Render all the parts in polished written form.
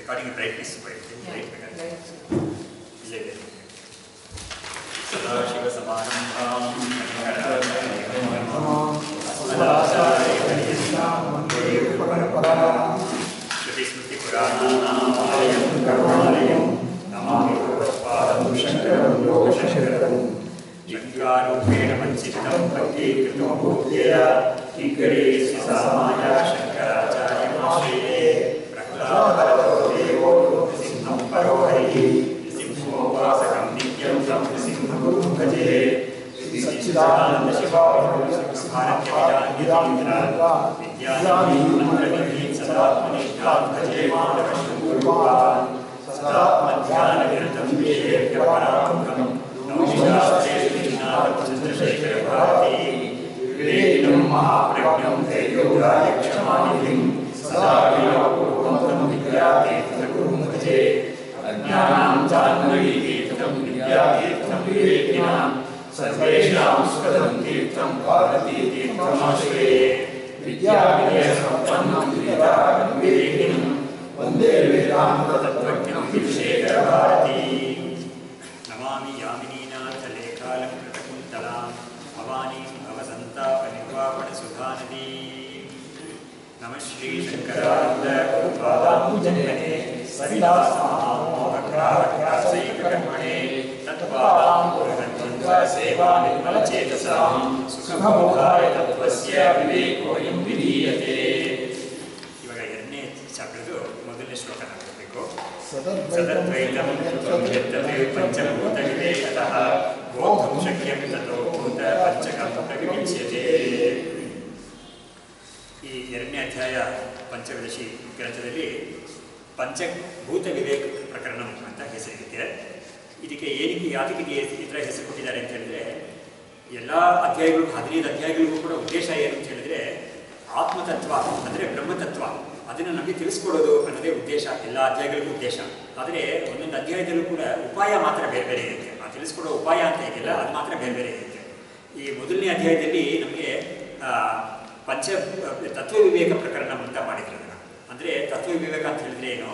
Recording brightness ಇಲ್ಲೇ ಸದಾಶಿವ ಸಮಾರಂಭಾಂ ಶ್ರುತಿ ಸ್ಮೃತಿ ಪುರಾಣಾನಾಮಾಲಯಂ ಕರುಣಾಲಯಂ ನಮಾಮಿ ಭಗವತ್ಪಾದಂ ಶಂಕರಂ ಲೋಕಶಂಕರಂ ಶಂಕಾರೂಪೇಣ ಮಚ್ಚಿತ್ತಂ ಪಂಚೀಕೃತೋ ಭೂತ್ಯಯ ಕಿಂಕರೀಸಿ ಸಾಮಾಯ ಶಂಕರಾಚಾರ್ಯಮಾಶ್ರಯೇ ಪ್ರಹ್ಲಾದೋ ದೇವೋ ಸಿಂಹಂ ಪರೋ ಹರಿಃ ಸಿಂಹೋಪಾಸಕಂ ನಿತ್ಯಂ तं ಸಿಂಹಗುರುಂ ಭಜೆ ಶ್ರೀ ಸಚ್ಚಿದಾನಂದ ಶಿವಾನಂದ ವಿದ್ಯಾನಾಮಿ ಮಂತ್ರವಿಧಿ ಸದಾತ್ಮನಿಷ್ಠಾಂ ಭಜೆ ಮಾಧವಶಂಕರೂಪಾನ್ ಸದಾತ್ಮಧ್ಯಾನನಿರತಂ ವಿಷೇಭ್ಯ ಪರಾಂಗಂ ನಮೋಶಾಸ್ತ್ರೇ ಚಂದ್ರಶೇಖರ ಭಾರತೀ ವಿವೇಕಿನಂ ಮಹಾಪ್ರಜ್ಞಂ ಧೈರ್ಯೋದಾಯ ಕ್ಷಮಾನಿಧಿಂ ಸದಾ ವಿವೇಕಪೂರ್ವಕಂ ವಿದ್ಯಾತೀರ್ಥಗುರುಂ ಭಜೆ ಅಜ್ಞಾನಾಂ ಚಾನ್ಮಯೀತೀರ್ಥಂ ವಿದ್ಯಾತೀರ್ಥಂ ವಿವೇಕಿನಾಂ ಸರ್ವೇಷಾಂ ಸುಖದಂ ತೀರ್ಥಂ ಭಾರತೀತೀರ್ಥಮಾಶ್ರಯೇ ವಿದ್ಯಾವಿನಯ ಸಂಪನ್ನಂ ವಿದ್ಯಾಧರಂ ವಿವೇಕಿನಂ ವಂದೇ ವೇದಾಂತ ತತ್ವಜ್ಞಂ ವಿಶೇಖರ ಭಾರತೀ ನಮಾಮಿ ಯಾಮಿನೀನಾಥ ಲೇಖಾಲಂಕೃತಕುಂತಲಾಂ ಭವಾನೀಂ ಭವಸಂತಾಪನಿರ್ವಾಪಣ ಸುಧಾನದೀ ನಮಃ ಶ್ರೀ ಶಂಕರಾನಂದ ಗುರುಪಾದಾಂಬುಜನ್ಮನೆ ಸರಿದಾಸಮಾಮೋಹಗ್ರಾಹಗ್ರಾಸೈಕಕರ್ಮಣೆ ತತ್ಪಾದಾಂಬುರಗಂಧ್ವ ಸೇವಾ ನಿರ್ಮಲಚೇತಸಾಂ ಸುಖಬೋಧಾಯ ತತ್ವಸ್ಯ ವಿವೇಕೋಯಂ ವಿಧೀಯತೆ. ಇವಾಗ ಎರಡನೇ ಚಾಪ್ಟರ್ದು ಮೊದಲನೇ ಶ್ಲೋಕ ನೋಡಬೇಕು. ಸದದ್ವೈತಂ ಯತ್ತೇ ಪಂಚಭೂತ ವಿವೇಕತಃ ಬೋಧಂ ಶಕ್ಯಂ ತತೋ ಭೂತ ಪಂಚಕಂ ಪ್ರವಿಚ್ಯತೆ. ಈ ಎರಡನೇ ಅಧ್ಯಾಯ ಪಂಚವಿದಶಿ ಗ್ರಂಥದಲ್ಲಿ ಪಂಚಭೂತ ವಿವೇಕ ಪ್ರಕರಣ ಅಂತ ಹೆಸರಿರುತ್ತೆ. ಇದಕ್ಕೆ ಏನಕ್ಕೆ ಯಾತಕ್ಕೆ ಈ ಥರ ಹೆಸರು ಕೊಟ್ಟಿದ್ದಾರೆ ಅಂತ ಹೇಳಿದ್ರೆ, ಎಲ್ಲ ಅಧ್ಯಾಯಗಳು 15 ಅಧ್ಯಾಯಗಳಿಗೂ ಕೂಡ ಉದ್ದೇಶ ಏನು ಅಂತ ಹೇಳಿದ್ರೆ, ಆತ್ಮತತ್ವ ಅಂದರೆ ಬ್ರಹ್ಮತತ್ವ ಅದನ್ನು ನಮಗೆ ತಿಳಿಸ್ಕೊಡೋದು ಅನ್ನೋದೇ ಉದ್ದೇಶ, ಎಲ್ಲ ಅಧ್ಯಾಯಗಳಿಗೂ ಉದ್ದೇಶ. ಆದರೆ ಒಂದೊಂದು ಅಧ್ಯಾಯದಲ್ಲೂ ಕೂಡ ಉಪಾಯ ಮಾತ್ರ ಬೇರೆ ಬೇರೆ ಇರುತ್ತೆ. ಆ ತಿಳಿಸ್ಕೊಡೋ ಉಪಾಯ ಅಂತ ಇದೆಯಲ್ಲ ಅದು ಮಾತ್ರ ಬೇರೆ ಬೇರೆ ಇರುತ್ತೆ. ಈ ಮೊದಲನೇ ಅಧ್ಯಾಯದಲ್ಲಿ ನಮಗೆ ಪಂಚ ತತ್ವ ವಿವೇಕ ಪ್ರಕರಣ ಅಂತ ಮಾಡಿದ್ರು. ಅಂದರೆ ತತ್ವ ವಿವೇಕ ಅಂತ ಹೇಳಿದ್ರೆ ಏನು,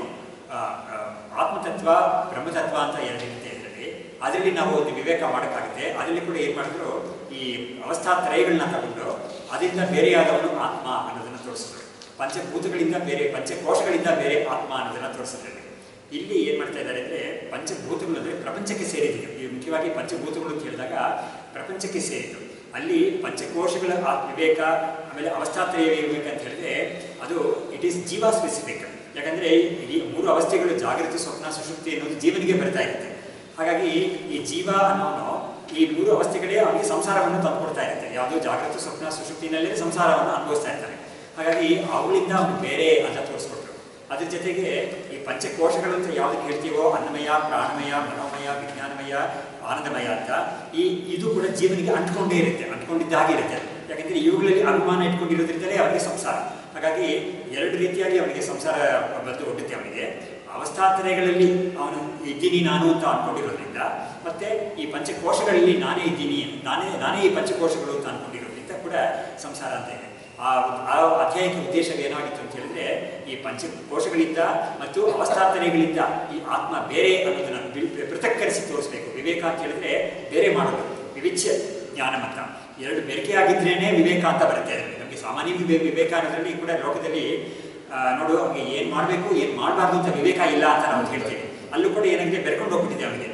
ಆತ್ಮತತ್ವ ಬ್ರಹ್ಮತತ್ವ ಅಂತ ಎರಡಿರುತ್ತೆ ಇದರಲ್ಲಿ. ಅದರಲ್ಲಿ ನಾವು ಒಂದು ವಿವೇಕ ಮಾಡೋಕ್ಕಾಗುತ್ತೆ. ಅದರಲ್ಲಿ ಕೂಡ ಏನು ಮಾಡಿದ್ರು, ಈ ಅವಸ್ಥಾತ್ರಯಗಳನ್ನ ತಗೊಂಡು ಅದರಿಂದ ಬೇರೆಯಾದವನು ಆತ್ಮ ಅನ್ನೋದನ್ನು ತೋರಿಸಿದ್ರು. ಪಂಚಭೂತಗಳಿಂದ ಬೇರೆ, ಪಂಚಕೋಶಗಳಿಂದ ಬೇರೆ ಆತ್ಮ ಅನ್ನೋದನ್ನು ತೋರಿಸಿದ್ರು. ಇಲ್ಲಿ ಏನು ಮಾಡ್ತಾ ಇದ್ದಾರೆ ಅಂದರೆ, ಪಂಚಭೂತಗಳು ಅಂದರೆ ಪ್ರಪಂಚಕ್ಕೆ ಸೇರಿದೆ. ಈ ಮುಖ್ಯವಾಗಿ ಪಂಚಭೂತಗಳು ಅಂತ ಹೇಳಿದಾಗ ಪ್ರಪಂಚಕ್ಕೆ ಸೇರಿತು. ಅಲ್ಲಿ ಪಂಚಕೋಶಗಳ ವಿವೇಕ, ಆಮೇಲೆ ಅವಸ್ಥಾತ್ರಯ ವಿವೇಕ ಅಂತ ಹೇಳಿದ್ರೆ ಅದು ಇಟ್ ಈಸ್ ಜೀವ ಸ್ಪೆಸಿಫಿಕ್. ಯಾಕಂದರೆ ಈ 3 ಅವಸ್ಥೆಗಳು ಜಾಗೃತಿ, ಸ್ವಪ್ನ, ಸುಷುಪ್ತಿ ಅನ್ನೋದು ಜೀವನಿಗೆ ಬರ್ತಾ ಇರುತ್ತೆ. ಹಾಗಾಗಿ ಈ ಜೀವ ಅನ್ನೋನು ಈ 3 ಅವಸ್ಥೆಗಳೇ ಅವನಿಗೆ ಸಂಸಾರವನ್ನು ತಂದುಕೊಡ್ತಾ ಇರುತ್ತೆ. ಯಾವುದೋ ಜಾಗೃತಿ, ಸ್ವಪ್ನ, ಸುಷುಪ್ತಿನಲ್ಲೇ ಸಂಸಾರವನ್ನು ಅನುಭವಿಸ್ತಾ ಇರ್ತಾನೆ. ಹಾಗಾಗಿ ಅವುಗಳಿಂದ ಅವನು ಬೇರೆ ಅಂತ ತೋರಿಸ್ಕೊಟ್ರು. ಅದ್ರ ಜೊತೆಗೆ ಈ ಪಂಚಕೋಶಗಳು ಅಂತ ಯಾವುದಕ್ಕೆ ಹೇಳ್ತೀವೋ, ಅನ್ನಮಯ, ಪ್ರಾಣಮಯ, ಮನೋಮಯ, ವಿಜ್ಞಾನಮಯ, ಆನಂದಮಯ ಅಂತ ಇದು ಕೂಡ ಜೀವನಿಗೆ ಅಂಟ್ಕೊಂಡೇ ಇರುತ್ತೆ, ಅಂಟ್ಕೊಂಡಿದ್ದಾಗಿರುತ್ತೆ. ಯಾಕಂದರೆ ಇವುಗಳಲ್ಲಿ ಅನುಮಾನ ಇಟ್ಕೊಂಡಿರೋದ್ರಿಂದಲೇ ಅವನಿಗೆ ಸಂಸಾರ. ಹಾಗಾಗಿ 2 ರೀತಿಯಾಗಿ ಅವನಿಗೆ ಸಂಸಾರ ಬಂದು ಒಡ್ಡುತ್ತೆ. ಅವನಿಗೆ ಅವಸ್ಥಾತ್ರಯಗಳಲ್ಲಿ ಅವನು ಇದ್ದೀನಿ ನಾನು ಅಂತ ಅಂದ್ಕೊಂಡಿರೋದ್ರಿಂದ, ಮತ್ತು ಈ ಪಂಚಕೋಶಗಳಲ್ಲಿ ನಾನೇ ಇದ್ದೀನಿ, ನಾನೇ ಈ ಪಂಚಕೋಶಗಳು ಅಂತ ಅಂದ್ಕೊಂಡಿರೋದ್ರಿಂದ ಕೂಡ ಸಂಸಾರ ಅಂತ ಇದೆ. ಆ ಅಧ್ಯಾಯಕ್ಕೆ ಉದ್ದೇಶ ಏನಾಗಿತ್ತು ಅಂತ ಹೇಳಿದ್ರೆ, ಈ ಪಂಚಕೋಶಗಳಿಂದ ಮತ್ತು ಅವಸ್ಥಾತ್ರಯಗಳಿಂದ ಈ ಆತ್ಮ ಬೇರೆ ಅನ್ನೋದನ್ನು ಪೃಥಕ್ಕರಿಸಿ ತೋರಿಸಬೇಕು. ವಿವೇಕ ಅಂತ ಹೇಳಿದ್ರೆ ಬೇರೆ ಮಾಡೋದು, ವಿವಿಚ್ಯ ಜ್ಞಾನ ಅಂತ 2 ಬೆರಕೆಯಾಗಿದ್ರೇ ವಿವೇಕ ಅಂತ ಬರುತ್ತೆ. ನಮಗೆ ಸಾಮಾನ್ಯ ವಿವೇಕ ಅನ್ನೋದ್ರಲ್ಲಿ ಕೂಡ ಲೋಕದಲ್ಲಿ ನೋಡು, ಅವನಿಗೆ ಏನು ಮಾಡಬೇಕು ಏನು ಮಾಡಬಾರ್ದು ಅಂತ ವಿವೇಕ ಇಲ್ಲ ಅಂತ ನಾವು ಹೇಳ್ತೀವಿ. ಅಲ್ಲೂ ಕೂಡ ಏನಾಗಿದೆ, ಬೆರ್ಕೊಂಡು ಹೋಗ್ಬಿಟ್ಟಿದೆ. ಅವನಿಗೆ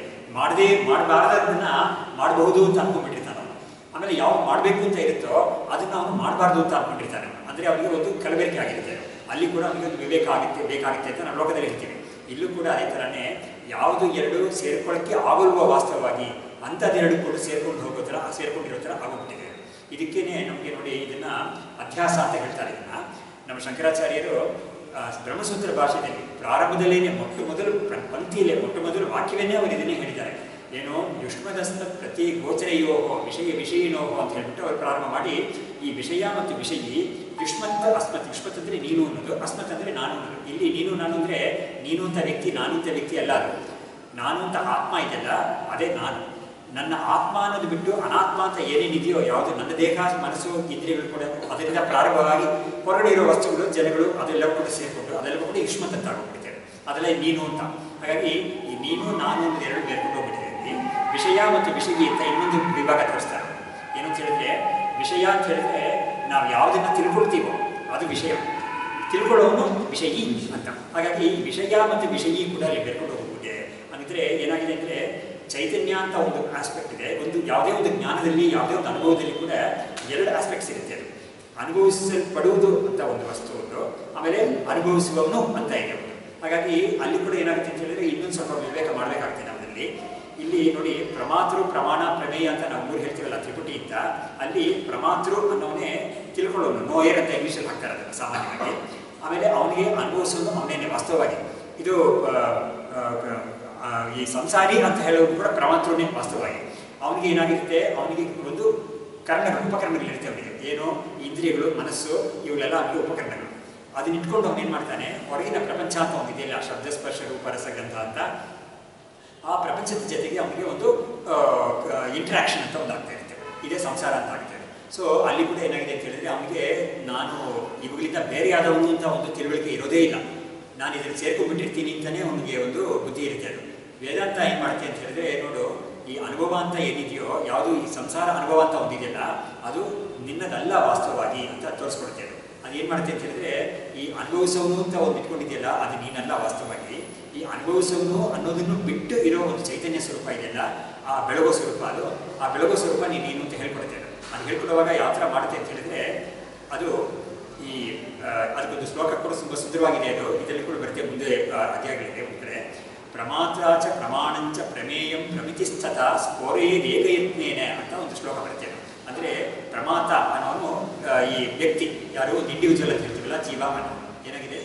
ಮಾಡಬಾರ್ದನ್ನ ಮಾಡಬಹುದು ಅಂತ ಅಂದ್ಕೊಂಡ್ಬಿಟ್ಟಿರ್ತಾನೆ. ಆಮೇಲೆ ಯಾವಾಗ ಮಾಡಬೇಕು ಅಂತ ಇರುತ್ತೋ ಅದನ್ನು ಅವನು ಮಾಡಬಾರ್ದು ಅಂತ ಅಂದ್ಕೊಂಡಿರ್ತಾನೆ. ಅಂದರೆ ಅವನಿಗೆ ಒಂದು ಕಲಬೆರಕೆ ಆಗಿರುತ್ತೆ. ಅಲ್ಲಿ ಕೂಡ ಅವನಿಗೆ ಒಂದು ವಿವೇಕ ಬೇಕಾಗುತ್ತೆ ಅಂತ ನಾವು ಲೋಕದಲ್ಲಿ ಹೇಳ್ತೀವಿ. ಇಲ್ಲೂ ಕೂಡ ಅದೇ ಥರನೇ ಯಾವುದು 2 ಸೇರ್ಕೊಳ್ಳೋಕ್ಕೆ ಆಗಲ್ವ ವಾಸ್ತವವಾಗಿ ಅಂಥದ್ದೆರಡು ಕೂಡ ಸೇರ್ಕೊಂಡಿರೋ ಥರ ಆಗೋಗ್ಬಿಟ್ಟಿದೆ. ಇದಕ್ಕೇನೆ ನಮಗೆ ನೋಡಿ, ಇದನ್ನು ಅಧ್ಯಾಸ ಅಂತ ಹೇಳ್ತಾರೆ. ಇದನ್ನು ನಮ್ಮ ಶಂಕರಾಚಾರ್ಯರು ಬ್ರಹ್ಮಸೂತ್ರ ಭಾಷೆಯಲ್ಲಿ ಪ್ರಾರಂಭದಲ್ಲೇ ಮೊಟ್ಟಮೊದಲು ಪಂಕ್ತಿಯಲ್ಲೇ ಮೊಟ್ಟಮೊದಲು ವಾಕ್ಯವನ್ನೇ ಅವರು ಇದನ್ನೇ ಹೇಳಿದ್ದಾರೆ. ಏನು, ಯುಷ್ಮದಸ್ತ ಪ್ರತಿ ಗೋಚರೆಯೋ ವಿಷಯಿನೋಹೋ ಅಂತ ಹೇಳ್ಬಿಟ್ಟು ಅವರು ಪ್ರಾರಂಭ ಮಾಡಿ, ಈ ವಿಷಯ ಮತ್ತು ವಿಷಯಿ ಯುಷ್ಮತ್ ಅಸ್ಮತ್. ಯುಷ್ಮತ್ ಅಂದರೆ ನೀನು ಅನ್ನೋದು, ಅಸ್ಮತ್ ಅಂದರೆ ನಾನು ಅನ್ನೋದು. ಇಲ್ಲಿ ನೀನು ನಾನು ಅಂದರೆ ನೀನು ಅಂತ ವ್ಯಕ್ತಿ, ನಾನು ಅಂತ ವ್ಯಕ್ತಿ ಅಲ್ಲ. ಅದು ನಾನು ಅಂತ ಆತ್ಮ ಇದೆಯಲ್ಲ, ಅದೇ ನಾನು. ನನ್ನ ಆತ್ಮ ಅನ್ನೋದು ಬಿಟ್ಟು ಅನಾತ್ಮ ಅಂತ ಏನೇನಿದೆಯೋ, ಯಾವುದು ನನ್ನ ದೇಹ, ಮನಸ್ಸು, ಇಂದ್ರಿಯಗಳು ಕೂಡ ಅದರಿಂದ ಪ್ರಾರಂಭವಾಗಿ ಹೊರಗಡೆ ಇರೋ ವಸ್ತುಗಳು, ಜನಗಳು ಅದೆಲ್ಲ ಕೂಡ ಸೇರಿಕೊಂಡು ಅದೆಲ್ಲ ಕೂಡ ಯುಷ್ಮತ್ ಅಂತ ಆಗೋಗ್ಬಿಡ್ತೇವೆ. ಅದೆಲ್ಲ ನೀನು ಅಂತ. ಹಾಗಾಗಿ ಈ ನೀನು ನಾನು ಅಂತ ಎರಡು ಬೇರ್ಕೊಂಡು ಹೋಗ್ಬಿಟ್ಟಿದೆ. ವಿಷಯ ಮತ್ತು ವಿಷಯಿ ಅಂತ ಇನ್ನೊಂದು ವಿಭಾಗ ತೋರಿಸ್ತಾರೆ. ಏನು ಅಂತ ಹೇಳಿದ್ರೆ, ವಿಷಯ ಅಂತ ಹೇಳಿದ್ರೆ ನಾವು ಯಾವುದನ್ನು ತಿಳ್ಕೊಳ್ತೀವೋ ಅದು ವಿಷಯ, ತಿಳ್ಕೊಳ್ಳೋನು ವಿಷಯಿ ಅಂತ. ಹಾಗಾಗಿ ವಿಷಯ ಮತ್ತು ವಿಷಯಿ ಕೂಡ ಅಲ್ಲಿ ಬೇರ್ಕೊಂಡು ಹೋಗ್ಬಿಟ್ಟಿದೆ. ಹಾಗಿದ್ರೆ ಏನಾಗಿದೆ ಅಂದರೆ, ಚೈತನ್ಯ ಅಂತ ಒಂದು ಆಸ್ಪೆಕ್ಟ್ ಇದೆ. ಒಂದು ಯಾವುದೇ ಒಂದು ಜ್ಞಾನದಲ್ಲಿ, ಯಾವುದೇ ಒಂದು ಅನುಭವದಲ್ಲಿ ಕೂಡ ಎರಡು ಆಸ್ಪೆಕ್ಟ್ಸ್ ಇರುತ್ತೆ. ಅದು ಅನುಭವಿಸಲ್ಪಡುವುದು ಅಂತ ಒಂದು ವಸ್ತು ಒಂದು, ಆಮೇಲೆ ಅನುಭವಿಸುವವನು ಅಂತ ಇದೆ. ಹಾಗಾಗಿ ಅಲ್ಲಿ ಕೂಡ ಏನಾಗುತ್ತೆ ಅಂತ ಹೇಳಿದ್ರೆ ಇನ್ನೊಂದು ಸ್ವಲ್ಪ ವಿವೇಕ ಮಾಡಬೇಕಾಗ್ತದೆ ನಮ್ಮಲ್ಲಿ. ಇಲ್ಲಿ ನೋಡಿ, ಪ್ರಮಾತೃ ಪ್ರಮಾಣ ಪ್ರಮೇಯ ಅಂತ ನಾವು ಮೂರು ಹೇಳ್ತೀವಲ್ಲ ತ್ರಿಪುಟಿ ಅಂತ, ಅಲ್ಲಿ ಪ್ರಮಾತೃ ಅನ್ನೋನೇ ತಿಳ್ಕೊಳ್ಳೋನು, ನೋಯರ್ ಅಂತ ಇಂಗ್ಲೀಷಲ್ಲಿ ಹಾಕ್ತಾರೆ ಅದನ್ನು ಸಾಮಾನ್ಯವಾಗಿ. ಆಮೇಲೆ ಅವನಿಗೆ ಅನುಭವಿಸೋದು ಅವನೇನೆ ವಾಸ್ತವವಾಗಿ. ಇದು ಈ ಸಂಸಾರಿ ಅಂತ ಹೇಳೋದು ಕೂಡ ಪ್ರಮಾತೃನೇ ವಾಸ್ತವವಾಗಿ. ಅವನಿಗೆ ಏನಾಗಿರುತ್ತೆ, ಅವನಿಗೆ ಒಂದು ಉಪಕರಣಗಳಿರುತ್ತೆ ಅವನಿಗೆ. ಏನು, ಇಂದ್ರಿಯಗಳು, ಮನಸ್ಸು, ಇವುಗಳೆಲ್ಲ ಅವನಿಗೆ ಉಪಕರಣಗಳು. ಅದನ್ನ ಇಟ್ಕೊಂಡು ಅವನೇನು ಮಾಡ್ತಾನೆ, ಹೊರಗಿನ ಪ್ರಪಂಚ ಅಂತ ಒಂದಿದೆಯಲ್ಲ, ಶಬ್ದ ಸ್ಪರ್ಶ ರೂಪ ರಸ ಗಂಧ ಅಂತ, ಆ ಪ್ರಪಂಚದ ಜೊತೆಗೆ ಅವನಿಗೆ ಒಂದು ಇಂಟ್ರಾಕ್ಷನ್ ಅಂತ ಒಂದು ಆಗ್ತಾ ಇರುತ್ತೆ. ಇದೇ ಸಂಸಾರ ಅಂತ ಆಗ್ತದೆ. ಸೊ ಅಲ್ಲಿ ಕೂಡ ಏನಾಗಿದೆ ಅಂತ ಹೇಳಿದ್ರೆ, ಅವನಿಗೆ ನಾನು ಇವುಗಳಿಂದ ಬೇರೆಯಾದವನು ಅಂತ ಒಂದು ತಿಳುವಳಿಕೆ ಇರೋದೇ ಇಲ್ಲ. ನಾನು ಇದನ್ನು ಸೇರ್ಕೊಂಡ್ಬಿಟ್ಟಿರ್ತೀನಿ ಅಂತಲೇ ಅವನಿಗೆ ಒಂದು ಬುದ್ಧಿ ಇರುತ್ತೆ. ಅದು ವೇದಾಂತ ಏನು ಮಾಡುತ್ತೆ ಅಂತ ಹೇಳಿದ್ರೆ, ನೋಡು, ಈ ಅನುಭವ ಅಂತ ಏನಿದೆಯೋ, ಯಾವುದು ಈ ಸಂಸಾರ ಅನುಭವ ಅಂತ ಒಂದಿದೆಯಲ್ಲ, ಅದು ನಿನ್ನದಲ್ಲ ವಾಸ್ತವವಾಗಿ ಅಂತ ತೋರಿಸ್ಕೊಡುತ್ತೆ. ಅದು ಏನು ಮಾಡುತ್ತೆ ಅಂತ ಹೇಳಿದ್ರೆ, ಈ ಅನುಭವಿಸೋನು ಅಂತ ಒಂದು ಇಟ್ಕೊಂಡಿದೆಯಲ್ಲ, ಅದು ನೀನಲ್ಲ ವಾಸ್ತವವಾಗಿ. ಈ ಅನುಭವಿಸೋನು ಅನ್ನೋದನ್ನು ಬಿಟ್ಟು ಇರೋ ಒಂದು ಚೈತನ್ಯ ಸ್ವರೂಪ ಇದೆಯಲ್ಲ, ಆ ಬೆಳಗೋ ಸ್ವರೂಪ, ಅದು ಆ ಬೆಳಗೋ ಸ್ವರೂಪ ನೀನು ಅಂತ ಹೇಳ್ಕೊಡುತ್ತೆ. ಅದು ಹೇಳ್ಕೊಡುವಾಗ ಯಾವ ಥರ ಮಾಡುತ್ತೆ ಅಂತ ಹೇಳಿದ್ರೆ, ಅದು ಈ ಅದಕ್ಕೊಂದು ಶ್ಲೋಕ ಕೂಡ ತುಂಬ ಸುಂದರವಾಗಿದೆ. ಅದು ಇದರಲ್ಲಿ ಕೂಡ ಬರುತ್ತೆ, ಮುಂದೆ ಅಧ್ಯಾಯಗಳಿದೆ. ಒಂದು ಕಡೆ ಪ್ರಮಾತ್ರಾಚ ಪ್ರಮಾಣಂಚ ಪ್ರಮೇಯಂ ಪ್ರಮಿತಿಸ್ಥತ ಸ್ಫೋರೇದೇಕಯತ್ನೇನ ಅಂತ ಒಂದು ಶ್ಲೋಕ ಬರುತ್ತೆ. ಅಂದರೆ ಪ್ರಮಾತ ಅನ್ನೋನು ಈ ವ್ಯಕ್ತಿ, ಯಾರು ಒಂದು ಇಂಡಿವಿಜುವಲ್ ಅಂತ ಹೇಳ್ತೀವಲ್ಲ, ಜೀವ ಅನ್ನೋ ಏನಾಗಿದೆ.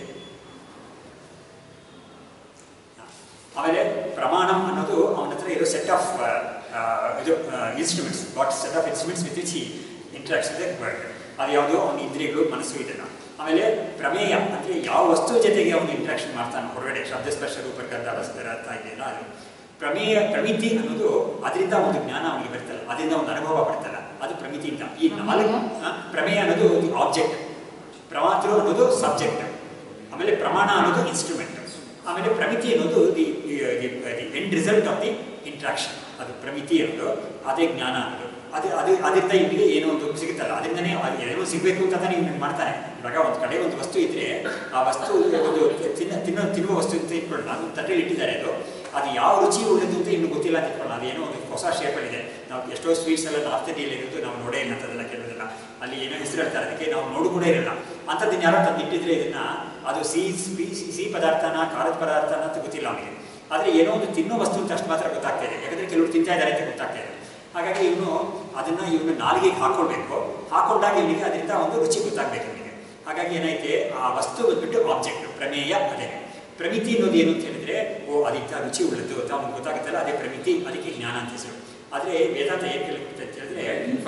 ಆಮೇಲೆ ಪ್ರಮಾಣಂ ಅನ್ನೋದು ಅವನ ಹತ್ರ ಇರೋ ಸೆಟ್ ಆಫ್ ಇದು instruments, what set of instruments with which he interaction the world. ಅದು ಯಾವುದು, ಅವನ ಇಂದ್ರಿಯಗಳು, ಮನಸ್ಸು ಇದೆಲ್ಲ. ಆಮೇಲೆ ಪ್ರಮೇಯ ಅಂದರೆ ಯಾವ ವಸ್ತು ಜೊತೆಗೆ ಅವನು ಇಂಟ್ರಾಕ್ಷನ್ ಮಾಡ್ತಾನೆ ಹೊರಗಡೆ, ಶಬ್ದಸ್ಪರ್ಶ ರೂಪ ಗಂಧ ರಸ ಅರ್ಥ ಇದೆಯಲ್ಲ, ಅದು ಪ್ರಮೇಯ. ಪ್ರಮಿತಿ ಅನ್ನೋದು ಅದರಿಂದ ಒಂದು ಜ್ಞಾನ ಅವನಿಗೆ ಬರ್ತಲ್ಲ, ಅದರಿಂದ ಒಂದು ಅನುಭವ ಬರ್ತಲ್ಲ, ಅದು ಪ್ರಮಿತಿಯಿಂದ. ಈ ನಾಲ್ಕು ಪ್ರಮೇಯ ಅನ್ನೋದು ಆಬ್ಜೆಕ್ಟ್, ಪ್ರಮಾತೃ ಅನ್ನೋದು ಸಬ್ಜೆಕ್ಟ್, ಆಮೇಲೆ ಪ್ರಮಾಣ ಅನ್ನೋದು ಇನ್ಸ್ಟ್ರೂಮೆಂಟ್, ಆಮೇಲೆ ಪ್ರಮಿತಿ ಅನ್ನೋದು the end result of the interaction. ಅದು ಪ್ರಮಿತಿ ಅನ್ನೋದು, ಅದೇ ಜ್ಞಾನ ಅನ್ನೋದು. ಅದರಿಂದ ಇವನಿಗೆ ಏನೋ ಒಂದು ಸಿಗುತ್ತಲ್ಲ, ಅದರಿಂದನೇ ಏನೋ ಸಿಗಬೇಕು ಅಂತ ಇವನು ಮಾಡ್ತಾನೆ. ಇವಾಗ ಒಂದು ಕಡೆ ಒಂದು ವಸ್ತು ಇದ್ರೆ, ಆ ವಸ್ತು ಒಂದು ತಿನ್ನುವ ವಸ್ತು ಅಂತ ಇಟ್ಕೊಳ್ಳೋಣ, ಅದು ತಟ್ಟೆಯಲ್ಲಿ ಇಟ್ಟಿದ್ದಾರೆ. ಅದು ಯಾವ ರುಚಿ ಉಳ್ಳದು ಅಂತ ಇನ್ನು ಗೊತ್ತಿಲ್ಲ ಅಂತ ಇಟ್ಕೊಳ್ಳೋಣ. ಅದೇನೋ ಒಂದು ಹೊಸ ಶೇಪಲ್ಲಿದೆ. ನಾವು ಎಷ್ಟೋ ಸ್ವೀಟ್ಸ್ ಎಲ್ಲ ನಾರ್ತ್ ಇಂಡಿಯಲ್ಲಿ ಇರೋದು ನಾವು ನೋಡೇ ಇಲ್ಲ ಅಂತದೆಲ್ಲ ಕೆಲವರೆಲ್ಲ. ಅಲ್ಲಿ ಏನೋ ಹೆಸರು ಹೇಳ್ತಾರೆ, ಅದಕ್ಕೆ ನಾವು ನೋಡು ಕೂಡ ಇರಲ್ಲ. ಅಂಥದ್ದನ್ನು ಯಾರೋ ತಂದು ಇಟ್ಟಿದ್ರೆ ಇದನ್ನು, ಅದು ಸಿಹಿ ಪದಾರ್ಥನ, ಖಾರದ ಪದಾರ್ಥನ ಅಂತ ಗೊತ್ತಿಲ್ಲ ಅವನಿಗೆ. ಆದರೆ ಏನೋ ಒಂದು ತಿನ್ನೋ ವಸ್ತು ಅಂತ ಅಷ್ಟು ಮಾತ್ರ ಗೊತ್ತಾಗ್ತಾ ಇದೆ, ಯಾಕಂದರೆ ಕೆಲವರು ತಿಂತಾ ಇದ್ದಾರೆ ಅಂತ ಗೊತ್ತಾಗ್ತಾ ಇದೆ. ಹಾಗಾಗಿ ಇವನು ನಾಲಿಗೆಗೆ ಹಾಕ್ಕೊಳ್ಬೇಕು, ಹಾಕೊಂಡಾಗ ಇವನಿಗೆ ಅದರಿಂದ ಒಂದು ರುಚಿ ಗೊತ್ತಾಗಬೇಕು ಇವನಿಗೆ. ಹಾಗಾಗಿ ಏನೈತೆ, ಆ ವಸ್ತು ಬಂದ್ಬಿಟ್ಟು ಆಬ್ಜೆಕ್ಟ್, ಪ್ರಮೇಯ ಅದೇ. ಪ್ರಮಿತಿ ಅನ್ನೋದು ಏನು ಅಂತ ಹೇಳಿದ್ರೆ, ಅದಕ್ಕೆ ರುಚಿ ಉಳ್ಳದ್ದು ಅಂತ ಅವ್ನಿಗೆ ಗೊತ್ತಾಗುತ್ತಲ್ಲ, ಅದೇ ಪ್ರಮಿತಿ, ಅದಕ್ಕೆ ಜ್ಞಾನ ಅಂತ ಹೆಸರು. ಆದರೆ ವೇದಾಂತ ಏನು ಕೇಳಿಕೊಡುತ್ತೆ ಅಂತ ಹೇಳಿದ್ರೆ,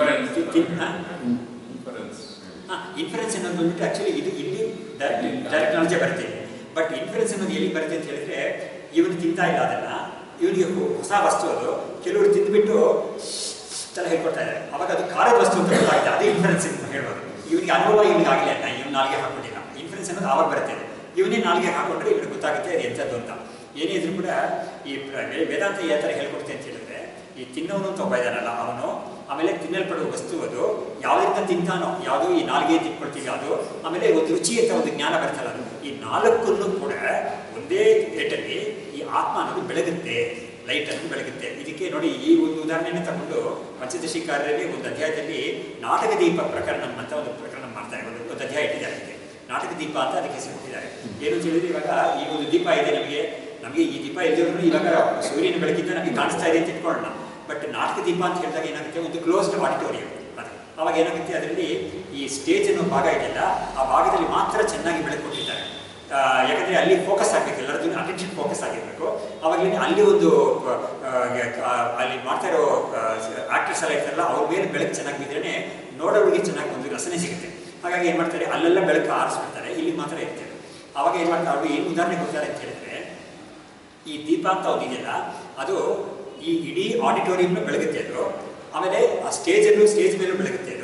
ಇನ್ಫರೆನ್ಸ್ ಅನ್ನೋದು ಬಂದ್ಬಿಟ್ಟು ಆ್ಯಕ್ಚುಲಿ ಇದು ಇಲ್ಲಿ ಡೈರೆಕ್ಟ್ ನಾಲೆಜೇ ಬರುತ್ತೆ. ಬಟ್ ಇನ್ಫರೆನ್ಸ್ ಅನ್ನೋದು ಎಲ್ಲಿ ಬರುತ್ತೆ ಅಂತ ಹೇಳಿದ್ರೆ, ಇವನು ತಿಂತಾ ಇಲ್ಲ ಅದನ್ನು, ಇವನಿಗೆ ಹೊಸ ವಸ್ತು ಅದು, ಕೆಲವರು ತಿಂದುಬಿಟ್ಟು ಥರ ಹೇಳ್ಕೊಡ್ತಾ ಇದ್ದಾರೆ, ಅವಾಗ ಅದು ಖಾರದ ವಸ್ತು ಅಂತ ಗೊತ್ತಾಗುತ್ತೆ. ಅದೇ ಇನ್ಫರೆನ್ಸ್ ಅಂತ ಹೇಳ್ಬೋದು. ಇವನಿಗೆ ಅನುಭವ ಇವನಿಗೆ ಆಗಲಿ ಅಲ್ಲ, ಇವನು ನಾಲ್ಗೆ ಹಾಕೊಂಡಿಲ್ಲ. ಇನ್ಫರೆನ್ಸ್ ಅನ್ನೋದು ಆವಾಗ ಬರುತ್ತೆ. ಇವನೇ ನಾಲ್ಗೆ ಹಾಕೊಂಡ್ರೆ ಇವನಿಗೆ ಗೊತ್ತಾಗುತ್ತೆ ಅದು ಎಂಥದ್ದು ಅಂತ. ಏನೇ ಇದ್ರೂ ಕೂಡ ಈ ವೇದಾಂತ ಯಾವ ಥರ ಹೇಳ್ಕೊಡ್ತೆ ಅಂತ ಹೇಳಿದ್ರೆ, ಈ ತಿನ್ನೋನು ಅಂತ ಒಬ್ಬ ಇದ್ದಾನಲ್ಲ ಅವನು, ಆಮೇಲೆ ತಿನ್ನಲ್ಪಡುವ ವಸ್ತು ಅದು ಯಾವುದರಿಂದ ತಿಂತಾನೋ, ಯಾವುದೋ ಈ ನಾಲ್ಗೆ ತಿನ್ಕೊಳ್ತೀವಿ ಅದು, ಆಮೇಲೆ ಒಂದು ರುಚಿ ಅಂತ ಒಂದು ಜ್ಞಾನ ಬರ್ತಲ್ಲ, ಅದು ಈ ನಾಲ್ಕನ್ನು ಕೂಡ ಒಂದೇ ಏಟಲ್ಲಿ ಈ ಆತ್ಮ ಅನ್ನೋದು ಬೆಳಗುತ್ತೆ, ಲೈಟನ್ನು ಬೆಳಗುತ್ತೆ. ಇದಕ್ಕೆ ನೋಡಿ, ಈ ಒಂದು ಉದಾಹರಣೆಯನ್ನು ತಗೊಂಡು ಪಂಚದಶಿಕಾರರಲ್ಲಿ ಒಂದು ಅಧ್ಯಾಯದಲ್ಲಿ ನಾಟಕ ದೀಪ ಪ್ರಕರಣ ಅಂತ ಒಂದು ಪ್ರಕರಣ ಮಾಡ್ತಾರೆ, ಒಂದು ಅಧ್ಯಾಯ ಇಟ್ಟಿದ್ದಾರೆ. ಅದಕ್ಕೆ ನಾಟಕ ದೀಪ ಅಂತ ಅದಕ್ಕೆ ಹೆಸರು ಕೊಟ್ಟಿದ್ದಾರೆ. ಏನು ಅಂತ ಹೇಳಿದ್ರೆ, ಇವಾಗ ಈ ಒಂದು ದೀಪ ಇದೆ, ನಮಗೆ ಈ ದೀಪ ಇದ್ದರೂ ಇವಾಗ ಸೂರ್ಯನ ಬೆಳಕಿಂದ ನಮಗೆ ಕಾಣಿಸ್ತಾ ಇದೆ ಅಂತ ಇಟ್ಕೊಳ್ಳೋಣ. ಬಟ್ ನಾಟಕ ದೀಪ ಅಂತ ಹೇಳಿದಾಗ ಏನಾಗುತ್ತೆ, ಒಂದು ಕ್ಲೋಸ್ಡ್ ಆಡಿಟೋರಿಯಂ ಅದು. ಅವಾಗ ಏನಾಗುತ್ತೆ, ಅದರಲ್ಲಿ ಈ ಸ್ಟೇಜ್ ಅನ್ನೋ ಭಾಗ ಇದೆಯಲ್ಲ, ಆ ಭಾಗದಲ್ಲಿ ಮಾತ್ರ ಚೆನ್ನಾಗಿ ಬೆಳಕು ಕೊಟ್ಟಿದ್ದಾರೆ. ಯಾಕಂದರೆ ಅಲ್ಲಿ ಫೋಕಸ್ ಆಗಬೇಕು, ಎಲ್ಲರದ್ದು ಅಟೆನ್ಷನ್ ಫೋಕಸ್ ಆಗಿರಬೇಕು. ಅವಾಗ ಅಲ್ಲಿ ಒಂದು ಅಲ್ಲಿ ಮಾಡ್ತಾ ಇರೋ ಆ್ಯಕ್ಟರ್ಸ್ ಎಲ್ಲ ಇರ್ತಾರಲ್ಲ, ಅವ್ರ ಮೇಲೆ ಬೆಳಕು ಚೆನ್ನಾಗಿ ಬಿದ್ದರೆ ನೋಡೋರಿಗೆ ಚೆನ್ನಾಗಿ ಒಂದು ರಸನೆ ಸಿಗುತ್ತೆ. ಹಾಗಾಗಿ ಏನು ಮಾಡ್ತಾರೆ, ಅಲ್ಲೆಲ್ಲ ಬೆಳಕು ಆರಿಸ್ಬಿಡ್ತಾರೆ, ಇಲ್ಲಿ ಮಾತ್ರ ಇರ್ತೇವೆ. ಆವಾಗ ಏನು ಮಾಡ್ತಾರೆ, ಅವ್ರಿಗೆ ಏನು ಉದಾಹರಣೆ ಕೊಡ್ತಾರೆ ಅಂತ ಹೇಳಿದ್ರೆ, ಈ ದೀಪ ಅಂತ ಒಂದಿದೆಯಲ್ಲ, ಅದು ಈ ಇಡೀ ಆಡಿಟೋರಿಯಂನ ಬೆಳಗುತ್ತೆ ಅದು. ಆಮೇಲೆ ಆ ಸ್ಟೇಜ್ ಮೇಲೂ ಬೆಳಗುತ್ತೆ ಅದು.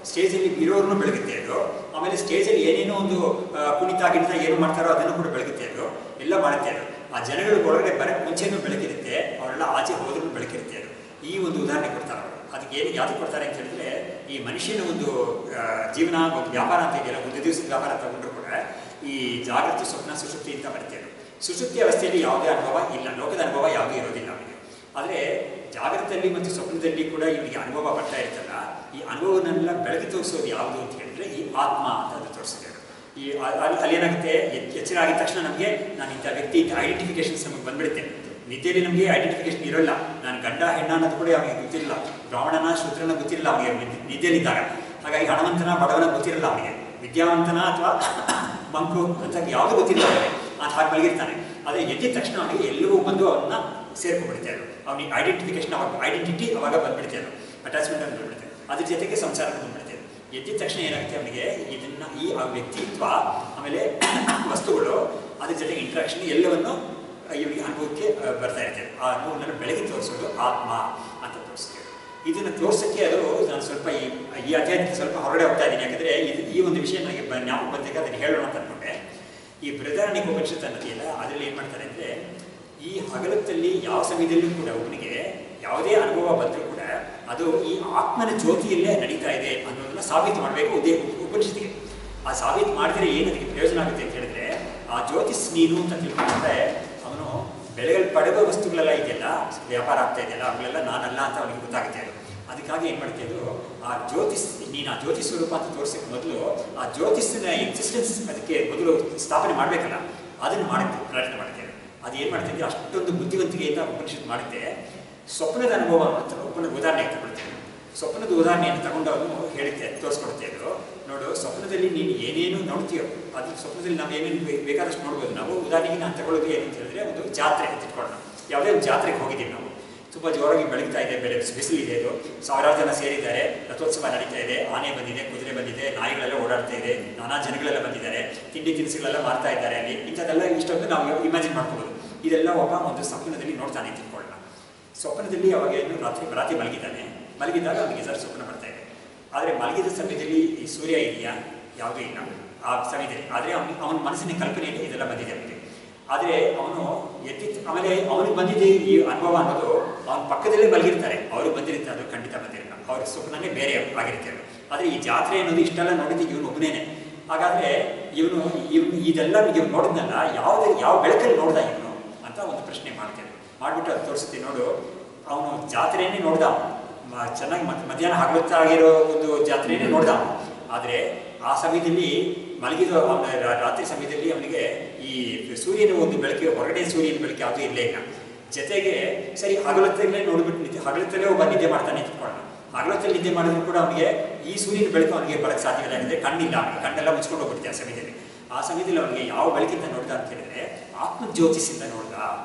ಸ್ಟೇಜಲ್ಲಿ ಇರೋರನ್ನು ಬೆಳಗುತ್ತೆ ಅದು. ಆಮೇಲೆ ಸ್ಟೇಜಲ್ಲಿ ಏನೇನೋ ಒಂದು ಕುಣಿತ ಗಿಣಿತ ಏನು ಮಾಡ್ತಾರೋ ಅದನ್ನು ಕೂಡ ಬೆಳಗುತ್ತೆ ಅದು, ಎಲ್ಲ ಮಾಡುತ್ತೆ ಅದು. ಆ ಜನಗಳು ಒಳಗಡೆ ಬರೋಕ್ಕೆ ಮುಂಚೆನೂ ಬೆಳಕಿರುತ್ತೆ, ಅವರೆಲ್ಲ ಆಚೆ ಹೋದ್ರೂ ಬೆಳಕಿರುತ್ತೆ ಅದು. ಈ ಒಂದು ಉದಾಹರಣೆ ಕೊಡ್ತಾರೆ ಅವರು. ಅದಕ್ಕೆ ಏನು ಯಾವ್ದು ಕೊಡ್ತಾರೆ ಅಂತ ಹೇಳಿದ್ರೆ, ಈ ಮನುಷ್ಯನ ಒಂದು ಜೀವನ ಒಂದು ವ್ಯಾಪಾರ ಅಂತ ಇದೆಯಲ್ಲ, ಒಂದು ದಿವಸದ ವ್ಯಾಪಾರ ತಗೊಂಡ್ರು ಕೂಡ ಈ ಜಾಗೃತಿ, ಸ್ವಪ್ನ, ಸುಷುಪ್ತಿ ಅಂತ ಬರುತ್ತೆ ಅದು. ಸುಷುಪ್ತಿ ಅವಸ್ಥೆಯಲ್ಲಿ ಯಾವುದೇ ಅನುಭವ ಇಲ್ಲ, ಲೋಕದ ಅನುಭವ ಯಾವುದೂ ಇರೋದಿಲ್ಲ ಅವನಿಗೆ. ಆದರೆ ಜಾಗೃತದಲ್ಲಿ ಮತ್ತು ಸ್ವಪ್ನದಲ್ಲಿ ಕೂಡ ಇವನಿಗೆ ಅನುಭವ ಬರ್ತಾ ಇರ್ತಲ್ಲ, ಈ ಅನುಭವನೆಲ್ಲ ಬೆಳಗ್ಗೆ ತೋರಿಸೋದು ಯಾವುದು ಅಂತ ಹೇಳಿದ್ರೆ ಈ ಆತ್ಮ ಅಂತ ಅದು ತೋರಿಸಿದೆ. ಈ ಅಲ್ಲೇನಾಗುತ್ತೆ, ಎಚ್ಚರ ಆಗಿದ ತಕ್ಷಣ ನಮಗೆ ನಾನು ಇಂಥ ವ್ಯಕ್ತಿ ಇಂಥ ಐಡೆಂಟಿಫಿಕೇಶನ್ಸ್ ನಮಗೆ ಬಂದ್ಬಿಡುತ್ತೆ. ನಿದ್ದೆಯಲ್ಲಿ ನಮಗೆ ಐಡೆಂಟಿಫಿಕೇಶನ್ ಇರೋಲ್ಲ, ನಾನು ಗಂಡ ಹೆಣ್ಣ ಅನ್ನೋದು ಕೂಡ ಅವನಿಗೆ ಗೊತ್ತಿರಲ್ಲ, ಬ್ರಾಹ್ಮಣನ ಶೂದ್ರನ ಗೊತ್ತಿರಲ್ಲ ಅವನಿಗೆ ನಿದ್ದೆಯಲ್ಲಿದ್ದಾಗ. ಹಾಗಾಗಿ ಹಣವಂತನ ಬಡವನ ಗೊತ್ತಿರಲ್ಲ ಅವನಿಗೆ, ವಿದ್ಯಾವಂತನ ಅಥವಾ ಮಂಕು ಅಂತ ಯಾವುದೂ ಗೊತ್ತಿಲ್ಲ ಅವನಿಗೆ, ಅದು ಹಾಗೆ ಮಲಗಿರ್ತಾನೆ. ಆದರೆ ಎದ್ದಿದ ತಕ್ಷಣ ಅವನಿಗೆ ಎಲ್ಲವೂ ಬಂದು ಅವನ್ನ ಸೇರ್ಕೊಂಡ್ಬಿಡುತ್ತೆ ಅದು. ಅವನಿಗೆ ಐಡೆಂಟಿಫಿಕೇಶನ್ ಐಡೆಂಟಿಟಿ ಅವಾಗ ಬಂದ್ಬಿಡುತ್ತೆ ಅದು, ಅಟ್ಯಾಚ್ಮೆಂಟ್ ಅಂತ ಬಂದ್ಬಿಡುತ್ತೆ. ಅದ್ರ ಜೊತೆಗೆ ಸಂಸಾರ ಬಂದ್ಬಿಡುತ್ತೆ. ಎದ್ದಿದ ತಕ್ಷಣ ಏನಾಗುತ್ತೆ ಅವನಿಗೆ, ಇದನ್ನ ಈ ವ್ಯಕ್ತಿತ್ವ ಆಮೇಲೆ ವಸ್ತುಗಳು ಅದ್ರ ಜೊತೆಗೆ ಇಂಟ್ರಾಕ್ಷನ್ ಎಲ್ಲವನ್ನು ಇವನಿಗೆ ಅನುಭವಕ್ಕೆ ಬರ್ತಾ ಇರ್ತೇವೆ. ಆ ಅನುಭವವನ್ನು ಬೆಳಗ್ಗೆ ತೋರಿಸೋದು ಆತ್ಮ ಅಂತ ತೋರಿಸ್ತೇವೆ. ಇದನ್ನು ತೋರಿಸೋಕ್ಕೆ ಅದು ನಾನು ಸ್ವಲ್ಪ ಈ ಅಧ್ಯಾಯಕ್ಕೆ ಸ್ವಲ್ಪ ಹೊರಗಡೆ ಹೋಗ್ತಾ ಇದ್ದೀನಿ, ಯಾಕಂದರೆ ಈ ಒಂದು ವಿಷಯ ನನಗೆ ಜ್ಞಾಪಕ ಬಂದಾಗ ಅದನ್ನು ಹೇಳೋಣ ಅಂತ ಅಂದ್ಕೊಂಡೆ. ಈ ಬೃಹದಾರಣ್ಯಕ ಉಪನಿಷತ್ ಅನ್ನೋದಿಲ್ಲ, ಅದರಲ್ಲಿ ಏನು ಮಾಡ್ತಾರೆ ಅಂದರೆ, ಈ ಹಗಲತ್ತಲ್ಲಿ ಯಾವ ಸಮಯದಲ್ಲೂ ಕೂಡ ಒಬ್ಬನಿಗೆ ಯಾವುದೇ ಅನುಭವ ಬಂದರೂ ಕೂಡ ಅದು ಈ ಆತ್ಮನ ಜ್ಯೋತಿಯಲ್ಲೇ ನಡೀತಾ ಇದೆ ಅನ್ನೋದನ್ನ ಸಾಬೀತು ಮಾಡಬೇಕು ಉಪನಿಷತ್ತಿಗೆ. ಆ ಸಾಬೀತು ಮಾಡಿದ್ರೆ ಏನು ಅದಕ್ಕೆ ಪ್ರಯೋಜನ ಆಗುತ್ತೆ ಅಂತ ಹೇಳಿದ್ರೆ, ಆ ಜ್ಯೋತಿಸ್ ನೀನು ಅಂತ ತಿಳ್ಕೊಂಡ್ರೆ ಅವನು ಪಡೆಯುವ ವಸ್ತುಗಳೆಲ್ಲ ಇದೆಯಲ್ಲ, ವ್ಯಾಪಾರ ಆಗ್ತಾ ಇದೆಯಲ್ಲ, ಅವೆಲ್ಲ ನಾನಲ್ಲ ಅಂತ ಅವನಿಗೆ ಗೊತ್ತಾಗುತ್ತೆ. ಅದಕ್ಕಾಗಿ ಏನು ಮಾಡ್ತಿದ್ದು, ಆ ಜ್ಯೋತಿಸ್ ನೀನು ಆ ಜ್ಯೋತಿಸ್ ಸ್ವರೂಪ ಅಂತ ತೋರಿಸೋಕ್ಕೆ ಮೊದಲು ಆ ಜ್ಯೋತಿಸ್ಸಿನ ಎಕ್ಸಿಸ್ಟೆನ್ಸ್ ಅದಕ್ಕೆ ಮೊದಲು ಸ್ಥಾಪನೆ ಮಾಡಬೇಕಲ್ಲ, ಅದನ್ನು ಮಾಡಕ್ಕೆ ಪ್ರಯತ್ನ ಮಾಡ್ತೇವೆ. ಅದು ಏನು ಮಾಡ್ತಿದ್ದೆ, ಅಷ್ಟೊಂದು ಬುದ್ಧಿವಂತಿಕೆಯಿಂದ ಉಪನಿಷತ್ ಮಾಡುತ್ತೆ. ಸ್ವಪ್ನದ ಅನುಭವ ಅಂತ ಉದಾಹರಣೆ ತಗೊಳ್ತೇವೆ. ಸ್ವಪ್ನದ ಉದಾಹರಣೆಯನ್ನು ತಗೊಂಡು ಅವನು ಹೇಳುತ್ತೆ, ತೋರಿಸ್ಕೊಡ್ತೇವೆ. ನೋಡು, ಸ್ವಪ್ನದಲ್ಲಿ ನೀನು ಏನೇನು ನೋಡ್ತೀಯೋ ಅದು ಸ್ವಪ್ನದಲ್ಲಿ ನಾವು ಏನೇನು ಬೇಕಾದಷ್ಟು ನೋಡ್ಬೋದು. ನಾವು ಉದಾಹರಣೆಗೆ ನಾನು ತಗೊಳ್ಳೋದು ಏನು ಅಂತ ಹೇಳಿದ್ರೆ, ಒಂದು ಜಾತ್ರೆ ಅಂತ ಇಟ್ಕೊಳ್ಳೋಣ. ಯಾವುದೇ ಒಂದು ಜಾತ್ರೆಗೆ ಹೋಗಿದ್ದೀವಿ ನಾವು, ತುಂಬ ಜೋರಾಗಿ ಬೆಳಗ್ತಾ ಇದೆ, ಬಿಸಿಲಿದೆ, ಇದು ಸಾವಿರಾರು ಜನ ಸೇರಿದ್ದಾರೆ, ರಥೋತ್ಸವ ನಡೀತಾ ಇದೆ, ಆನೆ ಬಂದಿದೆ, ಕುದುರೆ ಬಂದಿದೆ, ನಾಯಿಗಳೆಲ್ಲ ಓಡಾಡ್ತಾ ಇದೆ, ನಾನಾ ಜನಗಳೆಲ್ಲ ಬಂದಿದ್ದಾರೆ, ತಿಂಡಿ ತಿನಿಸುಗಳೆಲ್ಲ ಮಾರ್ತಾ ಇದ್ದಾರೆ ಅಲ್ಲಿ. ಇಂಥದ್ದೆಲ್ಲ ಇಷ್ಟೊಂದು ನಾವು ಇಮ್ಯಾಜಿನ್ ಮಾಡ್ಕೋಬೋದು. ಇದೆಲ್ಲ ಒಬ್ಬ ಒಂದು ಸ್ವಪ್ನದಲ್ಲಿ ನೋಡ್ತಾನೆ ಅಂತ ಇಟ್ಕೊಳ್ಳೋಣ. ಸ್ವಪ್ನದಲ್ಲಿ ಅವಾಗ ಏನು ರಾತ್ರಿ ಮಲಗಿದಾಗ ಅವನಿಗೆ ಸರ್ ಸ್ವಪ್ನ ಬರ್ತಾ ಇದೆ. ಆದರೆ ಮಲಗಿದ ಸಮಯದಲ್ಲಿ ಈ ಸೂರ್ಯ ಇದೆಯಾ, ಯಾವುದೂ ಇಲ್ಲ ಆ ಸಮಯದಲ್ಲಿ. ಆದರೆ ಅವನ ಮನಸ್ಸಿನ ಕಲ್ಪನೆಯಲ್ಲಿ ಇದೆಲ್ಲ ಬಂದಿದೆ ಅವನಿಗೆ. ಆದರೆ ಅವನು ಆಮೇಲೆ ಅವನಿಗೆ ಬಂದಿದ್ದ ಈ ಅನುಭವ ಅನ್ನೋದು ಅವನ ಪಕ್ಕದಲ್ಲೇ ಮಲಗಿರ್ತಾರೆ, ಅವರು ಬಂದಿರುತ್ತೆ, ಅದು ಖಂಡಿತ ಬಂದಿರಲ್ಲ, ಅವ್ರ ಸ್ವಪ್ನನೇ ಬೇರೆ ಆಗಿರ್ತಾರೆ. ಆದರೆ ಈ ಜಾತ್ರೆ ಅನ್ನೋದು ಇಷ್ಟೆಲ್ಲ ನೋಡಿದ್ದು ಇವನು ಒಬ್ಬನೇನೆ. ಹಾಗಾದರೆ ಇವನು ಇದೆಲ್ಲ ಇವನು ನೋಡಿದ್ನಲ್ಲ, ಯಾವ ಬೆಳಕಲ್ಲಿ ನೋಡ್ದ ಇವನು ಅಂತ ಒಂದು ಪ್ರಶ್ನೆ ಮಾಡ್ತೇನೆ. ಮಾಡಿಬಿಟ್ಟು ಅದು ತೋರಿಸುತ್ತೆ. ನೋಡು, ಅವನು ಜಾತ್ರೆಯೇ ನೋಡ್ದ, ಚೆನ್ನಾಗಿ ಮಧ್ಯಾಹ್ನ ಹಗಲೊತ್ತಾಗಿರೋ ಒಂದು ಜಾತ್ರೆಯೇ ನೋಡ್ದ. ಆದರೆ ಆ ಸಮಯದಲ್ಲಿ ಮಲಗಿದ ರಾತ್ರಿ ಸಮಯದಲ್ಲಿ ಅವನಿಗೆ ಈ ಸೂರ್ಯನ ಒಂದು ಬೆಳಕಿಗೆ, ಹೊರಗಡೆ ಸೂರ್ಯನ ಬೆಳಕು ಯಾವುದೂ ಇರಲೇ ಇಲ್ಲ. ಜೊತೆಗೆ ಸರಿ ಹಗಲತ್ತಲ್ಲೇ ನೋಡ್ಬಿಟ್ಟು ಹಗಲತ್ತಲ್ಲೇ ಒಬ್ಬ ನಿದ್ದೆ ಮಾಡ್ತಾನೆ ಇಟ್ಕೊಳ್ಳೋಣ. ಹಗಲತ್ತಲ್ಲಿ ನಿದ್ದೆ ಮಾಡಿದ್ರು ಕೂಡ ಅವನಿಗೆ ಈ ಸೂರ್ಯನ ಬೆಳಕು ಅವನಿಗೆ ಬರೋಕ್ಕೆ ಸಾಧ್ಯವಿಲ್ಲ, ಯಾಕಂದರೆ ಕಣ್ಣಿಲ್ಲ, ಕಣ್ಣೆಲ್ಲ ಮುಚ್ಕೊಂಡು ಹೋಗ್ಬಿಡುತ್ತೆ ಆ ಸಮಯದಲ್ಲಿ. ಆ ಸಮಯದಲ್ಲಿ ಅವನಿಗೆ ಯಾವ ಬೆಳಕಿಂದ ನೋಡ್ದ ಅಂತ ಹೇಳಿದ್ರೆ ಆತ್ಮಜ್ಯೋತಿಸಿಂದ ನೋಡ್ದ.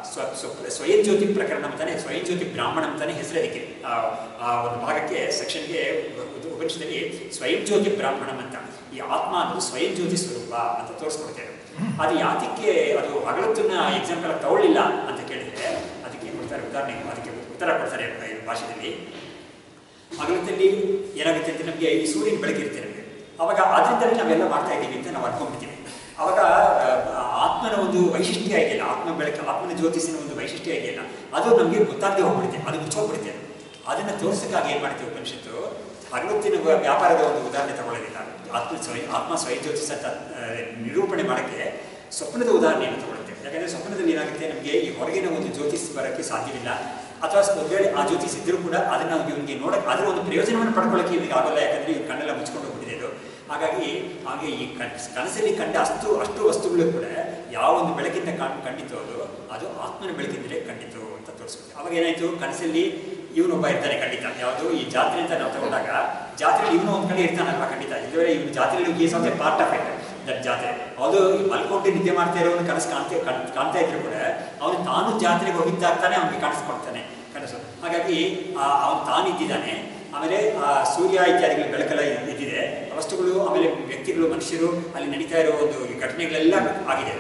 ಸ್ವಯಂ ಜ್ಯೋತಿ ಪ್ರಕರಣ ಅಂತಾನೆ, ಸ್ವಯಂ ಜ್ಯೋತಿ ಬ್ರಾಹ್ಮಣ ಅಂತಾನೆ ಹೆಸರು ಅದಕ್ಕೆ. ಆ ಒಂದು ಭಾಗಕ್ಕೆ ಸೆಕ್ಷನ್ಗೆ ಉಪನಿಷದಲ್ಲಿ ಸ್ವಯಂ ಜ್ಯೋತಿ ಬ್ರಾಹ್ಮಣಂ ಅಂತ. ಈ ಆತ್ಮ ಅನ್ನೋದು ಸ್ವಯಂ ಜ್ಯೋತಿ ಸ್ವರೂಪ ಅಂತ ತೋರಿಸ್ಕೊಡ್ತೇವೆ. ಅದು ಯಾತಕ್ಕೆ ಅದು ಹಗಲತ್ತನ್ನ ಎಕ್ಸಾಂಪಲ್ ತಗೊಳ್ಳಿಲ್ಲ ಅಂತ ಕೇಳಿದ್ರೆ ಅದಕ್ಕೆ ಕೊಡ್ತಾರೆ ಉದಾಹರಣೆ, ಅದಕ್ಕೆ ಉತ್ತರ ಕೊಡ್ತಾರೆ ಭಾಷೆಯಲ್ಲಿ. ಹಗಲತ್ತಲ್ಲಿ ಏನಾಗುತ್ತೆ ಅಂತ ನಮಗೆ ಈ ಸೂರ್ಯನ ಬೆಳಕಿರುತ್ತೆ ನಮಗೆ, ಅವಾಗ ಅದರಿಂದಲೇ ನಾವೆಲ್ಲ ಮಾಡ್ತಾ ಇದ್ದೀವಿ ಅಂತ ನಾವು ಅನ್ಕೊಂಡ್ಬಿಡ್ತೀವಿ. ಅವಾಗ ಆತ್ಮನ ಒಂದು ವೈಶಿಷ್ಟ್ಯ ಇದೆಯಲ್ಲ, ಆತ್ಮನ ಜ್ಯೋತಿಸಿನ ಒಂದು ವೈಶಿಷ್ಟ್ಯ ಇದೆಯಲ್ಲ, ಅದು ನಮಗೆ ಗೊತ್ತಾಗದೆ ಹೋಗ್ಬಿಡುತ್ತೆ, ಅದು ಮುಚ್ಚೋಗ್ಬಿಡುತ್ತೆ. ಅದನ್ನು ತೋರಿಸೋಕ್ಕಾಗಿ ಏನು ಮಾಡ್ತೀವಿ ಉಪನಿಷತ್ತು, ಹಗಲತ್ತಿನ ವ್ಯಾಪಾರದ ಒಂದು ಉದಾಹರಣೆ ತಗೊಳ್ಳೋದಿಲ್ಲ, ಆತ್ಮ ಸ್ವಯಂ ಜ್ಯೋತಿಸ್ ಅಂತ ನಿರೂಪಣೆ ಮಾಡೋಕ್ಕೆ ಸ್ವಪ್ನದ ಉದಾಹರಣೆಯನ್ನು ತಗೊಳುತ್ತೆ. ಯಾಕಂದರೆ ಸ್ವಪ್ನದಲ್ಲಿ ಏನಾಗುತ್ತೆ, ನಮಗೆ ಈ ಹೊರಗಿನ ಒಂದು ಜ್ಯೋತಿಸ್ ಬರೋಕ್ಕೆ ಸಾಧ್ಯವಿಲ್ಲ, ಅಥವಾ ಒಂದು ವೇಳೆ ಆ ಜ್ಯೋತಿಸ್ ಇದ್ದರೂ ಕೂಡ ಅದನ್ನು ಇವನಿಗೆ ನೋಡೋಕ್ಕೆ, ಅದರ ಒಂದು ಪ್ರಯೋಜನವನ್ನು ಪಡ್ಕೊಳ್ಳೋಕ್ಕೆ ಇವನಿಗೆ ಆಗೋಲ್ಲ, ಯಾಕಂದರೆ ಇವ್ರ ಕಣ್ಣೆಲ್ಲ ಮುಚ್ಕೊಂಡು ಹೋಗ್ಬಿಟ್ಟಿದೆ ಅದು. ಹಾಗಾಗಿ ಹಾಗೆ ಈ ಕನಸಲ್ಲಿ ಕಂಡ ಅಷ್ಟು ವಸ್ತುಗಳು ಕೂಡ ಯಾವ ಒಂದು ಬೆಳಕಿಂದ ಕಂಡಿತು ಅದು ಆತ್ಮನ ಬೆಳಕಿಂದಲೇ ಕಂಡಿತು ಅಂತ ತೋರಿಸ್ಬೇಕು. ಅವಾಗ ಏನಾಯಿತು, ಕನಸಲ್ಲಿ ಇವನೊಬ್ಬ ಇರ್ತಾನೆ ಖಂಡಿತ. ಯಾವುದು ಈ ಜಾತ್ರೆ ಅಂತ ನಾವು ತಗೊಂಡಾಗ ಜಾತ್ರೆಯಲ್ಲಿ ಇವನು ಒಂದು ಕಡೆ ಇರ್ತಾನಲ್ವ ಖಂಡಿತ. ಇದುವರೆ ಇವನು ಜಾತ್ರೆಯಲ್ಲಿ is of a part of it that ಜಾತ್ರೆ. ಅದು ಮಲ್ಕೊಂಡು ನಿದ್ದೆ ಮಾಡ್ತಾ ಇರೋನು ಕನಸು ಕಾಣ್ತಾ ಇದ್ರು ಕೂಡ ಅವನು ತಾನು ಜಾತ್ರೆಗೆ ಹೋಗಿದ್ದಾಗ್ತಾನೆ ಅವನಿಗೆ ಕಾಣಿಸ್ಕೊಳ್ತಾನೆ ಕನಸು. ಹಾಗಾಗಿ ಅವನು ತಾನಿದ್ದಾನೆ. ಆಮೇಲೆ ಸೂರ್ಯ ಇತ್ಯಾದಿಗಳ ಬೆಳಕೆಲ್ಲ ಇದ್ದಿದೆ, ವಸ್ತುಗಳು, ಆಮೇಲೆ ವ್ಯಕ್ತಿಗಳು, ಮನುಷ್ಯರು, ಅಲ್ಲಿ ನಡೀತಾ ಇರೋ ಒಂದು ಘಟನೆಗಳೆಲ್ಲ ಆಗಿದೆ. ಅಷ್ಟು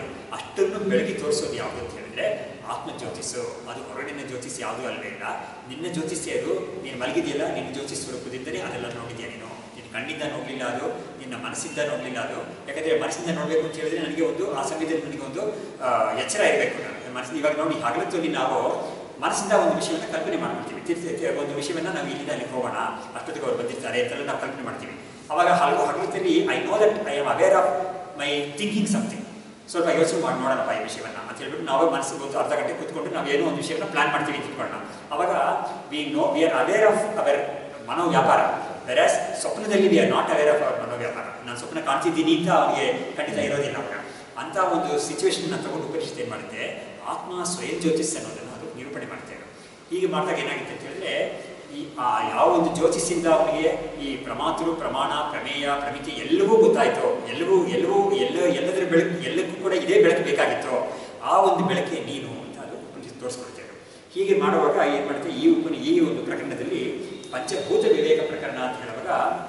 ಅಷ್ಟನ್ನು ಬೆಳಗಿ ತೋರಿಸೋದು ಯಾವುದು ಅಂತ ಹೇಳಿದ್ರೆ ಆತ್ಮ ಜ್ಯೋತಿಸ್ಸು. ಅದು ಹೊರಗಿನ ಜ್ಯೋತಿಸ್ ಯಾವುದೂ ಅಲ್ಲವೇ ಇಲ್ಲ, ನಿನ್ನ ಜ್ಯೋತಿಸ್ಸೇ ಅದು. ನೀನು ಮಲಗಿದೆಯಲ್ಲ, ನಿನ್ನ ಜ್ಯೋತಿಸ್ ಸ್ವರೂಪದಿಂದಲೇ ಅದೆಲ್ಲ ನೋಡಿದ್ಯಾ ನೀನು. ನಿನ್ನ ಕಣ್ಣಿಂದ ನೋಡಲಿಲ್ಲ ಅದು, ನಿನ್ನ ಮನಸ್ಸಿಂದ ನೋಡಲಿಲ್ಲ ಅದು. ಯಾಕಂದರೆ ಮನಸ್ಸಿಂದ ನೋಡಬೇಕು ಅಂತ ಹೇಳಿದ್ರೆ ನನಗೆ ಒಂದು ಆ ಸಮಯದಲ್ಲಿ ನನಗೆ ಒಂದು ಎಚ್ಚರ ಇರಬೇಕು. ಮನಸ್ಸಿಂದ ಇವಾಗ ನೋಡಿ ಹಗಲತ್ತಲ್ಲಿ ನಾವು ಮನಸ್ಸಿಂದ ಒಂದು ವಿಷಯವನ್ನು ಕಲ್ಪನೆ ಮಾಡ್ಕೊಳ್ತೀವಿ. ಒಂದು ವಿಷಯವನ್ನು ನಾವು ಇಲ್ಲಿಂದ ಅಲ್ಲಿ ಹೋಗೋಣ, ಅಷ್ಟೊತ್ತಿಗೆ ಅವ್ರು ಬಂದಿರ್ತಾರೆ ಅಂತೆಲ್ಲ ನಾವು ಕಲ್ಪನೆ ಮಾಡ್ತೀವಿ. ಅವಾಗ ಹಗಲತ್ತಲ್ಲಿ I know that I am aware of my thinking something. ಸ್ವಲ್ಪ ಯೋಚನೆ ಮಾಡಿ ನೋಡೋಣಪ್ಪ ಈ ವಿಷಯವನ್ನು ಅಂತ ಹೇಳ್ಬಿಟ್ಟು ನಾವು ಮನಸ್ಸಿಗೆ ಒಂದು ಅರ್ಧ ಗಂಟೆ ಕೂತ್ಕೊಂಡು ನಾವು ಏನೋ ಒಂದು ವಿಷಯವನ್ನು ಪ್ಲಾನ್ ಮಾಡ್ತೀವಿ ತಿಳ್ಕೊಳ್ಳೋಣ. ಅವಾಗ we are aware of our ಮನೋವ್ಯಾಪಾರ. ವೆರಾಸ್ ಸ್ವಪ್ನದಲ್ಲಿ we are not aware of our ಮನೋವ್ಯಾಪಾರ. ನಾನು ಸ್ವಪ್ನ ಕಾಣ್ತಿದ್ದೀನಿ ಅಂತ ಅವನಿಗೆ ಖಂಡಿತ ಇರೋದಿಲ್ಲ. ಅವಾಗ ಅಂಥ ಒಂದು ಸಿಚುವೇಶನ್ನ ತಗೊಂಡು ಉಪನಿಷತ್ ಏನು ಮಾಡುತ್ತೆ, ಆತ್ಮ ಸ್ವಯಂ ಜ್ಯೋತಿಸ್ ಅನ್ನೋದನ್ನು ಅದು ನಿರೂಪಣೆ ಮಾಡ್ತೇವೆ. ಹೀಗೆ ಮಾಡಿದಾಗ ಏನಾಗುತ್ತೆ ಅಂತ ಹೇಳಿದ್ರೆ, ಯಾವ ಒಂದು ಜ್ಯೋತಿಷಿಂದ ಅವನಿಗೆ ಈ ಪ್ರಮಾತೃ ಪ್ರಮಾಣ ಪ್ರಮೇಯ ಪ್ರಮಿತಿ ಎಲ್ಲವೂ ಗೊತ್ತಾಯಿತು, ಎಲ್ಲದರ ಬೆಳಕು ಎಲ್ಲಕ್ಕೂ ಕೂಡ ಇದೇ ಬೆಳಕು ಬೇಕಾಗಿತ್ತು, ಆ ಒಂದು ಬೆಳಕೆ ನೀನು ಅಂತ ಅದು ಉಪನಿಷತ್ ತೋರಿಸ್ಕೊಡ್ತೇವೆ. ಹೀಗೆ ಮಾಡುವಾಗ ಏನು ಮಾಡುತ್ತೆ, ಈ ಒಂದು ಪ್ರಕರಣದಲ್ಲಿ ಪಂಚಭೂತ ವಿವೇಕ ಪ್ರಕರಣ ಅಂತ ಹೇಳುವಾಗ